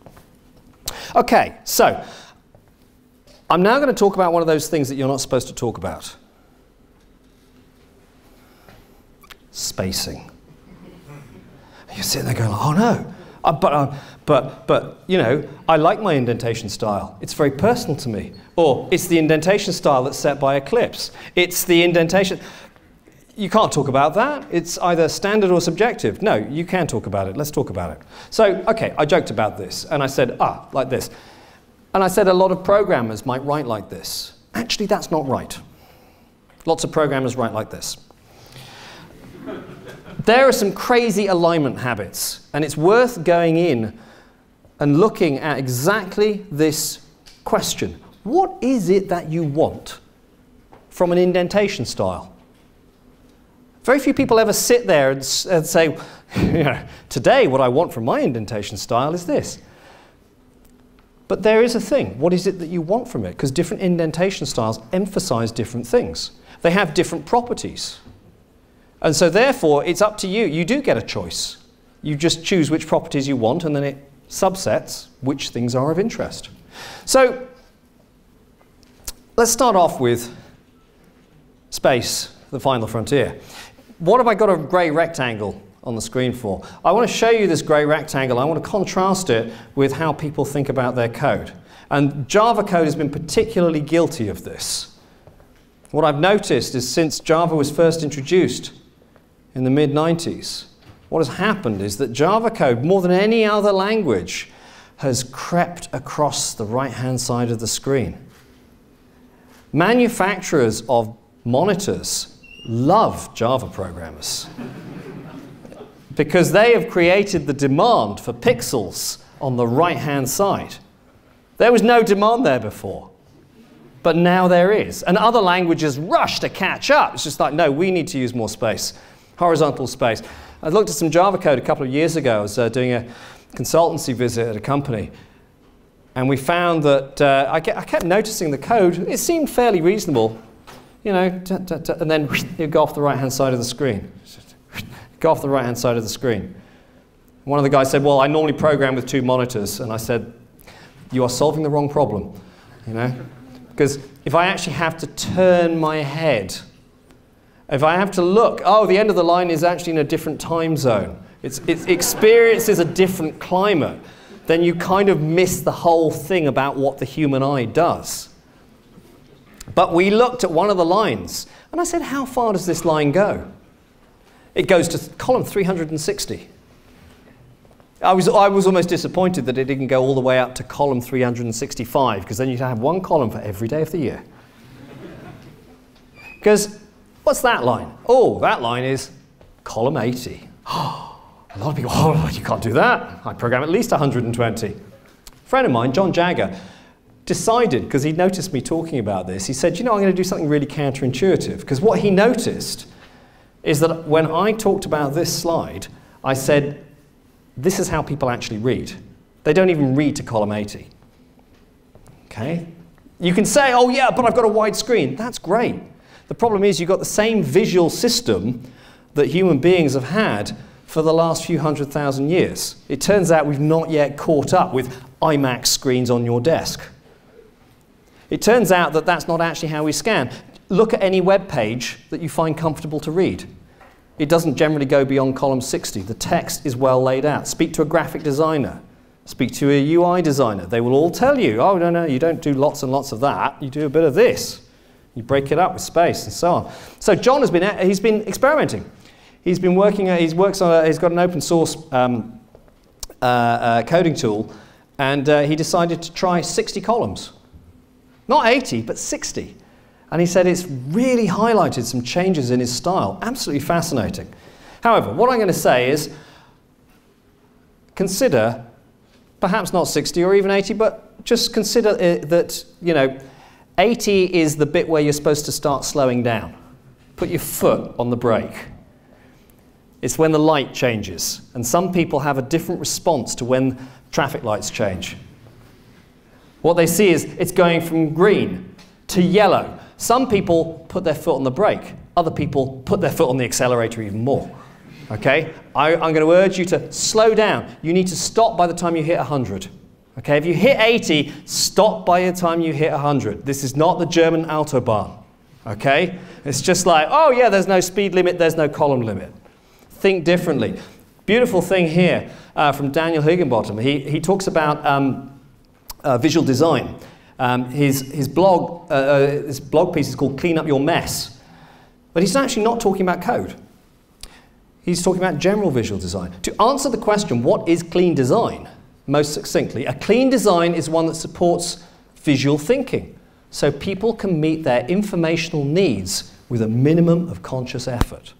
Okay, so I'm now going to talk about one of those things that you're not supposed to talk about. Spacing. And you're sitting there going, oh no. But, you know, I like my indentation style. It's very personal to me. Or it's the indentation style that's set by Eclipse. It's the indentation. You can't talk about that. It's either standard or subjective. No, you can talk about it. Let's talk about it. So, okay, I joked about this. And I said, like this. And I said a lot of programmers might write like this. Actually, that's not right. Lots of programmers write like this. There are some crazy alignment habits. And it's worth going in and looking at exactly this question. What is it that you want from an indentation style? Very few people ever sit there and say, you know, today what I want from my indentation style is this. But there is a thing. What is it that you want from it? Because different indentation styles emphasize different things. They have different properties. And so therefore, it's up to you. You do get a choice. You just choose which properties you want, and then it subsets which things are of interest. So let's start off with space, the final frontier. What have I got a grey rectangle on the screen for? I want to show you this grey rectangle. I want to contrast it with how people think about their code. And Java code has been particularly guilty of this. What I've noticed is since Java was first introduced in the mid-90s, what has happened is that Java code, more than any other language, has crept across the right-hand side of the screen. Manufacturers of monitors love Java programmers because they have created the demand for pixels on the right-hand side. There was no demand there before, but now there is. And other languages rush to catch up. It's just like, no, we need to use more space, horizontal space. I looked at some Java code a couple of years ago. I was doing a consultancy visit at a company, and we found that I kept noticing the code. It seemed fairly reasonable, you know, and then it'd go off the right-hand side of the screen. Go off the right-hand side of the screen. One of the guys said, well, I normally program with 2 monitors. And I said, you are solving the wrong problem, you know? Because if I actually have to turn my head, if I have to look, oh, the end of the line is actually in a different time zone, it experiences a different climate, then you kind of miss the whole thing about what the human eye does. But we looked at one of the lines, and I said, how far does this line go? It goes to column 360. I was almost disappointed that it didn't go all the way up to column 365, because then you'd have 1 column for every day of the year. Because what's that line? Oh, that line is column 80. A lot of people, oh, you can't do that. I program at least 120. A friend of mine, John Jagger, decided, because he noticed me talking about this, he said, you know, I'm going to do something really counterintuitive. Because what he noticed is that when I talked about this slide, I said, this is how people actually read. They don't even read to column 80. Okay? You can say, oh yeah, but I've got a wide screen. That's great. The problem is you've got the same visual system that human beings have had for the last few 100,000 years. It turns out we've not yet caught up with IMAX screens on your desk. It turns out that that's not actually how we scan. Look at any web page that you find comfortable to read. It doesn't generally go beyond column 60. The text is well laid out. Speak to a graphic designer. Speak to a UI designer. They will all tell you, oh, no, you don't do lots and lots of that. You do a bit of this. You break it up with space and so on. So John has been, he's been experimenting. He's been working, he's got an open source coding tool, and he decided to try 60 columns. Not 80, but 60. And he said it's really highlighted some changes in his style. Absolutely fascinating. However, what I'm going to say is consider, perhaps not 60 or even 80, but just consider that, you know, 80 is the bit where you're supposed to start slowing down. Put your foot on the brake. It's when the light changes. And some people have a different response to when traffic lights change. What they see is it's going from green to yellow. Some people put their foot on the brake. Other people put their foot on the accelerator even more. Okay? I'm going to urge you to slow down. You need to stop by the time you hit 100. Okay? If you hit 80, stop by the time you hit 100. This is not the German Autobahn. Okay? It's just like, oh yeah, there's no speed limit, there's no column limit. Think differently. Beautiful thing here from Daniel Higginbottom. He talks about visual design. His blog piece is called Clean Up Your Mess. But he's actually not talking about code. He's talking about general visual design. To answer the question, what is clean design? Most succinctly, a clean design is one that supports visual thinking, so people can meet their informational needs with a minimum of conscious effort.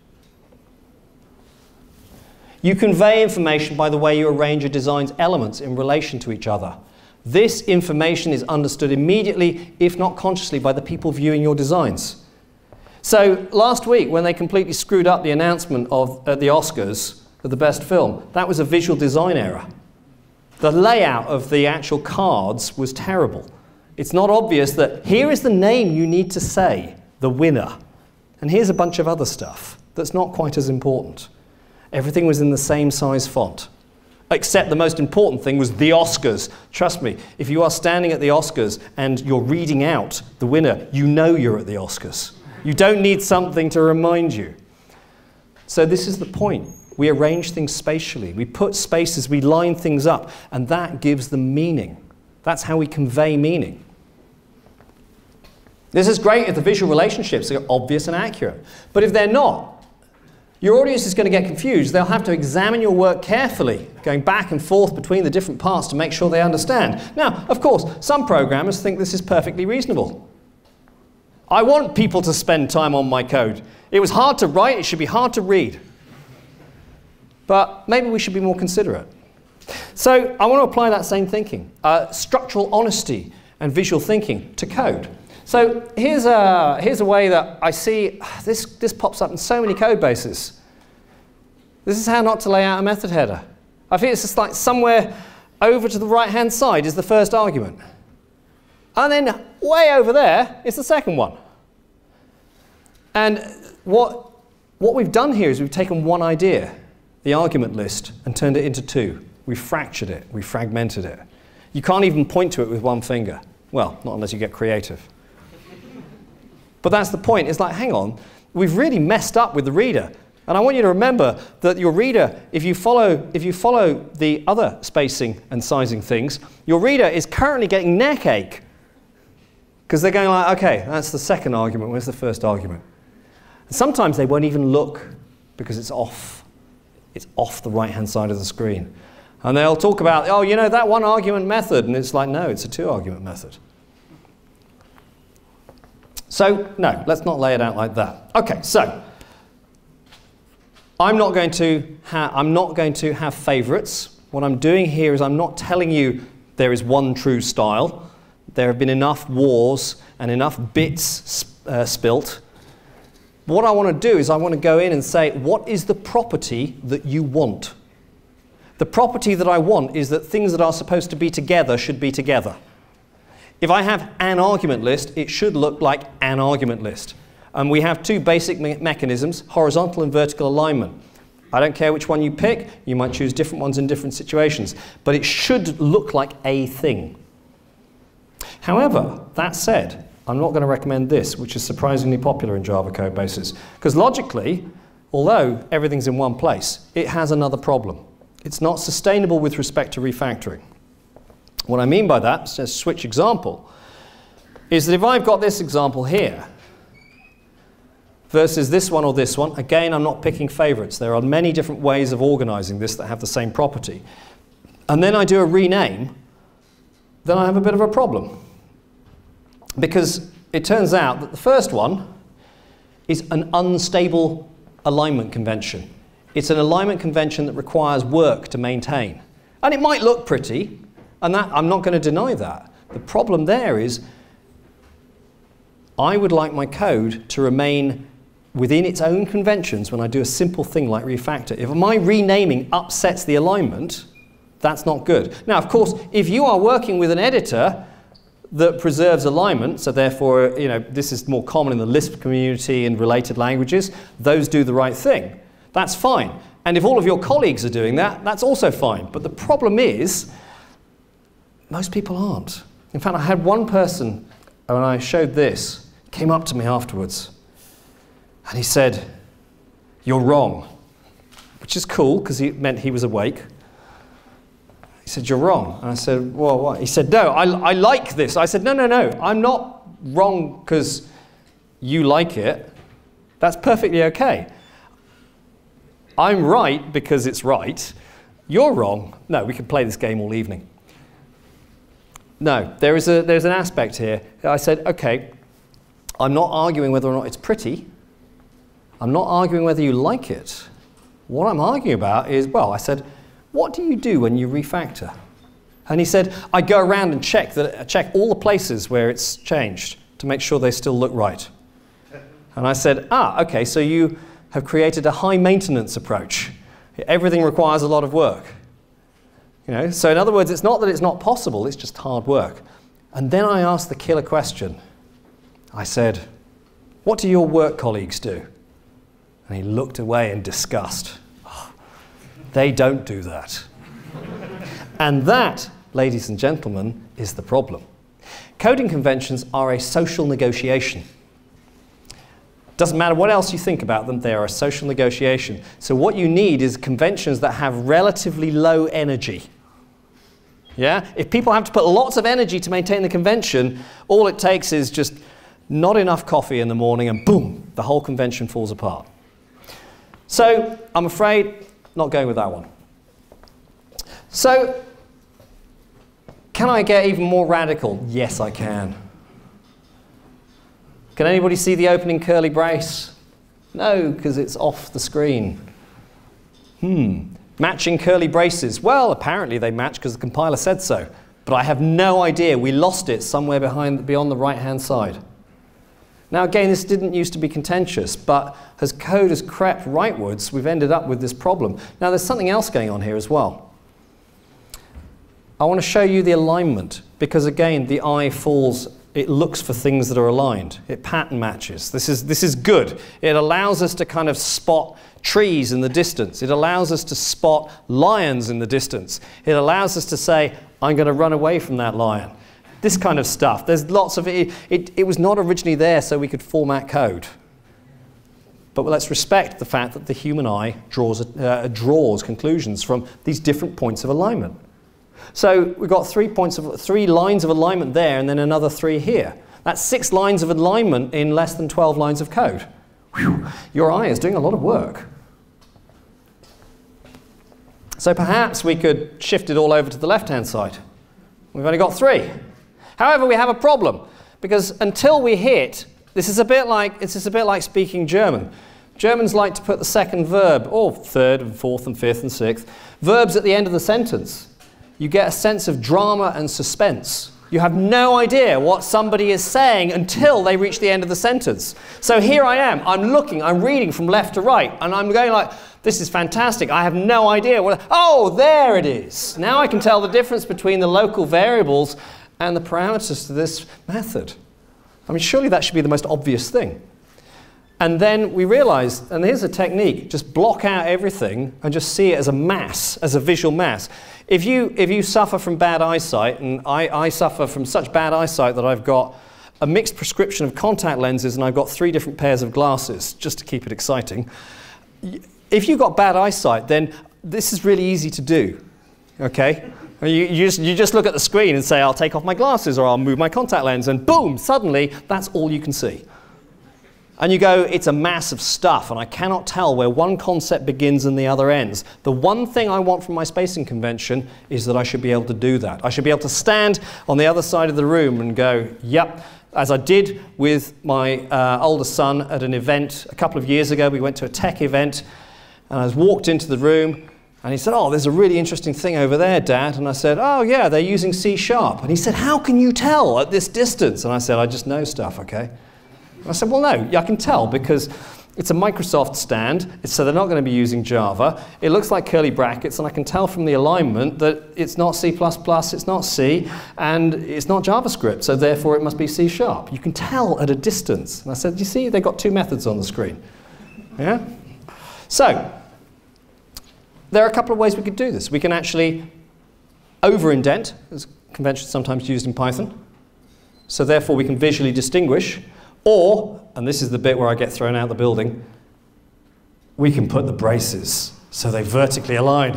You convey information by the way you arrange your design's elements in relation to each other. This information is understood immediately, if not consciously, by the people viewing your designs. So last week, when they completely screwed up the announcement at the Oscars of the best film, that was a visual design error. The layout of the actual cards was terrible. It's not obvious that here is the name you need to say, the winner. And here's a bunch of other stuff that's not quite as important. Everything was in the same size font. Except the most important thing was the Oscars. Trust me, if you are standing at the Oscars and you're reading out the winner, you know you're at the Oscars. You don't need something to remind you. So this is the point. We arrange things spatially. We put spaces, we line things up, and that gives them meaning. That's how we convey meaning. This is great if the visual relationships are obvious and accurate. But if they're not, your audience is going to get confused. They'll have to examine your work carefully, going back and forth between the different parts to make sure they understand. Now, of course, some programmers think this is perfectly reasonable. I want people to spend time on my code. It was hard to write, it should be hard to read. But maybe we should be more considerate. So I want to apply that same thinking, structural honesty and visual thinking to code. So here's a way that I see this pops up in so many code bases. This is how not to lay out a method header. I think it's just like somewhere over to the right-hand side is the first argument. And then way over there is the second one. And what we've done here is we've taken one idea, the argument list, and turned it into two. We've fractured it, we've fragmented it. You can't even point to it with one finger. Well, not unless you get creative. But that's the point. It's like, hang on, we've really messed up with the reader. And I want you to remember that your reader, if you follow the other spacing and sizing things, your reader is currently getting neck ache. Because they're going like, okay, that's the second argument, where's the first argument? And sometimes they won't even look because it's off. It's off the right-hand side of the screen. And they'll talk about, oh, you know, that one argument method. And it's like, no, it's a two argument method. So, no, let's not lay it out like that. Okay, so I'm not going to have favorites. What I'm doing here is I'm not telling you there is one true style. There have been enough wars and enough bits spilt. What I want to do is I want to go in and say, what is the property that you want? The property that I want is that things that are supposed to be together should be together. If I have an argument list, it should look like an argument list. And we have two basic mechanisms, horizontal and vertical alignment. I don't care which one you pick. You might choose different ones in different situations. But it should look like a thing. However, that said, I'm not going to recommend this, which is surprisingly popular in Java code bases. Because logically, although everything's in one place, it has another problem. It's not sustainable with respect to refactoring. What I mean by that, so switch example, is that if I've got this example here versus this one or this one, again, I'm not picking favorites. There are many different ways of organizing this that have the same property. And then I do a rename, then I have a bit of a problem. Because it turns out that the first one is an unstable alignment convention. It's an alignment convention that requires work to maintain. And it might look pretty, and that, I'm not going to deny that. The problem there is I would like my code to remain within its own conventions when I do a simple thing like refactor. If my renaming upsets the alignment, that's not good. Now, of course, if you are working with an editor that preserves alignment, so therefore, you know, this is more common in the Lisp community and related languages, those do the right thing. That's fine. And if all of your colleagues are doing that, that's also fine. But the problem is, most people aren't. In fact, I had one person, when I showed this, came up to me afterwards, and he said, "You're wrong," which is cool, because it meant he was awake. He said, "You're wrong." And I said, "Well, what?" He said, "No, I like this." I said, no, I'm not wrong because you like it. That's perfectly okay. I'm right because it's right. You're wrong. No, we could play this game all evening. No, there's an aspect here. I said, okay, I'm not arguing whether or not it's pretty. I'm not arguing whether you like it. What I'm arguing about is, well, I said, what do you do when you refactor? And he said, I go around and check all the places where it's changed to make sure they still look right. And I said, okay, so you have created a high maintenance approach. Everything requires a lot of work. You know, so in other words, it's not that it's not possible, it's just hard work. And then I asked the killer question. I said, what do your work colleagues do? And he looked away in disgust. They don't do that. And that, ladies and gentlemen, is the problem. Coding conventions are a social negotiation. Doesn't matter what else you think about them, they are a social negotiation. So what you need is conventions that have relatively low energy. Yeah? If people have to put lots of energy to maintain the convention, all it takes is just not enough coffee in the morning and boom, the whole convention falls apart. So I'm afraid not going with that one. So can I get even more radical? Yes, I can. Can anybody see the opening curly brace? No, because it's off the screen. Matching curly braces. Well, apparently they match because the compiler said so. But I have no idea. We lost it somewhere beyond the right-hand side. Now, again, this didn't used to be contentious, but as code has crept rightwards, we've ended up with this problem. Now, there's something else going on here as well. I want to show you the alignment, because again, the eye falls, it looks for things that are aligned. It pattern matches. This is good. It allows us to kind of spot trees in the distance. It allows us to spot lions in the distance. It allows us to say, I'm going to run away from that lion. This kind of stuff. There's lots of it. It was not originally there so we could format code. But let's respect the fact that the human eye draws conclusions from these different points of alignment. So we've got 3 lines of alignment there and then another 3 here. That's 6 lines of alignment in less than 12 lines of code. Whew. Your eye is doing a lot of work. So perhaps we could shift it all over to the left-hand side. We've only got 3. However, we have a problem, because until we hit, this is a bit like speaking German. Germans like to put the second verb, or third and fourth and fifth and sixth, verbs at the end of the sentence. You get a sense of drama and suspense. You have no idea what somebody is saying until they reach the end of the sentence. So here I am, I'm reading from left to right, and I'm going like, this is fantastic, I have no idea oh, there it is. Now I can tell the difference between the local variables and the parameters to this method. I mean, surely that should be the most obvious thing. And then we realized, and here's a technique, just block out everything and just see it as a mass, as a visual mass. If you suffer from bad eyesight, and I suffer from such bad eyesight that I've got a mixed prescription of contact lenses and I've got 3 different pairs of glasses, just to keep it exciting. If you've got bad eyesight, then this is really easy to do, okay? You just look at the screen and say, I'll take off my glasses or I'll move my contact lens, and boom, suddenly that's all you can see. And you go, it's a mass of stuff, and I cannot tell where one concept begins and the other ends. The one thing I want from my spacing convention is that I should be able to do that. I should be able to stand on the other side of the room and go, yep, as I did with my older son at an event a couple of years ago. We went to a tech event, and I walked into the room, and he said, oh, there's a really interesting thing over there, Dad. And I said, oh, yeah, they're using C#. And he said, how can you tell at this distance? And I said, I just know stuff, okay? And I said, well, no, I can tell because it's a Microsoft stand, so they're not going to be using Java. It looks like curly brackets, and I can tell from the alignment that it's not C++, it's not C, and it's not JavaScript, so therefore it must be C#. You can tell at a distance. And I said, you see, they've got 2 methods on the screen. Yeah? So, there are a couple of ways we could do this. We can actually over-indent, as convention sometimes used in Python. So therefore we can visually distinguish. Or, and this is the bit where I get thrown out of the building, we can put the braces so they vertically align.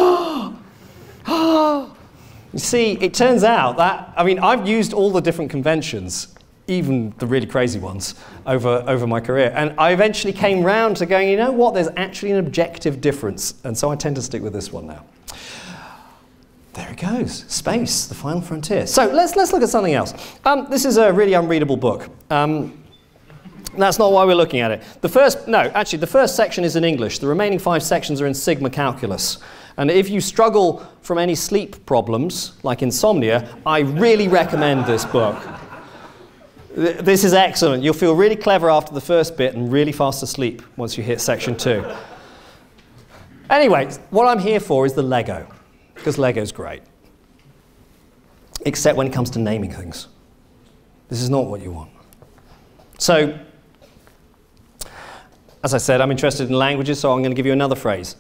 You see, it turns out that, I mean, I've used all the different conventions, even the really crazy ones, over my career. And I eventually came round to going, you know what, there's actually an objective difference. And so I tend to stick with this one now. There it goes, space, the final frontier. So let's look at something else. This is a really unreadable book. That's not why we're looking at it. The first section is in English. The remaining 5 sections are in Sigma Calculus. And if you struggle from any sleep problems, like insomnia, I really recommend this book. This is excellent. You'll feel really clever after the first bit and really fast asleep once you hit section 2. Anyway, what I'm here for is the Lego, because Lego's great. Except when it comes to naming things. This is not what you want. So, as I said, I'm interested in languages, so I'm going to give you another phrase.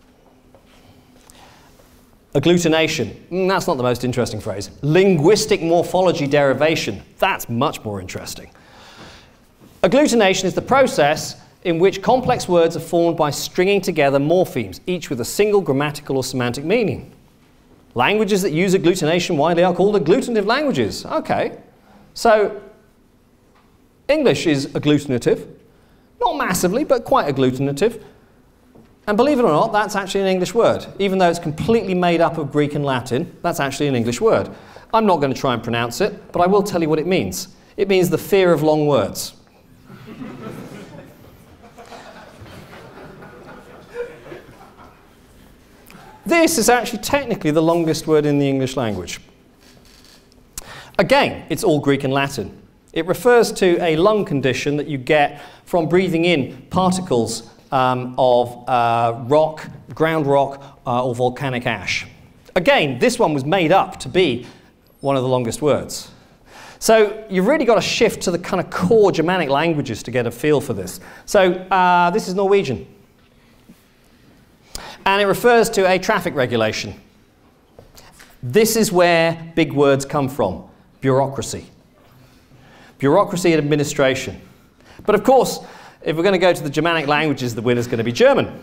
Agglutination, that's not the most interesting phrase. Linguistic morphology derivation, that's much more interesting. Agglutination is the process in which complex words are formed by stringing together morphemes, each with a single grammatical or semantic meaning. Languages that use agglutination widely are called agglutinative languages. Okay, so English is agglutinative, not massively, but quite agglutinative. And believe it or not, that's actually an English word. Even though it's completely made up of Greek and Latin, that's actually an English word. I'm not going to try and pronounce it, but I will tell you what it means. It means the fear of long words. This is actually technically the longest word in the English language. Again, it's all Greek and Latin. It refers to a lung condition that you get from breathing in particles of rock, ground rock, or volcanic ash. Again, this one was made up to be one of the longest words. So you've really got to shift to the kind of core Germanic languages to get a feel for this. So this is Norwegian. And it refers to a traffic regulation. This is where big words come from. Bureaucracy. Bureaucracy and administration. But of course, if we're going to go to the Germanic languages, the winner's going to be German.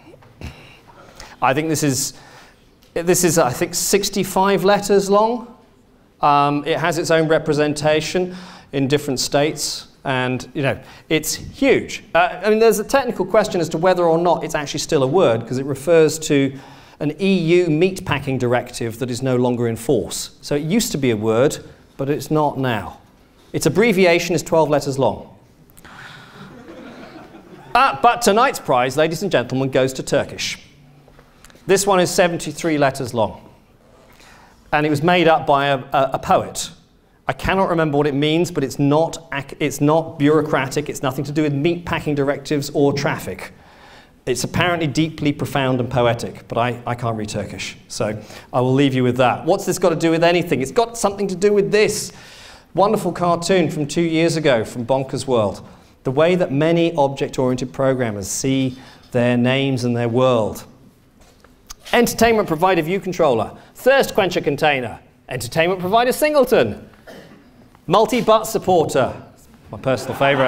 I think this is I think 65 letters long. It has its own representation in different states, and you know, it's huge. I mean, there's a technical question as to whether or not it's actually still a word, because it refers to an EU meatpacking directive that is no longer in force. So it used to be a word, but it's not now. Its abbreviation is 12 letters long. But tonight's prize, ladies and gentlemen, goes to Turkish. This one is 73 letters long. And it was made up by a poet. I cannot remember what it means, but it's not bureaucratic. It's nothing to do with meatpacking directives or traffic. It's apparently deeply profound and poetic, but I can't read Turkish, so I will leave you with that. What's this got to do with anything? It's got something to do with this wonderful cartoon from 2 years ago from Bonkers World. The way that many object-oriented programmers see their names and their world. Entertainment provider view controller, thirst quencher container, entertainment provider singleton, multi-butt supporter, my personal favourite,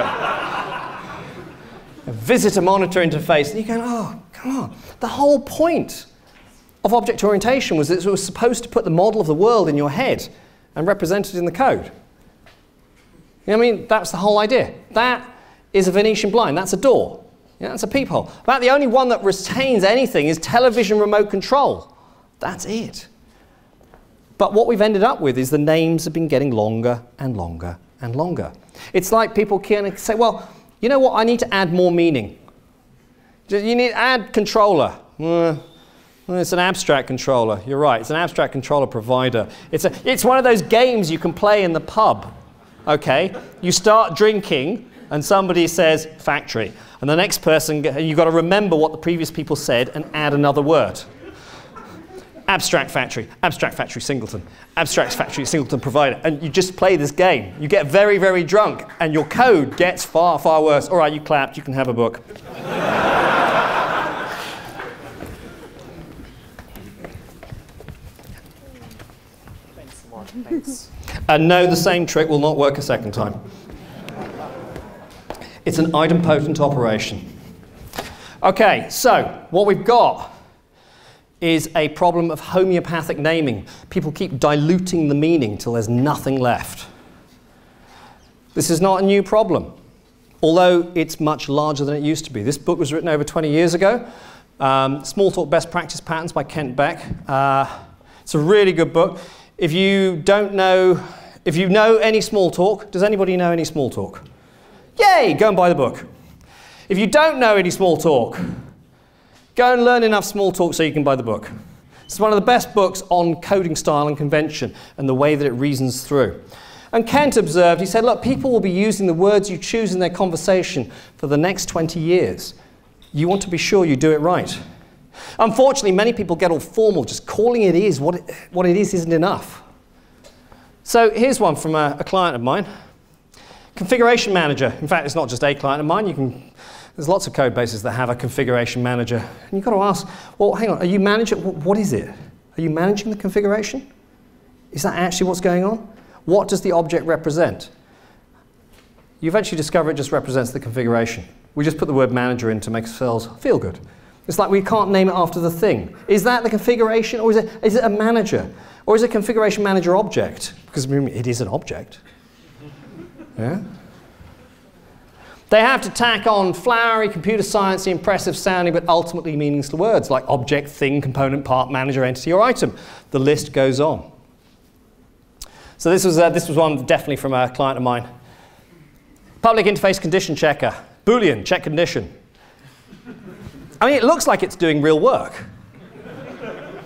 a visitor monitor interface, and you go, oh, come on. The whole point of object orientation was that it was supposed to put the model of the world in your head and represent it in the code. You know what I mean? That's the whole idea. That is a Venetian blind. That's a door. Yeah, that's a peephole. About the only one that retains anything is television remote control. That's it. But what we've ended up with is the names have been getting longer and longer and longer. It's like people can say, well, you know what, I need to add more meaning. You need to add controller. It's an abstract controller. You're right, it's an abstract controller provider. It's one of those games you can play in the pub. Okay, you start drinking and somebody says factory. And the next person, you've got to remember what the previous people said and add another word. Abstract factory singleton, abstract factory singleton provider. And you just play this game. You get very, very drunk and your code gets far, far worse. All right, you clapped, you can have a book. Thanks. And no, the same trick will not work a second time. It's an idempotent operation. Okay, so what we've got is a problem of homeopathic naming. People keep diluting the meaning till there's nothing left. This is not a new problem, although it's much larger than it used to be. This book was written over 20 years ago. Smalltalk Best Practice Patterns by Kent Beck. It's a really good book. If you know any Smalltalk, does anybody know any Smalltalk? Yay, go and buy the book. If you don't know any Smalltalk, go and learn enough Smalltalk so you can buy the book. It's one of the best books on coding style and convention and the way that it reasons through. And Kent observed, he said, look, people will be using the words you choose in their conversation for the next 20 years. You want to be sure you do it right. Unfortunately, many people get all formal, just calling it is what it is isn't enough. So here's one from a client of mine. Configuration manager. In fact, it's not just a client of mine. There's lots of code bases that have a configuration manager. And you've got to ask, well, hang on, are you managing, what is it? Are you managing the configuration? Is that actually what's going on? What does the object represent? You eventually discover it just represents the configuration. We just put the word manager in to make ourselves feel good. It's like we can't name it after the thing. Is that the configuration, or is it a manager? Or is it a configuration manager object? Because it is an object. Yeah? They have to tack on flowery, computer sciencey, impressive sounding, but ultimately meaningless words like object, thing, component, part, manager, entity, or item. The list goes on. So this was one definitely from a client of mine. Public interface condition checker. Boolean, check condition. I mean, it looks like it's doing real work.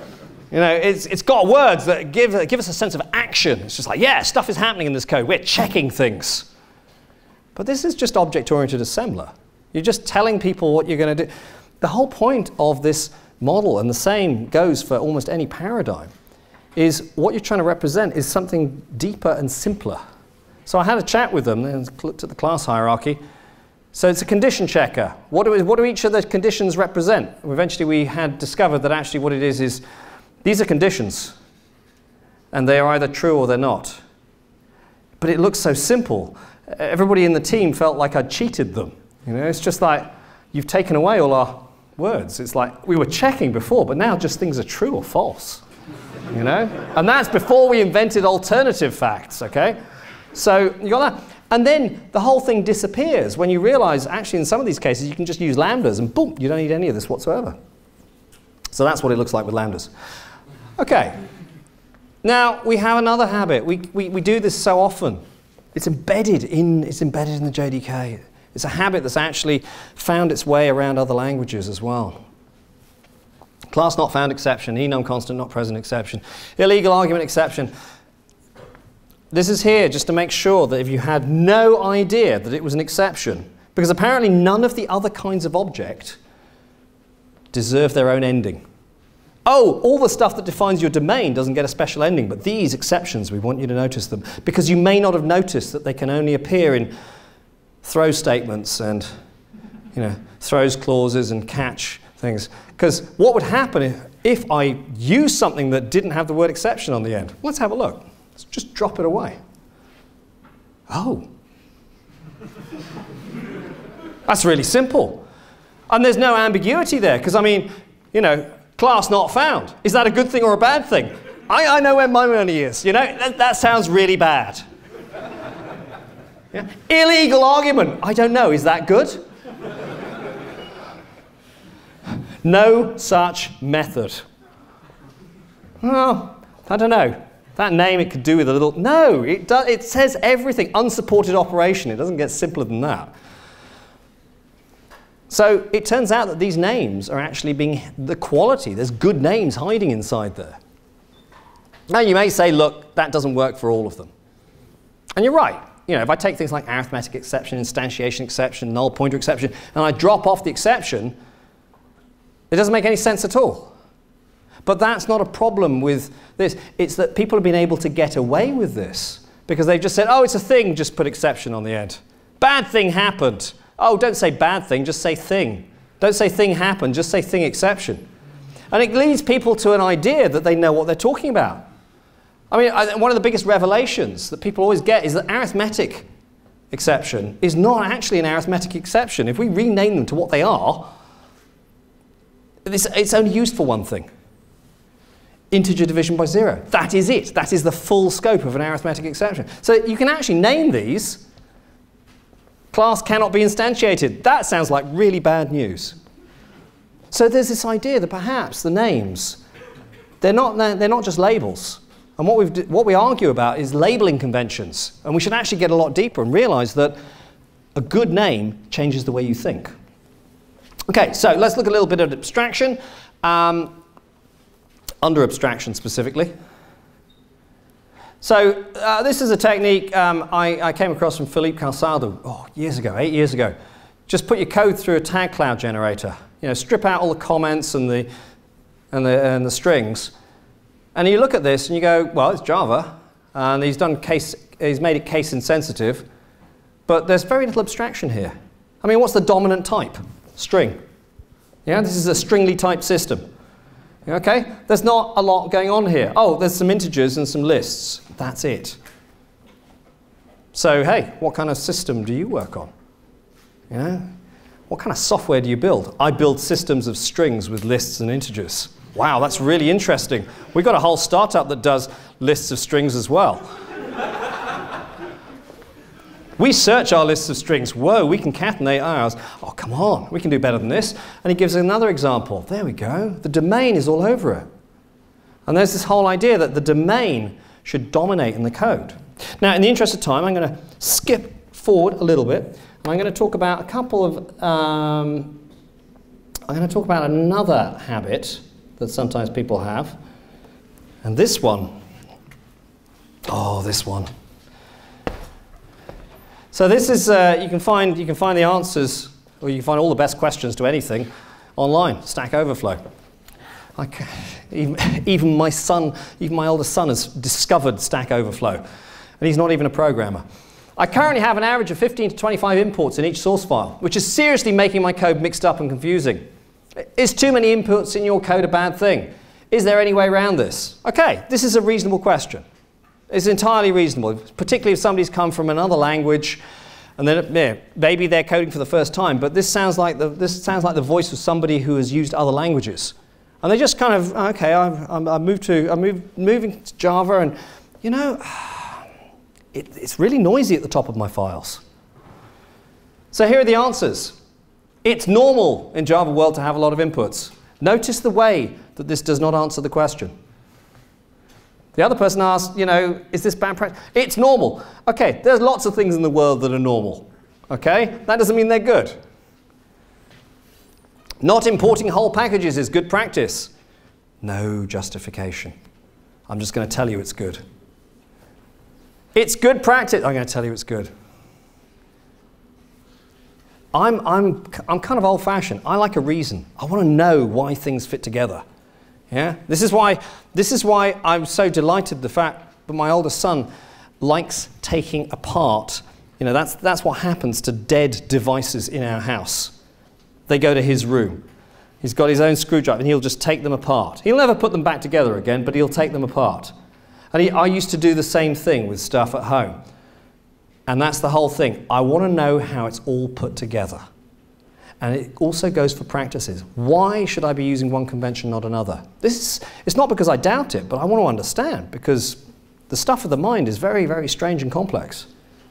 You know, it's got words that give us a sense of action. It's just like, yeah, stuff is happening in this code. We're checking things. But this is just object-oriented assembler. You're just telling people what you're going to do. The whole point of this model, and the same goes for almost any paradigm, is what you're trying to represent is something deeper and simpler. So I had a chat with them and looked at the class hierarchy. So it's a condition checker. What do each of the conditions represent? Eventually we had discovered that actually what it is these are conditions. And they are either true or they're not. But it looks so simple. Everybody in the team felt like I'd cheated them. You know, it's just like, you've taken away all our words. It's like, we were checking before, but now just things are true or false. You know? And that's before we invented alternative facts, okay? So you got that. And then the whole thing disappears when you realize, actually, in some of these cases, you can just use lambdas and boom, you don't need any of this whatsoever. So that's what it looks like with lambdas. Okay. Now, we have another habit. We do this so often. It's embedded in the JDK. It's a habit that's actually found its way around other languages as well. Class not found exception, enum constant not present exception, illegal argument exception. This is here just to make sure that if you had no idea that it was an exception, because apparently none of the other kinds of object deserve their own ending. Oh, all the stuff that defines your domain doesn't get a special ending, but these exceptions, we want you to notice them, because you may not have noticed that they can only appear in throw statements and, you know, throws clauses and catch things. Because what would happen if I use something that didn't have the word exception on the end? Let's have a look. Let's just drop it away. Oh. That's really simple. And there's no ambiguity there, because, I mean, you know, class not found. Is that a good thing or a bad thing? I know where my money is. You know, that sounds really bad. Yeah. Illegal argument. I don't know. Is that good? No such method. Well, I don't know. That name it could do with a little... No, it says everything. Unsupported operation. It doesn't get simpler than that. So it turns out that these names are actually being the quality. There's good names hiding inside there. Now you may say, look, that doesn't work for all of them. And you're right. You know, if I take things like arithmetic exception, instantiation exception, null pointer exception, and I drop off the exception, it doesn't make any sense at all. But that's not a problem with this. It's that people have been able to get away with this because they've just said, oh, it's a thing, just put exception on the end. Bad thing happened. Oh, don't say bad thing, just say thing. Don't say thing happened, just say thing exception. And it leads people to an idea that they know what they're talking about. I mean, one of the biggest revelations that people always get is that arithmetic exception is not actually an arithmetic exception. If we rename them to what they are, it's only used for one thing. Integer division by 0. That is it. That is the full scope of an arithmetic exception. So you can actually name these. Class cannot be instantiated. That sounds like really bad news. So there's this idea that perhaps the names, they're not just labels. And what we argue about is labeling conventions. And we should actually get a lot deeper and realize that a good name changes the way you think. Okay, so let's look a little bit at abstraction. Under abstraction specifically. So this is a technique I came across from Philippe Calçado, years ago, 8 years ago. Just put your code through a tag cloud generator. You know, strip out all the comments and the strings. And you look at this and you go, well, it's Java, and he's made it case insensitive, but there's very little abstraction here. I mean, what's the dominant type? String. Yeah, this is a stringly type system. Okay, there's not a lot going on here. Oh, there's some integers and some lists. That's it. So, hey, what kind of system do you work on? You know, what kind of software do you build? I build systems of strings with lists and integers. Wow, that's really interesting. We've got a whole startup that does lists of strings as well. We search our lists of strings. Whoa, we concatenate ours. Oh, come on, we can do better than this. And he gives another example. There we go. The domain is all over it. And there's this whole idea that the domain should dominate in the code. Now, in the interest of time, I'm going to skip forward a little bit. And I'm going to talk about a couple of... I'm going to talk about another habit that sometimes people have. And this one, oh, this one. So this is, you can find the answers, or you can find all the best questions to anything online, Stack Overflow. Even my son, even my oldest son has discovered Stack Overflow, and he's not even a programmer. I currently have an average of 15 to 25 imports in each source file, which is seriously making my code mixed up and confusing. Is too many inputs in your code a bad thing? Is there any way around this? Okay, this is a reasonable question. It's entirely reasonable, particularly if somebody's come from another language, and then maybe they're coding for the first time. But this sounds like the voice of somebody who has used other languages, and they just kind of okay. I'm moving to Java, and you know, it's really noisy at the top of my files. So here are the answers. It's normal in Java world to have a lot of inputs. Notice the way that this does not answer the question. The other person asked, you know, is this bad practice? It's normal. Okay, there's lots of things in the world that are normal. Okay, that doesn't mean they're good. Not importing whole packages is good practice. No justification. I'm just going to tell you it's good. It's good practice. I'm going to tell you it's good. I'm kind of old-fashioned. I like a reason. I want to know why things fit together. Yeah? This is why I'm so delighted the fact that my oldest son likes taking apart. You know, that's what happens to dead devices in our house. They go to his room. He's got his own screwdriver, and he'll just take them apart. He'll never put them back together again, but he'll take them apart. And I used to do the same thing with stuff at home. And that's the whole thing. I want to know how it's all put together. And it also goes for practices. Why should I be using one convention, not another? It's not because I doubt it, but I want to understand, because the stuff of the mind is very, very strange and complex.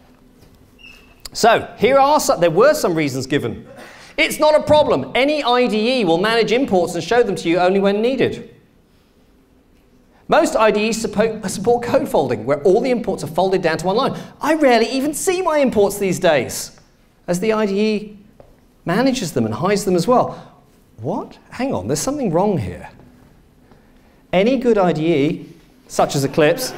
So there were some reasons given. It's not a problem. Any IDE will manage imports and show them to you only when needed. Most IDEs support code folding, where all the imports are folded down to one line. I rarely even see my imports these days, as the IDE manages them and hides them as well. What? Hang on, there's something wrong here. Any good IDE, such as Eclipse,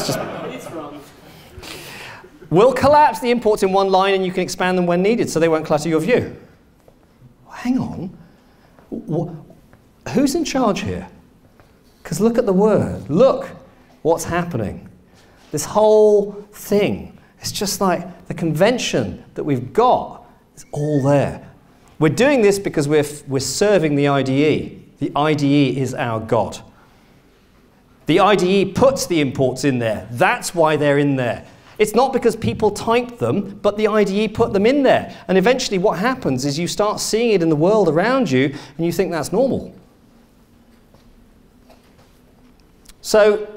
will collapse the imports in one line, and you can expand them when needed, so they won't clutter your view. Hang on. Who's in charge here? Because look at the word. Look what's happening. This whole thing, it's just like the convention that we've got is all there. We're doing this because we're serving the IDE. The IDE is our God. The IDE puts the imports in there. That's why they're in there. It's not because people typed them, but the IDE put them in there. And eventually what happens is you start seeing it in the world around you, and you think that's normal. So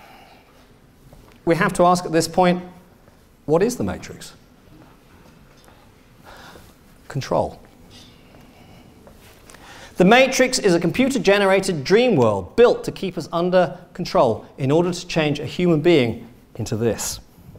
we have to ask at this point, what is the matrix? Control. The matrix is a computer-generated dream world built to keep us under control in order to change a human being into this.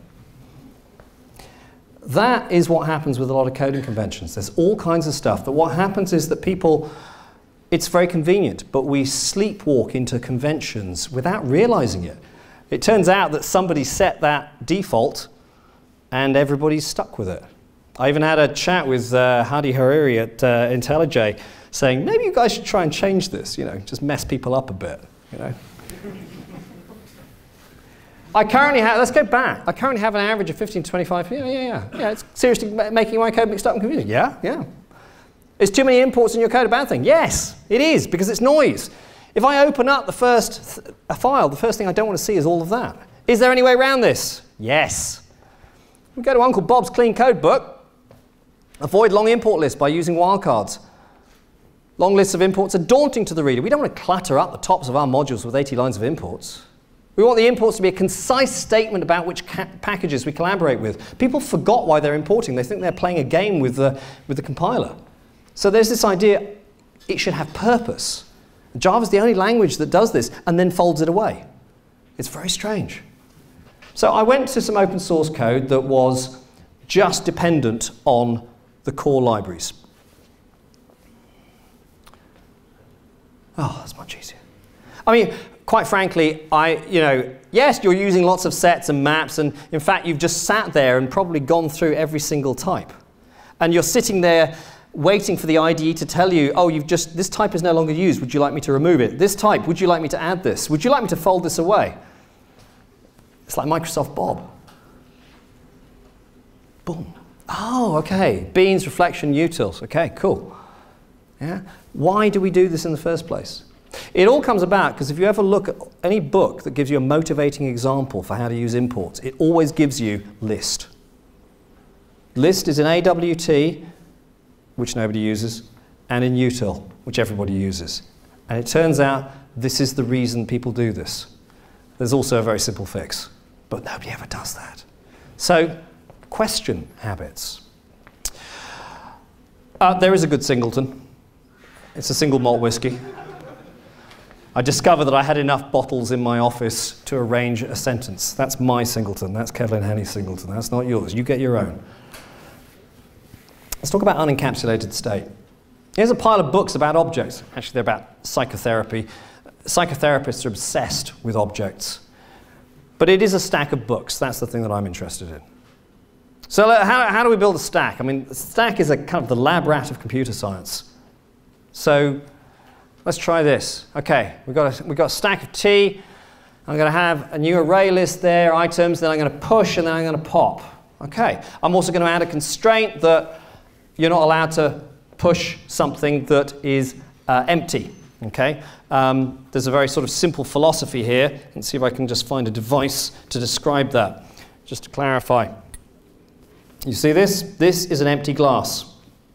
That is what happens with a lot of coding conventions. There's all kinds of stuff, but what happens is that people, it's very convenient, but we sleepwalk into conventions without realizing it. It turns out that somebody set that default and everybody's stuck with it. I even had a chat with Hadi Hariri at IntelliJ saying, maybe you guys should try and change this, you know, just mess people up a bit, you know. I currently have, let's go back. I currently have an average of 15 to 25. Yeah, it's seriously making my code mixed up and confusing. Yeah. Is too many imports in your code a bad thing? Yes, it is, because it's noise. If I open up a file, the first thing I don't want to see is all of that. Is there any way around this? Yes. We go to Uncle Bob's Clean Code Book. Avoid long import lists by using wildcards. Long lists of imports are daunting to the reader. We don't want to clutter up the tops of our modules with 80 lines of imports. We want the imports to be a concise statement about which packages we collaborate with. People forgot why they're importing. They think they're playing a game with the compiler. So there's this idea it should have purpose. Java's the only language that does this and then folds it away. It's very strange. So I went to some open source code that was just dependent on the core libraries. Oh, that's much easier. I mean, quite frankly, yes, you're using lots of sets and maps, and in fact, you've just sat there and probably gone through every single type. And you're sitting there waiting for the IDE to tell you, oh, this type is no longer used, would you like me to remove it? This type, would you like me to add this? Would you like me to fold this away? It's like Microsoft Bob. Boom. Oh, okay. Beans, reflection, utils. Okay, cool. Yeah. Why do we do this in the first place? It all comes about because if you ever look at any book that gives you a motivating example for how to use imports, it always gives you list. List is in AWT, which nobody uses, and in util, which everybody uses. And it turns out this is the reason people do this. There's also a very simple fix, but nobody ever does that. So, question habits. There is a good singleton. It's a single malt whiskey. I discovered that I had enough bottles in my office to arrange a sentence. That's my singleton. That's Kevlin Henny's singleton. That's not yours. You get your own. Let's talk about unencapsulated state. Here's a pile of books about objects. Actually, they're about psychotherapy. Psychotherapists are obsessed with objects. But it is a stack of books. That's the thing that I'm interested in. So how do we build a stack? I mean, a stack is a kind of the lab rat of computer science. So let's try this. Okay, we've got a stack of T. I'm going to have a new array list there, items, then I'm going to push, and then I'm going to pop. Okay, I'm also going to add a constraint that you're not allowed to push something that is empty. Okay, there's a very sort of simple philosophy here. Let's see if I can just find a device to describe that. Just to clarify. You see this? This is an empty glass.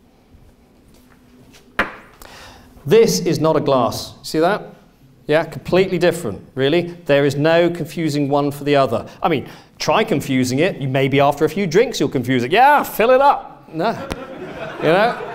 This is not a glass. See that? Yeah, completely different, really. There is no confusing one for the other. I mean, try confusing it. You maybe after a few drinks you'll confuse it. Yeah, fill it up. No. You know?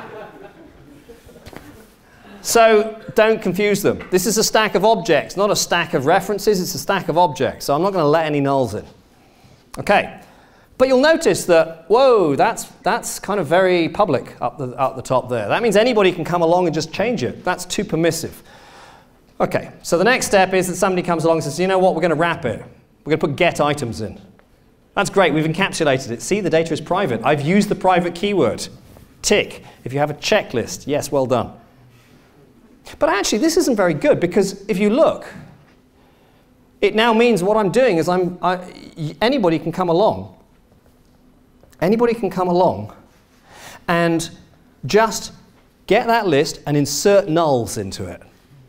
So don't confuse them. This is a stack of objects, not a stack of references. It's a stack of objects. So I'm not going to let any nulls in. Okay. But you'll notice that, whoa, that's kind of very public up the top there. That means anybody can come along and just change it. That's too permissive. Okay, so the next step is that somebody comes along and says, you know what, we're going to wrap it. We're going to put get items in. That's great, we've encapsulated it. See, the data is private. I've used the private keyword. Tick. If you have a checklist, yes, well done. But actually, this isn't very good because if you look, it now means what I'm doing is anybody can come along. Anybody can come along and just get that list and insert nulls into it.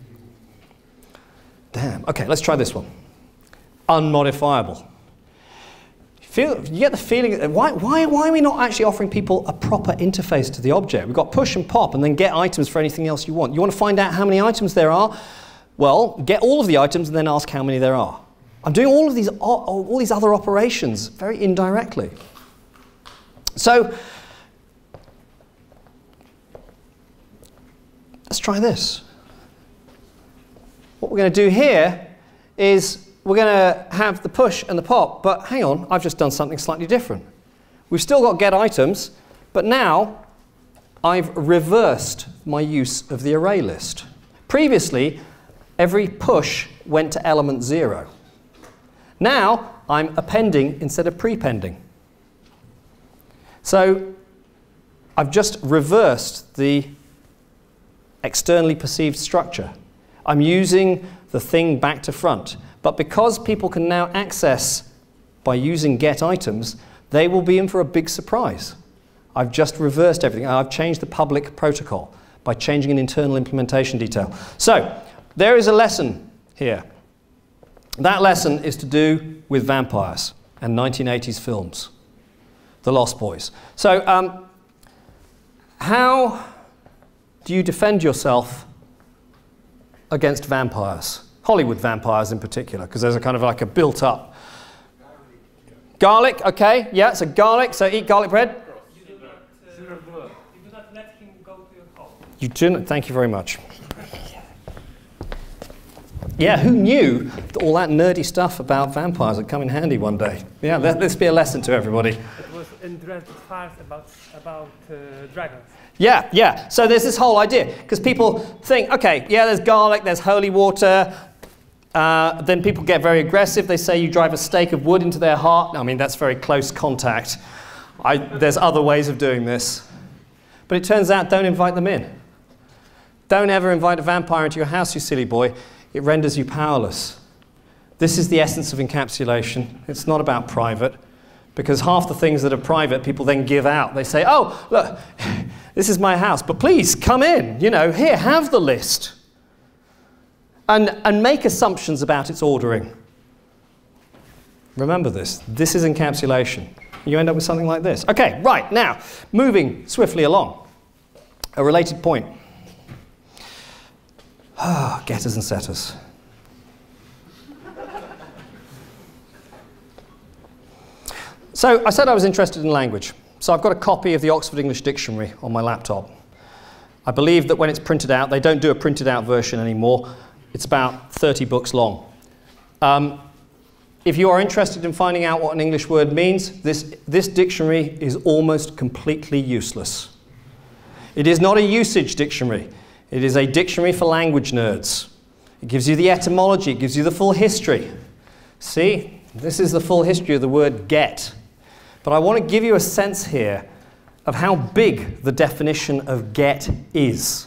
Damn. Okay, let's try this one. Unmodifiable. You get the feeling, why are we not actually offering people a proper interface to the object? We've got push and pop and then get items for anything else you want. You want to find out how many items there are? Well, get all of the items and then ask how many there are. I'm doing all these other operations very indirectly. So, let's try this. What we're going to do here is we're going to have the push and the pop, but hang on, I've just done something slightly different. We've still got get items, but now I've reversed my use of the array list. Previously, every push went to element 0. Now, I'm appending instead of prepending. So I've just reversed the externally perceived structure. I'm using the thing back to front. But because people can now access by using get items, they will be in for a big surprise. I've just reversed everything. I've changed the public protocol by changing an internal implementation detail. So there is a lesson here. That lesson is to do with vampires and 1980s films. The Lost Boys. So, how do you defend yourself against vampires? Hollywood vampires in particular, because there's a kind of like a built-up. Garlic, okay, yeah, so garlic, so eat garlic bread. You do not let him go to your home. You didn't, thank you very much. Yeah, who knew that all that nerdy stuff about vampires would come in handy one day? Yeah, let this be a lesson to everybody. It was interested first about dragons. Yeah, yeah. So there's this whole idea, because people think, okay, yeah, there's garlic, there's holy water, then people get very aggressive. They say you drive a stake of wood into their heart. I mean, that's very close contact. There's other ways of doing this. But it turns out, don't invite them in. Don't ever invite a vampire into your house, you silly boy. It renders you powerless. This is the essence of encapsulation. It's not about private, because half the things that are private, people then give out. They say, oh, look, this is my house, but please come in. You know, here, have the list. And make assumptions about its ordering. Remember this. This is encapsulation. You end up with something like this. Okay, right, now, moving swiftly along. A related point. Getters and setters. So I said I was interested in language. So I've got a copy of the Oxford English Dictionary on my laptop. I believe that when it's printed out, they don't do a printed out version anymore. It's about 30 books long. If you are interested in finding out what an English word means, this dictionary is almost completely useless. It is not a usage dictionary. It is a dictionary for language nerds. It gives you the etymology, it gives you the full history. See, this is the full history of the word get. But I want to give you a sense here of how big the definition of get is.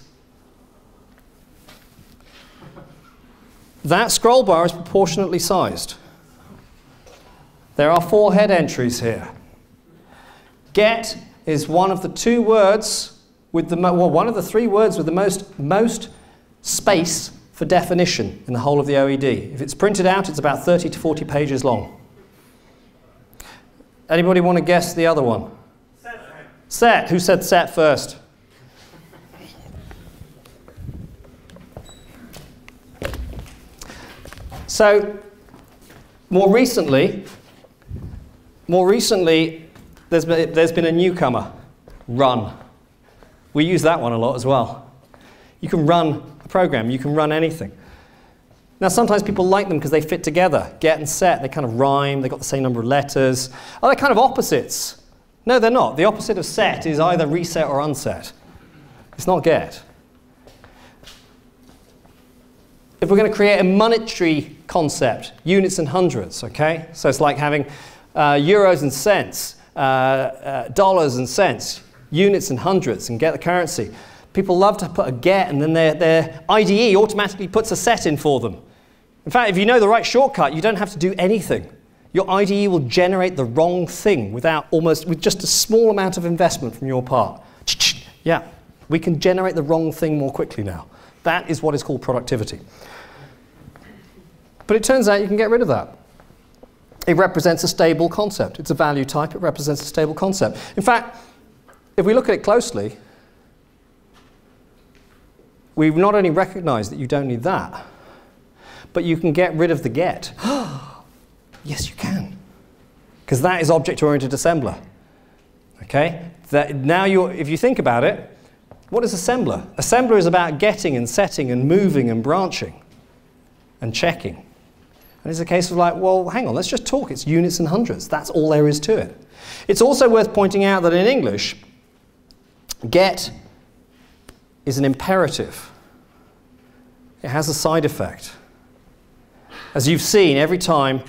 That scroll bar is proportionately sized. There are 4 head entries here. Get is one of the 2 words with the one of the 3 words with the most space for definition in the whole of the OED. If it's printed out, it's about 30 to 40 pages long. Anybody want to guess the other one? Set. Set. Who said set first? So, more recently, there's been a newcomer, run. We use that one a lot as well. You can run a program, you can run anything. Now, sometimes people like them because they fit together. Get and set, they kind of rhyme, they've got the same number of letters. Are they kind of opposites? No, they're not. The opposite of set is either reset or unset. It's not get. If we're going to create a monetary concept, units and hundreds, okay? So it's like having euros and cents, dollars and cents, units and hundreds, and get the currency. People love to put a get, and then their IDE automatically puts a set in for them. In fact, if you know the right shortcut, you don't have to do anything. Your IDE will generate the wrong thing with just a small amount of investment from your part. Yeah, we can generate the wrong thing more quickly now. That is what is called productivity. But it turns out you can get rid of that. It represents a stable concept. It's a value type. It represents a stable concept. In fact, if we look at it closely, we've not only recognized that you don't need that, but you can get rid of the get. Yes, you can. Because that is object-oriented assembler. Okay? Now if you think about it, what is assembler? Assembler is about getting and setting and moving and branching and checking. And it's a case of like, well, hang on, let's just talk. It's units and hundreds. That's all there is to it. It's also worth pointing out that in English, get is an imperative. It has a side effect. As you've seen, every time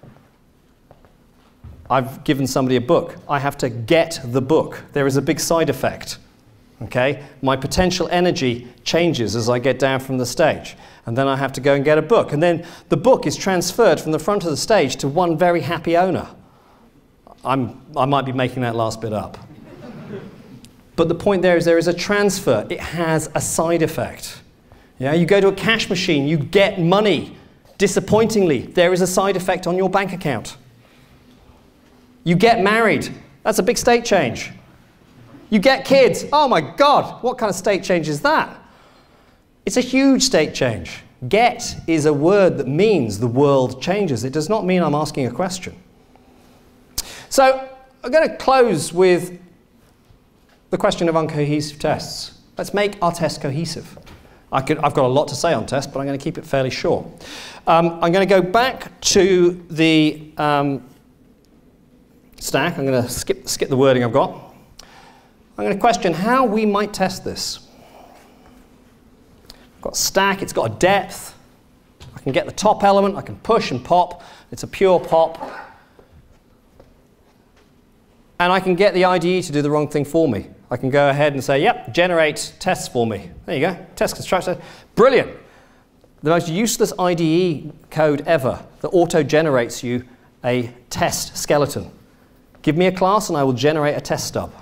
I've given somebody a book, I have to get the book. There is a big side effect. Okay? My potential energy changes as I get down from the stage. And then I have to go and get a book. And then the book is transferred from the front of the stage to one very happy owner. I might be making that last bit up. But the point there is a transfer. It has a side effect. Yeah? You go to a cash machine, you get money. Disappointingly, there is a side effect on your bank account. You get married. That's a big state change. You get kids. Oh my God, what kind of state change is that? It's a huge state change. Get is a word that means the world changes. It does not mean I'm asking a question. So I'm going to close with the question of uncohesive tests. Let's make our test cohesive. I've got a lot to say on tests, but I'm going to keep it fairly short. I'm going to go back to the stack. I'm going to skip the wording I've got. I'm going to question how we might test this. I've got stack, it's got a depth. I can can get the top element, I can push and pop. It's a pure pop. And I can get the IDE to do the wrong thing for me. I can go ahead and say, yep, generate tests for me. There you go, test constructor. Brilliant. The most useless IDE code ever that auto-generates you a test skeleton. Give me a class and I will generate a test stub.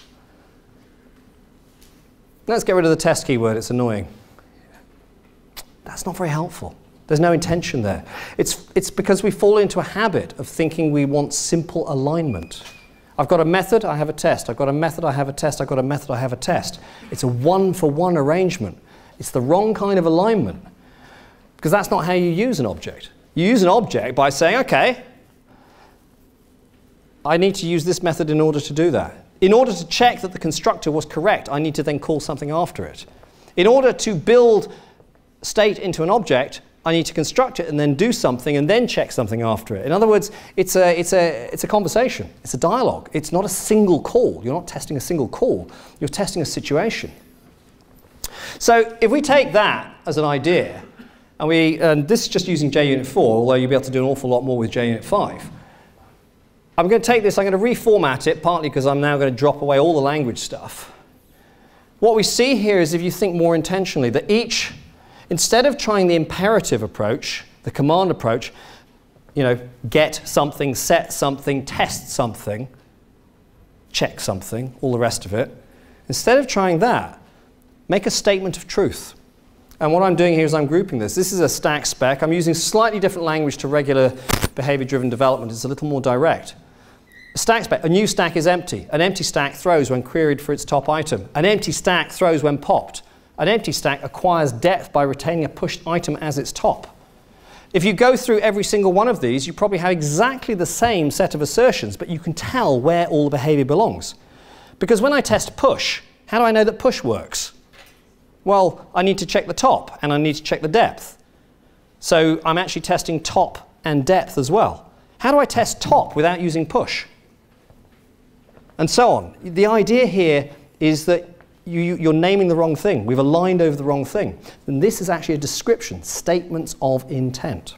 Let's get rid of the test keyword, it's annoying. That's not very helpful. There's no intention there. It's because we fall into a habit of thinking we want simple alignment. I've got a method, I have a test. I've got a method, I have a test. I've got a method, I have a test. It's a one-for-one arrangement. It's the wrong kind of alignment because that's not how you use an object. You use an object by saying, okay, I need to use this method in order to do that. In order to check that the constructor was correct, I need to then call something after it. In order to build state into an object, I need to construct it and then do something and then check something after it. In other words, it's a conversation. It's a dialogue. It's not a single call. You're not testing a single call. You're testing a situation. So if we take that as an idea, and this is just using JUnit 4, although you'll be able to do an awful lot more with JUnit 5. I'm going to take this, I'm going to reformat it, partly because I'm now going to drop away all the language stuff. What we see here is, if you think more intentionally, that instead of trying the imperative approach, the command approach, get something, set something, test something, check something, all the rest of it, instead of trying that, make a statement of truth. And what I'm doing here is I'm grouping this. This is a stack spec. I'm using slightly different language to regular behavior-driven development. It's a little more direct. A stack spec, a new stack is empty. An empty stack throws when queried for its top item. An empty stack throws when popped. An empty stack acquires depth by retaining a pushed item as its top. If you go through every single one of these, you probably have exactly the same set of assertions, but you can tell where all the behavior belongs. Because when I test push, how do I know that push works? Well, I need to check the top, and I need to check the depth. So I'm actually testing top and depth as well. How do I test top without using push? And so on. The idea here is that you're naming the wrong thing. We've aligned over the wrong thing. And this is actually a description, statements of intent.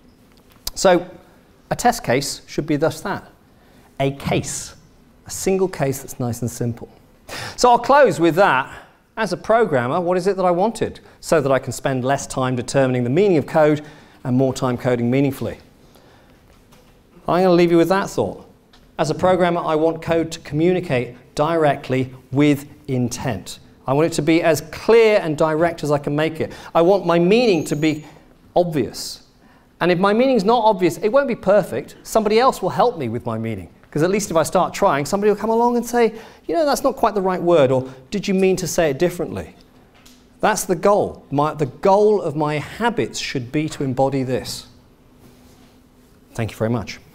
So a test case should be thus that. A case, a single case that's nice and simple. So I'll close with that. As a programmer, what is it that I wanted? So that I can spend less time determining the meaning of code and more time coding meaningfully. I'm going to leave you with that thought. As a programmer, I want code to communicate directly with intent. I want it to be as clear and direct as I can make it. I want my meaning to be obvious. And if my meaning's not obvious, it won't be perfect. Somebody else will help me with my meaning. Because at least if I start trying, somebody will come along and say, that's not quite the right word, or did you mean to say it differently? That's the goal. The goal of my habits should be to embody this. Thank you very much.